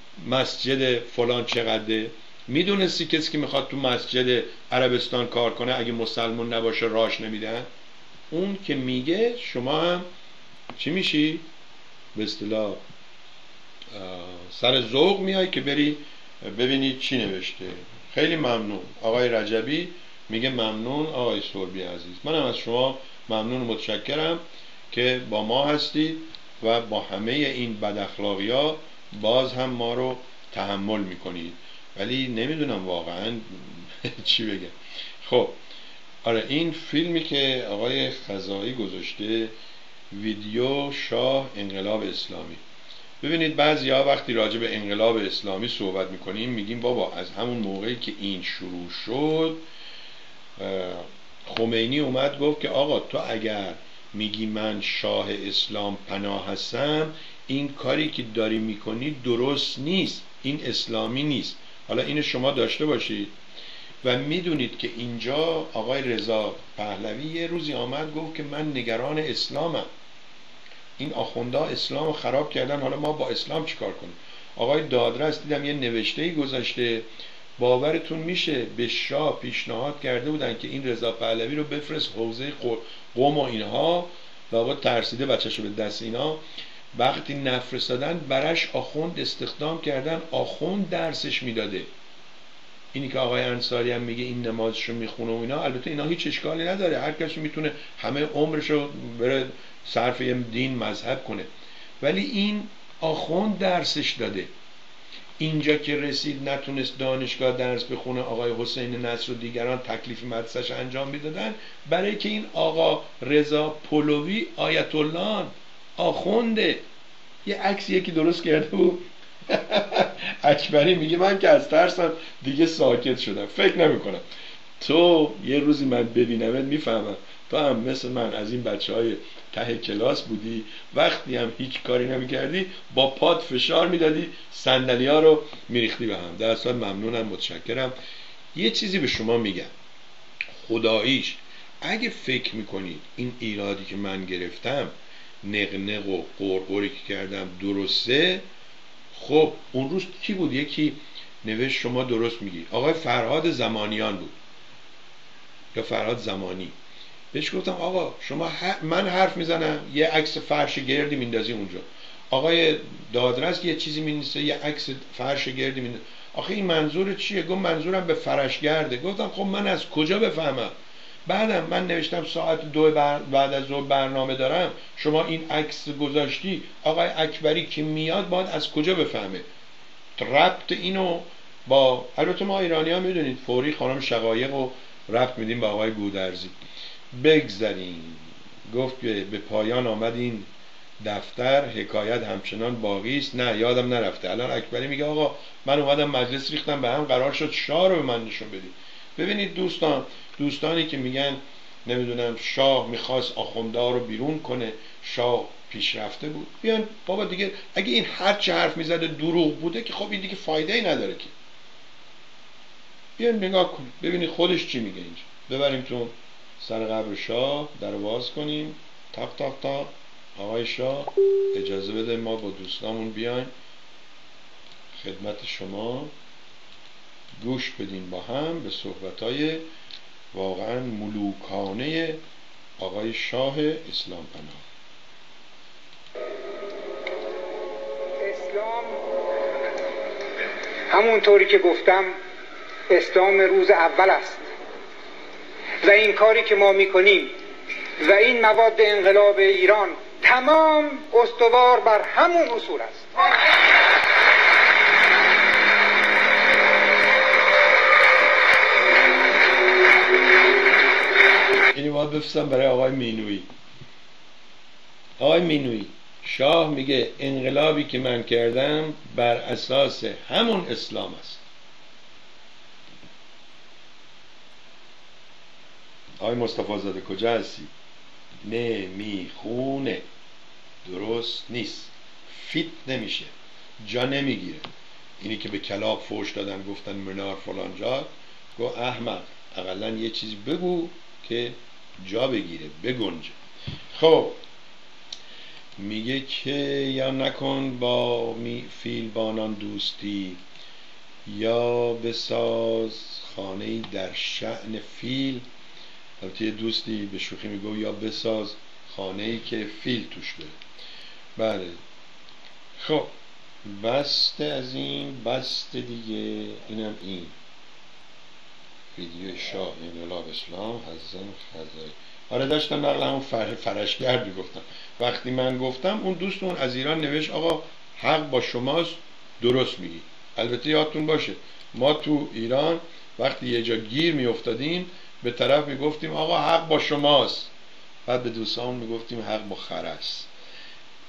مسجد فلان چقدره؟ میدونستی کسی که میخواد تو مسجد عربستان کار کنه اگه مسلمان نباشه راش نمیدن؟ اون که میگه شما هم چی میشی؟ به اصطلاح سر ذوق میای که بری ببینی چی نوشته. خیلی ممنون. آقای رجبی میگه ممنون آقای سربی عزیز. منم از شما ممنون و متشکرم که با ما هستید و با همه این بد اخلاقی ها باز هم ما رو تحمل میکنید، ولی نمیدونم واقعا چی بگم. خب آره این فیلمی که آقای خزائی گذاشته، ویدیو شاه انقلاب اسلامی، ببینید بعضیا وقتی راجع به انقلاب اسلامی صحبت میکنیم میگیم بابا از همون موقعی که این شروع شد خمینی اومد گفت که آقا تو اگر میگی من شاه اسلام پناه هستم، این کاری که داری میکنی درست نیست، این اسلامی نیست. حالا اینو شما داشته باشید و میدونید که اینجا آقای رضا پهلوی یه روزی آمد گفت که من نگران اسلامم، این آخوندا اسلام رو خراب کردن، حالا ما با اسلام چیکار کنیم؟ آقای دادرس دیدم یه نوشته‌ای گذاشته، باورتون میشه به شاه پیشنهاد کرده بودن که این رضا پهلوی رو بفرست حوزه قم و اینها، و آقا ترسیده بچه‌شو به دست اینا. وقتی نفرستادن برش آخوند استخدام کردن، آخوند درسش میداده. اینی که آقای انصاری هم میگه این نمازشو میخونه و اینا، البته اینا هیچ اشکالی نداره، هر کسی میتونه همه عمرشو بره صرف یه دین مذهب کنه، ولی این آخوند درسش داده. اینجا که رسید نتونست دانشگاه درس بخونه، آقای حسین نصر و دیگران تکلیف مدرسش انجام میدادن، برای که این آقا رضا پهلوی آیت الله آخونده. یه عکس یکی درست کرده بود اکبری میگه من که از ترسم دیگه ساکت شدم، فکر نمی کنم تو یه روزی من ببینمت میفهمم تو هم مثل من از این بچه های ته کلاس بودی، وقتی هم هیچ کاری نمی کردی با پات فشار میدادی صندلی ها رو میریختی به هم. در اصل ممنونم، متشکرم. یه چیزی به شما میگم خداییش، اگه فکر میکنید این ایرادی که من گرفتم نقنق و قرقری که کردم درسته، خب اون روز کی بود یکی نوشت شما درست میگی، آقای فرهاد زمانیان بود یا فرهاد زمانی، بهش گفتم آقا شما من حرف میزنم یه عکس فرش گردی میندازی اونجا، آقای دادرس یه چیزی مینویسه یه عکس فرش گردی میندازی، آخه این منظور چیه؟ گفت منظورم به فرش گرده. گفتم خب من از کجا بفهمم؟ بعدم من نوشتم ساعت دو بعد از ظهر برنامه دارم، شما این عکس گذاشتی، آقای اکبری که میاد باید از کجا بفهمه؟ ربط اینو با، البته ما ایرانی ها میدونید فوری خانم شقایق رو ربط میدیم با آقای گودرزی. بگذاریم. گفت که به پایان آمد این دفتر، حکایت همچنان باقی است. نه یادم نرفته. الان اکبری میگه آقا من اومدم مجلس ریختم به هم، قرار شد شاه رو به من نشون بدید. ببینید دوستان، دوستانی که میگن نمیدونم شاه میخواست آخوندها رو بیرون کنه، شاه پیشرفته بود، بیان بابا دیگه اگه این هر چه حرف میزده دروغ بوده که خب این دیگه فایده ای نداره که. بیان نگاه کنید ببینید خودش چی میگه اینجا. ببریم تو سر قبر شاه، در باز کنیم، تاق تاق تاق. آقای شاه اجازه بده ما با دوستامون بیایم خدمت شما، گوش بدین با هم به صحبت‌های واقعا ملوکانه آقای شاه اسلام پناه. اسلام همونطوری که گفتم اسلام روز اول است و این کاری که ما میکنیم و این مواد انقلاب ایران تمام استوار بر همون اصول است. اینی باید بفرستم برای آقای مینویی. آقای مینویی، شاه میگه انقلابی که من کردم بر اساس همون اسلام است. آقای مصطفی زاده کجا هستی؟ نمیخونه، درست نیست، فیت نمیشه، جا نمیگیره. اینی که به کلاغ فوش دادن گفتن منار فلان جا، گو احمق اقلا یه چیزی بگو که جا بگیره، بگنجه. خب میگه که یا نکن با فیلبانان دوستی، یا بساز خانه‌ای در شأن فیل. البته یه دوستی به شوخی میگه یا بساز خانه‌ای که فیل توش بره. بله خب بسته از این، بسته دیگه. اینم این ویدیو شاه انقلاب اسلام حسن خزایی. آره داشتم نقل همون فر... فرشگردی گفتم. وقتی من گفتم اون دوستون از ایران نوشت آقا حق با شماست، درست میگی. البته یادتون باشه ما تو ایران وقتی یه جا گیر میافتادیم به طرف میگفتیم آقا حق با شماست، بعد به دوستان میگفتیم حق با خر است.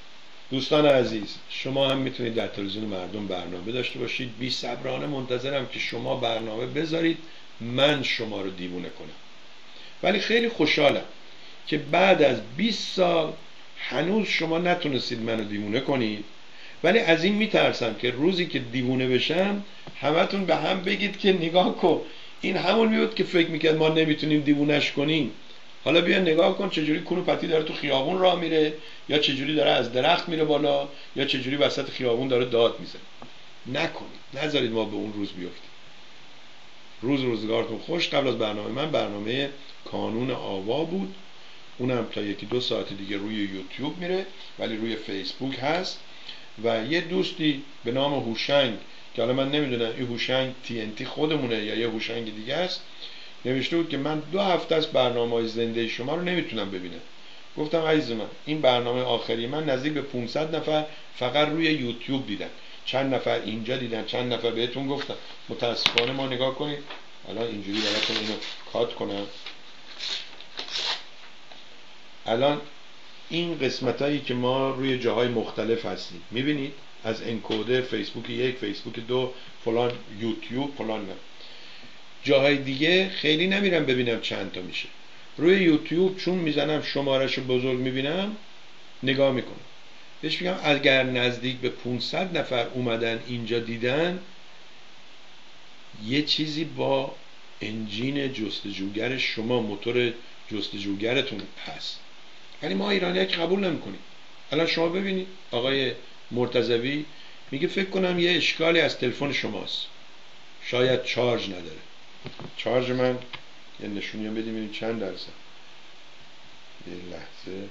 دوستان عزیز، شما هم میتونید در تلویزیون مردم برنامه داشته باشید. بی صبرانه منتظرم که شما برنامه بذارید من شما رو دیوونه کنم. ولی خیلی خوشحالم که بعد از بیست سال هنوز شما نتونستید منو دیوونه کنید، ولی از این میترسم که روزی که دیوونه بشم همتون به هم بگید که نگاه کن این همون میبود که فکر میکرد ما نمیتونیم دیوونش کنیم. حالا بیا نگاه کن چجوری کونو پتی داره تو خیابون راه میره، یا چجوری داره از درخت میره بالا، یا چجوری وسط خیابون داره داد میزنه. نکنید، نذارید ما به اون روز بیفتیم. روز روزگارتون خوش. قبل از برنامه من برنامه کانون آوا بود، اونم تا یکی دو ساعت دیگه روی یوتیوب میره ولی روی فیسبوک هست. و یه دوستی به نام هوشنگ که حالا من نمیدونم این هوشنگ تی ان تی خودمونه یا یه هوشنگ دیگه است، نوشته بود که من دو هفته از برنامه‌های زنده شما رو نمیتونم ببینم. گفتم عزیز من، این برنامه آخری من نزدیک به پانصد نفر فقط روی یوتیوب دیدن، چند نفر اینجا دیدن، چند نفر بهتون گفتم. متاسفانه ما نگاه کنید الان اینجوری براتون اینو کات کنم. الان این قسمت هایی که ما روی جاهای مختلف هستیم میبینید، از انکودر، فیسبوک یک، فیسبوک دو، فلان، یوتیوب، فلان. نه جاهای دیگه خیلی نمیرم ببینم چند تا میشه. روی یوتیوب چون میزنم شمارهشو بزرگ میبینم نگاه میکنم، بهش میگم اگر نزدیک به پانصد نفر اومدن اینجا دیدن، یه چیزی با انجین جستجوگر شما، موتور جستجوگرتون هست. ولی ما ایرانی‌ها که قبول نمی‌کنیم. الان شما ببینید آقای مرتضوی میگه فکر کنم یه اشکالی از تلفن شماست، شاید چارج نداره. چارج من یه نشونی هم بدیم ببینید چند درصد. یه لحظه.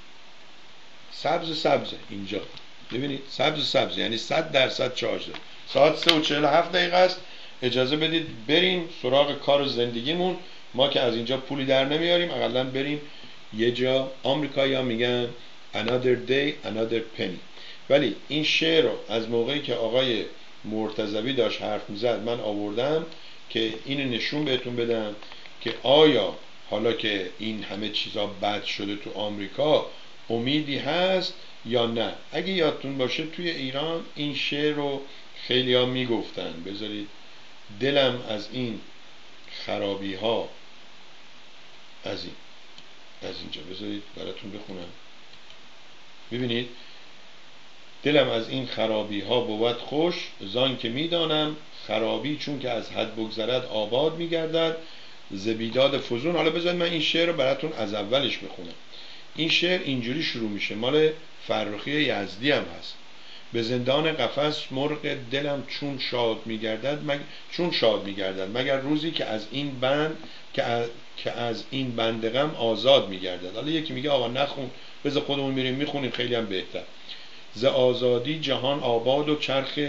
سبز سبز اینجا ببینید، سبز سبز یعنی صد درصد چارج داره. ساعت سه و چهل و هفت دقیقه است. اجازه بدید بریم سراغ کار و زندگیمون. ما که از اینجا پولی در نمیاریم، حداقل بریم یه جا. آمریکایی‌ها میگن another day another penny. ولی این شعر رو از موقعی که آقای مرتضوی داشت حرف میزد من آوردم که اینو نشون بهتون بدم که آیا حالا که این همه چیزا بد شده تو آمریکا امیدی هست یا نه. اگه یادتون باشه توی ایران این شعر رو خیلی ها میگفتن، بذارید دلم از این خرابی ها، از این از اینجا بذارید براتون بخونم. ببینید، دلم از این خرابی ها بود خوش، زان که میدانم خرابی چون که از حد بگذرد آباد میگردد، ز بیداد فزون. حالا بذارید من این شعر رو براتون از اولش بخونم. این شعر اینجوری شروع میشه، مال فرخی یزدی هم هست. به زندان قفس مرغ دلم چون شاد میگردد مگ... چون شاد میگردد مگر روزی که از این بند که از, که از این بند غم آزاد میگردد. حالا یکی میگه آقا نخون، بذار خودمون میریم میخونیم خیلی هم بهتر. ز آزادی جهان آباد و چرخ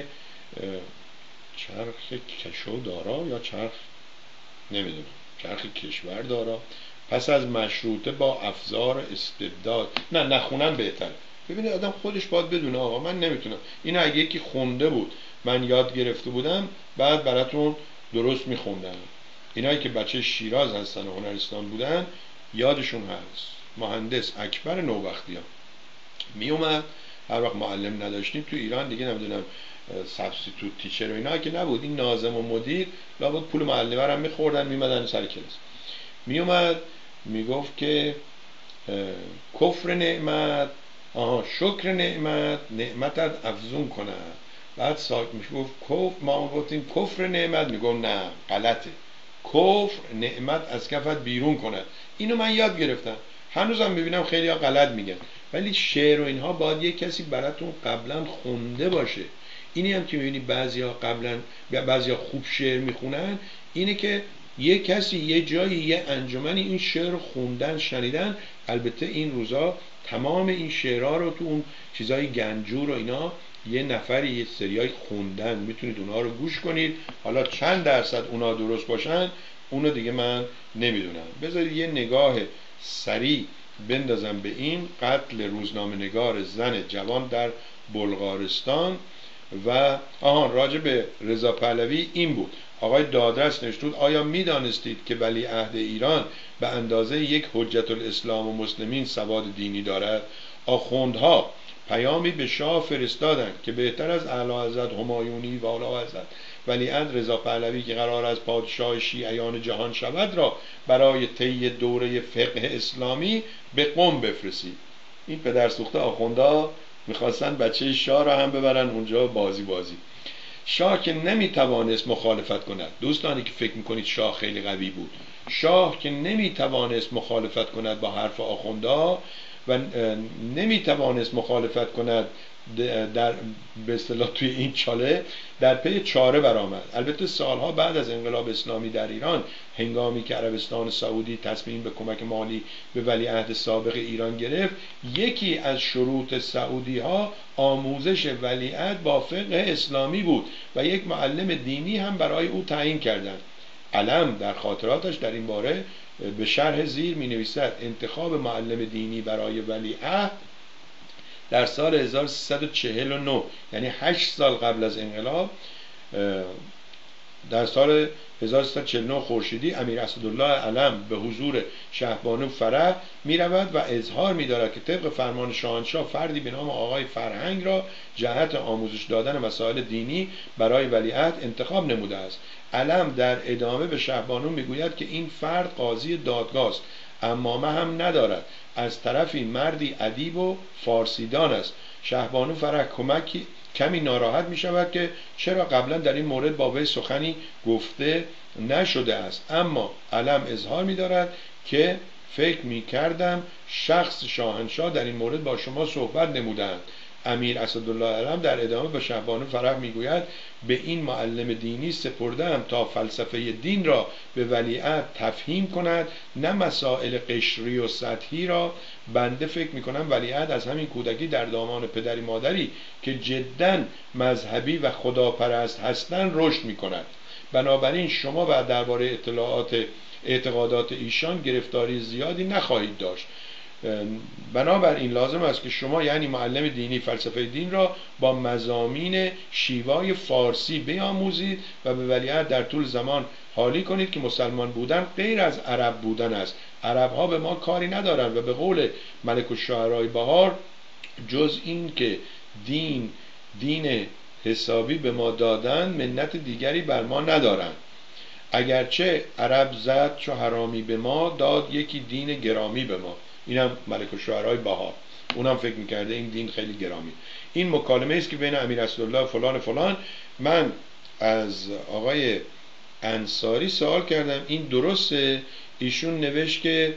چرخ کشو دارا یا چرخ نمیدونم چرخ کشور دارا، پس از مشروطه با افزار استبداد. نه نخونم بهتره. ببینید آدم خودش باید بدونه آقا من نمیتونم. این اگه یکی خونده بود من یاد گرفته بودم بعد براتون درست میخوندم. اینایی که بچه شیراز هستن و هنرستان بودن یادشون هست. مهندس اکبر نوبختیان میومد هر وقت معلم نداشتیم تو ایران دیگه، نمیدونم سابستیتوت تیچر و اینا که نبود، این ناظم و مدیر لابد پول معلمه رو هم میخوردن میمدن سر کلاس. میومد میگفت که کفر نعمت، آها شکر نعمت نعمتت افزون کنه. بعد ساک میگفت کفر، ما گفتیم کفر نعمت، میگم نه غلطه، کفر نعمت از کفت بیرون کنه. اینو من یاد گرفتم، هنوزم میبینم خیلی ها غلط میگن. ولی شعر و اینها باید یک کسی براتون قبلا خونده باشه. اینی هم که میبینی بعضیا قبلا بعضیا خوب شعر میخونن اینه که یه کسی یه جایی یه انجمنی این شعر رو خوندن شنیدن. البته این روزا تمام این شعرها رو تو اون چیزای گنجور و اینا یه نفری یه سریای خوندن، میتونید اونها رو گوش کنید. حالا چند درصد اونها درست باشن اونو دیگه من نمیدونم. بذارید یه نگاه سریع بندازم به این قتل روزنامه نگار زن جوان در بلغارستان. و آهان راجع به رضا پهلوی این بود، آقای دادرس نوشته بود آیا میدانستید که ولیعهد ایران به اندازه یک حجت الاسلام و مسلمین سواد دینی دارد؟ آخوندها پیامی به شاه فرستادند که بهتر از اعلی حضرت همایونی و اعلی حضرت ولیعهد رضا پهلوی که قرار از پادشاه شیعیان جهان شود را برای طی دوره فقه اسلامی به قم بفرستید. این پدر سوخته آخوندا میخواستن بچه شاه را هم ببرن اونجا بازی بازی. شاه که نمیتوانست مخالفت کند، دوستانی که فکر میکنید شاه خیلی قوی بود، شاه که نمیتوانست مخالفت کند با حرف آخوندا و نمیتوانست مخالفت کند در به اصطلاح توی این چاله، در پی چاره برآمد. البته سالها بعد از انقلاب اسلامی در ایران، هنگامی که عربستان سعودی تصمیم به کمک مالی به ولیعهد سابق ایران گرفت، یکی از شروط سعودی ها آموزش ولیعهد با فقه اسلامی بود و یک معلم دینی هم برای او تعیین کردند. علم در خاطراتش در این باره به شرح زیر می نویسد: انتخاب معلم دینی برای ولیعهد در سال هزار و سیصد و چهل و نه، یعنی هشت سال قبل از انقلاب، در سال هزار و سیصد و چهل و نه خورشیدی، امیر اسدالله علم به حضور شهبانو فرح می رود و اظهار می دارد که طبق فرمان شاهنشاه فردی به نام آقای فرهنگ را جهت آموزش دادن مسائل دینی برای ولیعهد انتخاب نموده است. علم در ادامه به شهبانو می گوید که این فرد قاضی دادگاه است، عمامه هم ندارد، از طرفی مردی ادیب و فارسیدان است. شهبانو فرح کمکی کمی ناراحت می شود که چرا قبلا در این مورد با وی سخنی گفته نشده است، اما علم اظهار می دارد که فکر می کردم شخص شاهنشاه در این مورد با شما صحبت نمودند. امیر اسدالله علم در ادامه به شهبانو فرح می گوید به این معلم دینی سپردم تا فلسفه دین را به ولیعهد تفهیم کند، نه مسائل قشری و سطحی را. بنده فکر می کنم ولیعهد از همین کودکی در دامان پدری مادری که جداً مذهبی و خداپرست هستند رشد می کند. بنابراین شما بعد درباره اطلاعات اعتقادات ایشان گرفتاری زیادی نخواهید داشت. بنابراین لازم است که شما یعنی معلم دینی فلسفه دین را با مضامین شیوای فارسی بیاموزید و به ولیعهد در طول زمان حالی کنید که مسلمان بودن غیر از عرب بودن است. عرب ها به ما کاری ندارند و به قول ملک الشعرای بهار جز این که دین دین حسابی به ما دادن منت دیگری بر ما ندارند. اگرچه عرب زد چو حرامی به ما، داد یکی دین گرامی به ما. اینم ملک الشعرای بهار، اونم فکر میکرده این دین خیلی گرامی. این مکالمه است که بین امیر اسدالله فلان فلان. من از آقای انصاری سوال کردم این درسته؟ ایشون نوشت که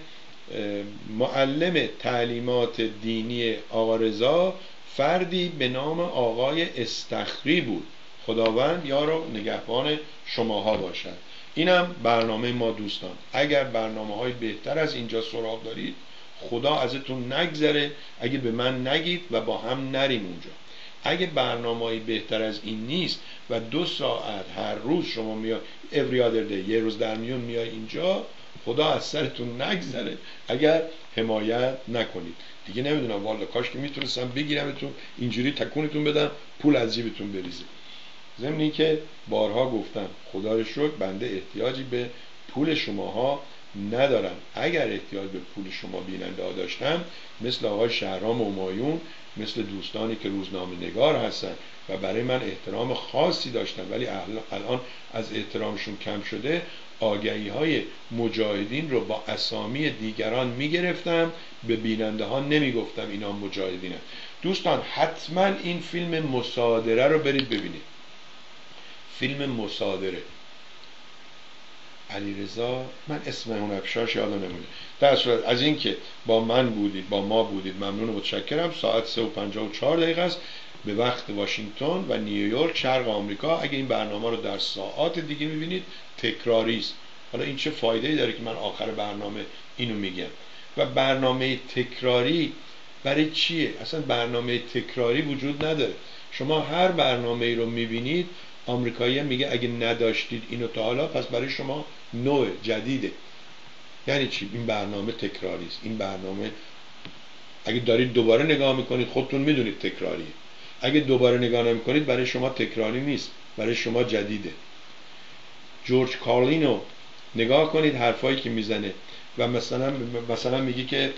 معلم تعلیمات دینی آقا رضا فردی به نام آقای استخری بود. خداوند یار و نگهبان شماها باشد. اینم برنامه ما دوستان. اگر برنامه های بهتر از اینجا سراغ دارید خدا ازتون نگذره اگه به من نگید و با هم نریم اونجا. اگه برنامه‌ای بهتر از این نیست و دو ساعت هر روز شما میای every other day، یه روز در میون میای اینجا، خدا از سرتون نگذره اگر حمایت نکنید. دیگه نمیدونم والا، کاش که میتونستم بگیرمتون اینجوری تکونتون بدم پول از جیبتون بریزه. ضمنی که بارها گفتم خدا رو شکر بنده احتیاجی به پول شماها ندارم. اگر احتیاج به پول شما بیننده ها داشتم، مثل آقای شهرام همایون، مثل دوستانی که روزنامه نگار هستن و برای من احترام خاصی داشتن ولی الان از احترامشون کم شده، آگهی های مجاهدین رو با اسامی دیگران میگرفتم، به بیننده ها نمیگفتم اینا مجاهدینن. دوستان حتما این فیلم مصادره رو برید ببینید. فیلم مصادره علیرضا، من اسم اون افشارش یادم نمیاد. در صورت از این که با من بودید، با ما بودید، ممنون و متشکرم. ساعت سه و پنجاه و چهار دقیقه است به وقت واشنگتن و نیویورک شرق آمریکا. اگه این برنامه رو در ساعات دیگه میبینید تکراری است. حالا این چه فایده‌ای داره که من آخر برنامه اینو میگم؟ و برنامه تکراری برای چیه؟ اصلا برنامه تکراری وجود نداره. شما هر برنامه‌ای رو میبینید، آمریکایی میگه اگه نداشتید اینو تا حالا پس برای شما نوع جدیده. یعنی چی؟ این برنامه تکراری است. این برنامه اگه دارید دوباره نگاه میکنید خودتون میدونید تکراریه. اگه دوباره نگاه نمیکنید برای شما تکراری نیست، برای شما جدیده. جورج کارلینو نگاه کنید حرفایی که میزنه و مثلا مثلا میگه که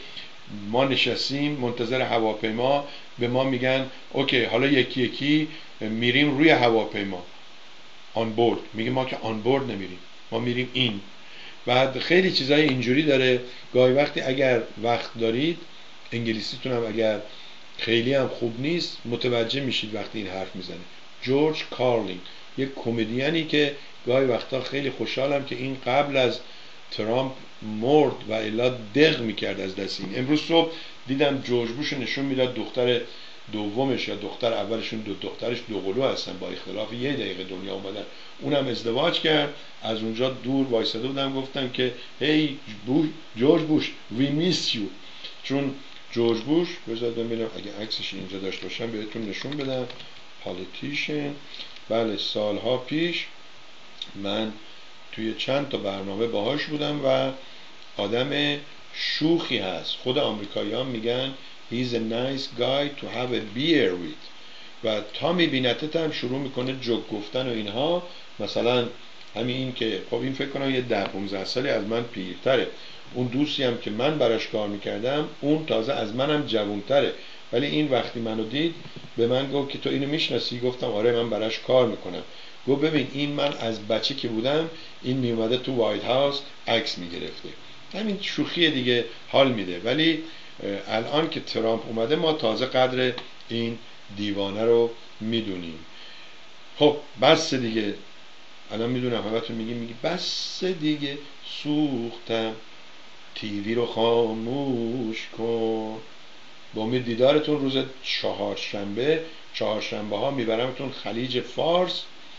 ما نشستیم منتظر هواپیما، به ما میگن اوکی حالا یکی یکی میریم روی هواپیما آن بورد. میگه ما که آن بورد نمیریم، ما میریم این. بعد خیلی چیزای اینجوری داره. گاهی وقتی اگر وقت دارید، انگلیسیتون هم اگر خیلی هم خوب نیست، متوجه میشید وقتی این حرف میزنه. جورج کارلین، یک کمدیانی که گاهی وقتا خیلی خوشحالم که این قبل از ترامپ مرد و الا دق میکرد از دست این. امروز صبح دیدم جورج بوش نشون میداد دختر دومش یا دختر اولشون، دو دخترش دوقلو هستن، با اختلاف یه دقیقه دنیا اومدن. اونم ازدواج کرد. از اونجا دور وایساده بودم، گفتم که هی بوش، جورج بوش وی میس یو. چون جورج بوش، بذارید ببینم اگه عکسش اینجا داشته باشم بهتون نشون بدم، پالیتیشن. بله سالها پیش من توی چند تا برنامه باهاش بودم و آدم شوخی هست. خود آمریکایی‌ها میگن he's a nice guy to have a beer with. و تا میبینتت هم شروع میکنه جوک گفتن و اینها. مثلا همین این که خب این فکر کنم یه ده پونزده سالی از من پیرتره. اون دوستی هم که من براش کار میکردم اون تازه از منم جوانتره، ولی این وقتی منو دید به من گفت که تو اینو میشناسی؟ گفتم آره من براش کار میکنم. گفت ببین این من از بچه که بودم این میومده تو وایت هاوس عکس میگرفته. همین شوخی دیگه حال میده. ولی الان که ترامپ اومده ما تازه قدر این دیوانه رو میدونیم. خب بس دیگه. الان میدونم همتون میگی میگی بس دیگه، سوختم، تیوی رو خاموش کن. با امید دیدارتون روز چهارشنبه. چهارشنبه ها میبرمتون خلیج فارس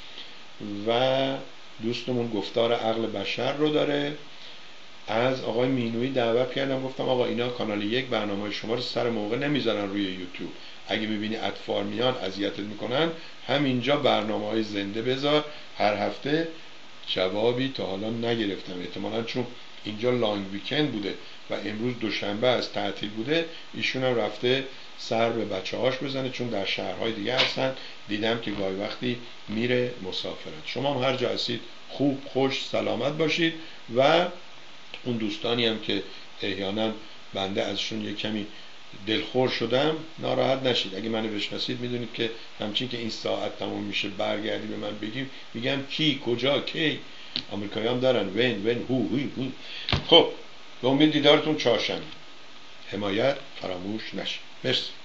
و دوستمون گفتار عقل بشر رو داره. از آقای مینوی دعوت کردم، گفتم آقا اینا کانال یک برنامه شما رو سر موقع نمیذارن روی یوتیوب. اگه میبینی اطفال میان اذیتت میکنن، همینجا برنامه های زنده بذار. هر هفته جوابی تا حالا نگرفتم، احتمالاً چون اینجا لانگ ویکند بوده و امروز دوشنبه از تعطیل بوده، ایشون هم رفته سر به بچه هاش بزنه چون در شهرهای دیگه هستن. دیدم که گاهی وقتی میره مسافرت. شما هم هر جا هستید خوب خوش سلامت باشید و اون دوستانی هم که احیانا بنده ازشون یک کمی دلخور شدم ناراحت نشید. اگه منو بشناسید میدونید که همچین که این ساعت تموم میشه برگردی به من بگیم، میگم کی کجا کی. آمریکایی هم دارن when when who who who. خب به امید دیدارتون چهارشنبه. حمایت فراموش نشه. مرسی.